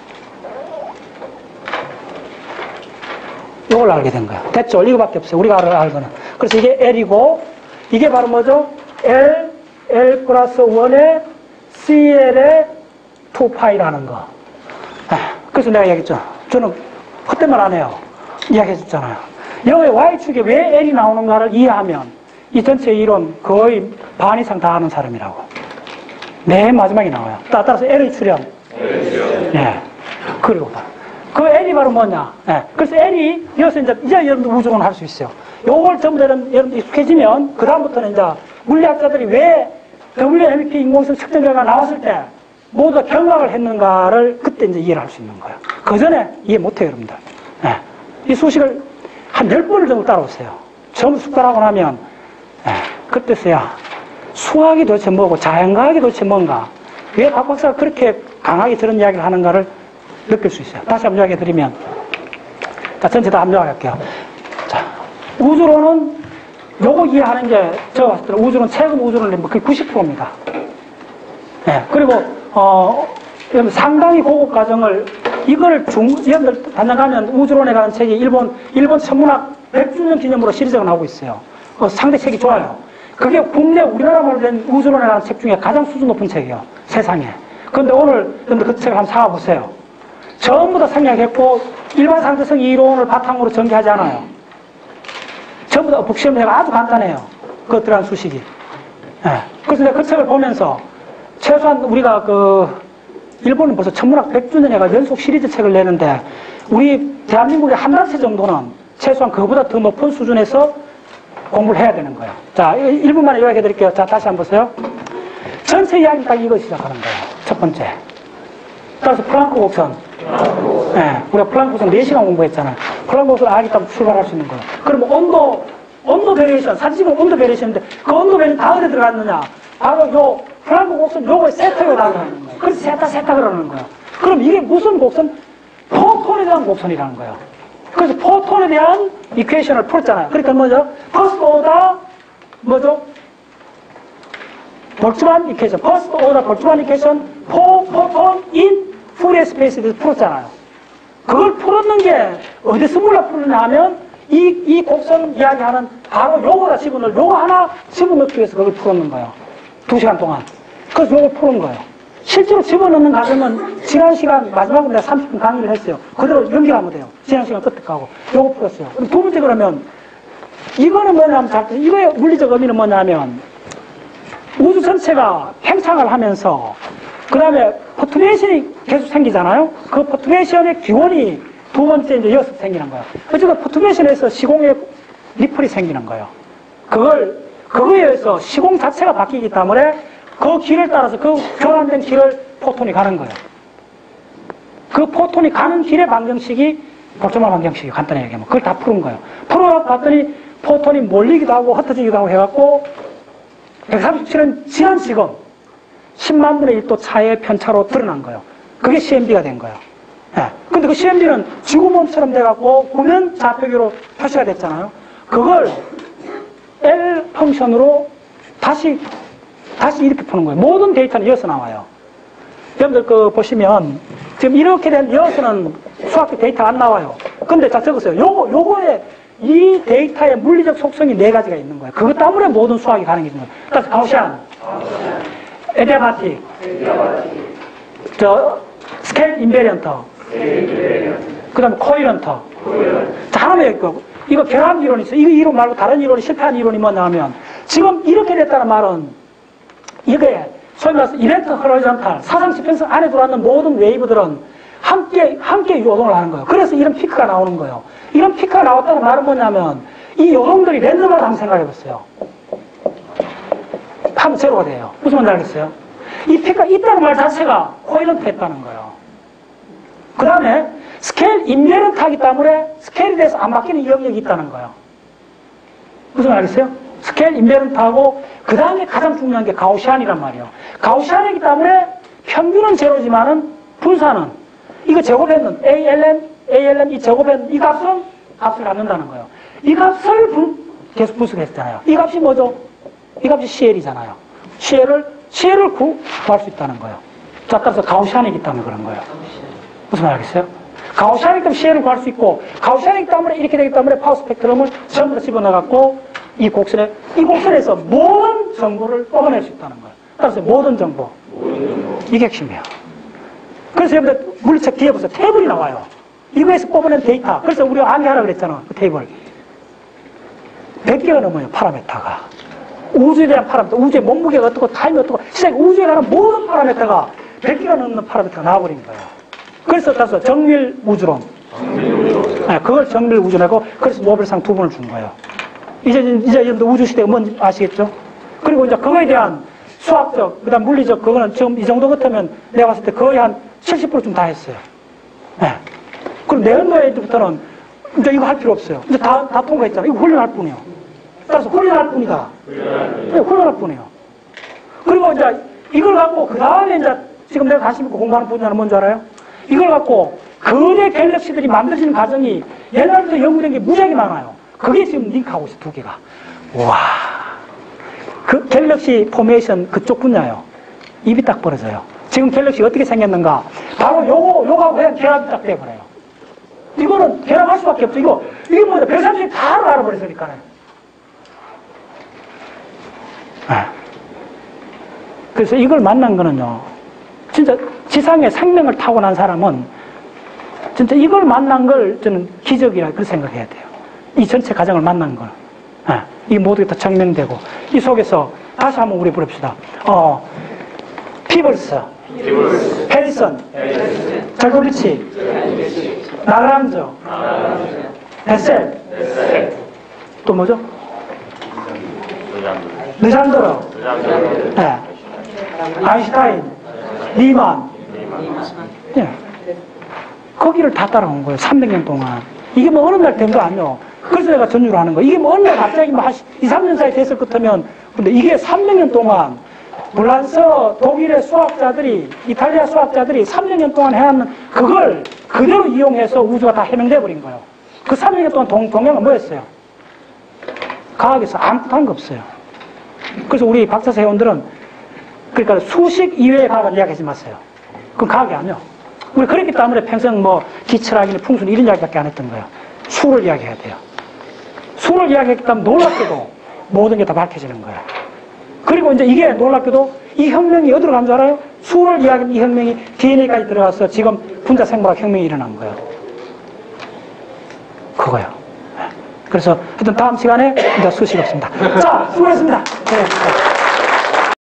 요걸 알게 된 거예요. 됐죠? 이거밖에 없어요. 우리가 알, 알 거는. 그래서 이게 L이고 이게 바로 뭐죠? L, L 플러스 일의 씨엘의 투 파이라는 거. 그래서 내가 얘기했죠. 저는 헛된 말 안 해요. 이야기해줬잖아요. 여기 Y축에 왜 L이 나오는가를 이해하면 이 전체 이론 거의 반 이상 다 아는 사람이라고. 맨 마지막에 나와요. 따라서 L의 출현. 예. 네. 그리고 그 L이 바로 뭐냐. 네. 그래서 L이 여기서 이제, 이제 여러분들 우주론 할 수 있어요. 요걸 전부 다 여러분들 익숙해지면 그다음부터는 이제 물리학자들이 왜 더블유엠이피 인공성 측정 결과가 나왔을 때 모두 다 경락을 했는가를 그때 이제 이해를 할 수 있는 거예요. 그 전에 이해 못해요, 여러분들. 네. 이 수식을 한 열 번을 정도 따라오세요. 처음 숙달하고 나면, 네. 그때서야 수학이 도대체 뭐고 자연과학이 도대체 뭔가, 왜 박 박사가 그렇게 강하게 저런 이야기를 하는가를 느낄 수 있어요. 다시 한번 이야기 드리면, 자, 전체 다 한번 이야기할게요. 자, 우주론은 요거 이해하는 게, 제가 봤을 때 우주론, 최근 우주론은 거의 구십 퍼센트입니다. 네. 그리고, 어, 상당히 고급 과정을, 이걸 중, 여러분들 단장 가면 우주론에 관한 책이 일본, 일본 천문학 백 주년 기념으로 시리즈가 나오고 있어요. 어, 상대 책이 좋아요. 그게 국내 우리나라말로 된 우주론에 관한 책 중에 가장 수준 높은 책이에요. 세상에. 그런데 오늘 여러분들 그 책을 한번 사와보세요. 전부 다 생략했고, 일반 상대성 이론을 바탕으로 전개하지 않아요. 전부 다 복시험제가 아주 간단해요. 그것 들어간 수식이. 네. 그래서 내가 그 책을 보면서 최소한 우리가 그 일본은 벌써 천문학 백 주년에가 연속 시리즈 책을 내는데 우리 대한민국의 한 단체 정도는 최소한 그거보다 더 높은 수준에서 공부를 해야 되는 거예요. 자, 일 분 만에 요약해 드릴게요. 자, 다시 한번 보세요. 전체 이야기는 딱 이거 시작하는 거예요. 첫 번째. 따라서 플랑크 곡선. 네, 우리가 플랑크 곡선 네 시간 공부했잖아요. 플랑크 곡선 알겠다고 출발할 수 있는 거예요. 그러면 온도, 온도 베리에이션, 사진 찍으면 온도 베리에이션인데 그 온도 베리에이션 다 어디 들어갔느냐? 바로 요 플랑크 곡선 요거에 세타가 들어가는 거예요. 그래서 세타, 세타 그러는 거예요. 그럼 이게 무슨 곡선? 포톤에 대한 곡선이라는 거예요. 그래서 포톤에 대한 이퀘이션을 풀었잖아요. 그러니까 뭐죠? 퍼스트 오더, 뭐죠? 볼츠만 이퀘이션. 퍼스트 오더 볼츠만 이퀘이션, 포, 포톤, 인, 푸리에 스페이스에 대해서 풀었잖아요. 그걸 풀었는 게 어디서 몰라 풀느냐 하면 이, 이 곡선 이야기하는 바로 요거다 집어넣을, 요거 하나 집어넣기 위해서 그걸 풀었는 거예요. 두 시간 동안. 그래서 요걸 푸는 거예요. 실제로 집어넣는 과정은 지난 시간 마지막으로 내가 삼십 분 강의를 했어요. 그대로 연결하면 돼요. 지난 시간 끝에 가고 요거 풀었어요. 그럼 두 번째 그러면 이거는 뭐냐면 잘, 이거의 물리적 의미는 뭐냐면 우주 전체가 팽창을 하면서 그 다음에 퍼투레이션이 계속 생기잖아요. 그 퍼투레이션의 기원이 두 번째 이제 이어서 생기는 거예요. 어쨌든 퍼투레이션에서 시공의 리플이 생기는 거예요. 그걸 그거에 의해서 시공 자체가 바뀌기 때문에 그 길을 따라서 그 교란된 길을 포톤이 가는 거예요. 그 포톤이 가는 길의 방정식이 볼츠만 방정식이에요. 간단히 얘기하면. 그걸 다 푸는 거예요. 풀어봤더니 포톤이 몰리기도 하고 흩어지기도 하고 해갖고 백삼십칠 년 지난 지금 십만 분의 일 도 차의 편차로 드러난 거예요. 그게 씨엠디가 된 거예요. 예. 근데 그 씨엠디는 지구본처럼 돼갖고 구면 좌표기로 표시가 됐잖아요. 그걸 L 펑션으로 다시, 다시 이렇게 푸는 거예요. 모든 데이터는 이어서 나와요. 여러분들 그 보시면, 지금 이렇게 된 이어서는 수학적 데이터가 안 나와요. 근데 자, 적었어요. 요거, 요거에 이 데이터의 물리적 속성이 네 가지가 있는 거예요. 그것 때문에 모든 수학이 가능해진 거예요. 그래서 가우시안, 에디아바틱, 저, 스케일 인베리언터, 그 다음에 코이런터. 자, 하나만 있고, 이거 결합 이론이 있어요. 이거 이론 말고 다른 이론이 실패한 이론이 뭐냐 하면, 지금 이렇게 됐다는 말은, 이게, 소위 말해서 이벤트 호리존탈, 사상 지평선 안에 들어왔는 모든 웨이브들은 함께, 함께 요동을 하는 거예요. 그래서 이런 피크가 나오는 거예요. 이런 피크가 나왔다는 말은 뭐냐면, 이 요동들이 랜덤하다 한번 생각해 보세요. 하면 제로가 돼요. 무슨 말인지 알겠어요? 이 피크가 있다는 말 자체가 코일런트 했다는 거예요. 그 다음에 스케일 인베런트 하기 때문에 스케일에 대해서 안 바뀌는 영역이 있다는 거예요. 무슨 말 알겠어요? 스케일 인베런트하고 그 다음에 가장 중요한 게 가우시안이란 말이에요. 가우시안이기 때문에 평균은 제로지만은 분산은 이거 제곱했는 에이엘엔, 에이엘엔 이 제곱했는 이 값은 값을 갖는다는 거예요. 이 값을 분, 계속 분석했잖아요. 이 값이 뭐죠? 이 값이 씨엘이잖아요. 씨엘을, 씨엘을 구, 구할 수 있다는 거예요. 자, 따라서 가우시안이기 때문에 그런 거예요. 무슨 말 알겠어요? 가우시안이기 때문에 씨엘을 구할 수 있고, 가우시안이기 때문에 이렇게 되기 때문에 파워 스펙트럼을 전부 다 집어넣어갖고, 이 곡선에, 이 곡선에서 모든 정보를 뽑아낼 수 있다는 거예요. 따라서 모든 정보. 이게 핵심이에요. 그래서 여러분들 물리책 뒤에 보세요. 테이블이 나와요. 이거에서 뽑아낸 데이터. 그래서 우리가 암기하라고 그랬잖아. 그 테이블. 백 개가 넘어요. 파라메타가. 우주에 대한 파라메타. 우주의 몸무게가 어떻고, 타임이 어떻고, 시작 우주에 관한 모든 파라메타가 백 개가 넘는 파라메타가 나와버린 거예요. 그래서 따라서 정밀 우주론. 네, 그걸 정밀 우주론이고, 그래서 노벨상 두 번을 준 거예요. 이제, 이제 여러분들 우주 시대가 뭔지 아시겠죠? 그리고 이제 그거에 대한 수학적, 그 다음 물리적, 그거는 지금 이 정도 같으면 내가 봤을 때 거의 한 칠십 퍼센트 좀 다 했어요. 네. 그럼 내년도에부터는 이제 이거 할 필요 없어요. 이제 다, 다 통과했잖아요. 이거 훈련할 뿐이에요. 따라서 훈련할 뿐이다. 네, 훈련할 뿐이에요. 그리고 이제 이걸 갖고 그 다음에 이제 지금 내가 관심 있고 공부하는 분야는 뭔지 알아요? 이걸 갖고 거대 갤럭시들이 만들어지는 과정이 옛날부터 연구된 게 무지하게 많아요. 그게 지금 링크하고 있어, 두 개가. 와. 그 갤럭시 포메이션 그쪽 분야요. 입이 딱 벌어져요. 지금 갤럭시 어떻게 생겼는가? 바로 요거, 요거하고 그냥 결합이 딱 돼버려요. 이거는 결합할 수밖에 없죠. 이거, 이게 뭐냐. 백삼십 다 알아버렸으니까요. 네. 그래서 이걸 만난 거는요. 진짜 지상에 생명을 타고난 사람은 진짜 이걸 만난 걸 저는 기적이라 그렇게 생각해야 돼요. 이 전체 과정을 만난 걸. 네. 이게 모두 다 증명되고. 이 속에서 다시 한번 우리 부릅시다. 어, 피블스, 피블스. 페디슨, 자그리치, 나그랑저, 베셀, 또 뭐죠? 르잔드러, 네. 아인슈타인, 리만, 네. 거기를 다 따라온 거예요. 삼백 년 동안. 이게 뭐 어느 날 된 거 아니요. 그래서 내가 전유를 하는 거예요. 이게 뭐 어느 날 갑자기 뭐 한 이, 삼 년 사이 됐을 것 같으면, 근데 이게 삼백 년 동안 불란서 독일의 수학자들이, 이탈리아 수학자들이 삼백 년 동안 해왔는 그걸 그대로 이용해서 우주가 다 해명돼 버린 거예요. 그 삼백 년 동안 동, 동양은 뭐였어요? 과학에서 아무것도 한 거 없어요. 그래서 우리 박사 회원들은 그러니까 수식 이외의 과학을 이야기하지 마세요. 그건 과학이 아니요. 우리 그랬기 때문에 평생 뭐 기철학이나 풍순 이런 이야기밖에 안 했던 거예요. 수를 이야기해야 돼요. 수를 이야기했기 때문에 놀랍게도 모든 게 다 밝혀지는 거예요. 그리고 이제 이게 놀랍게도 이 혁명이 어디로 간 줄 알아요? 수를 이야기하는 이 혁명이 디엔에이까지 들어가서 지금 분자 생물학 혁명이 일어난 거예요. 그거요. 그래서 하여튼 다음 시간에 이제 수식 없습니다. 자, 수고했습니다. 네.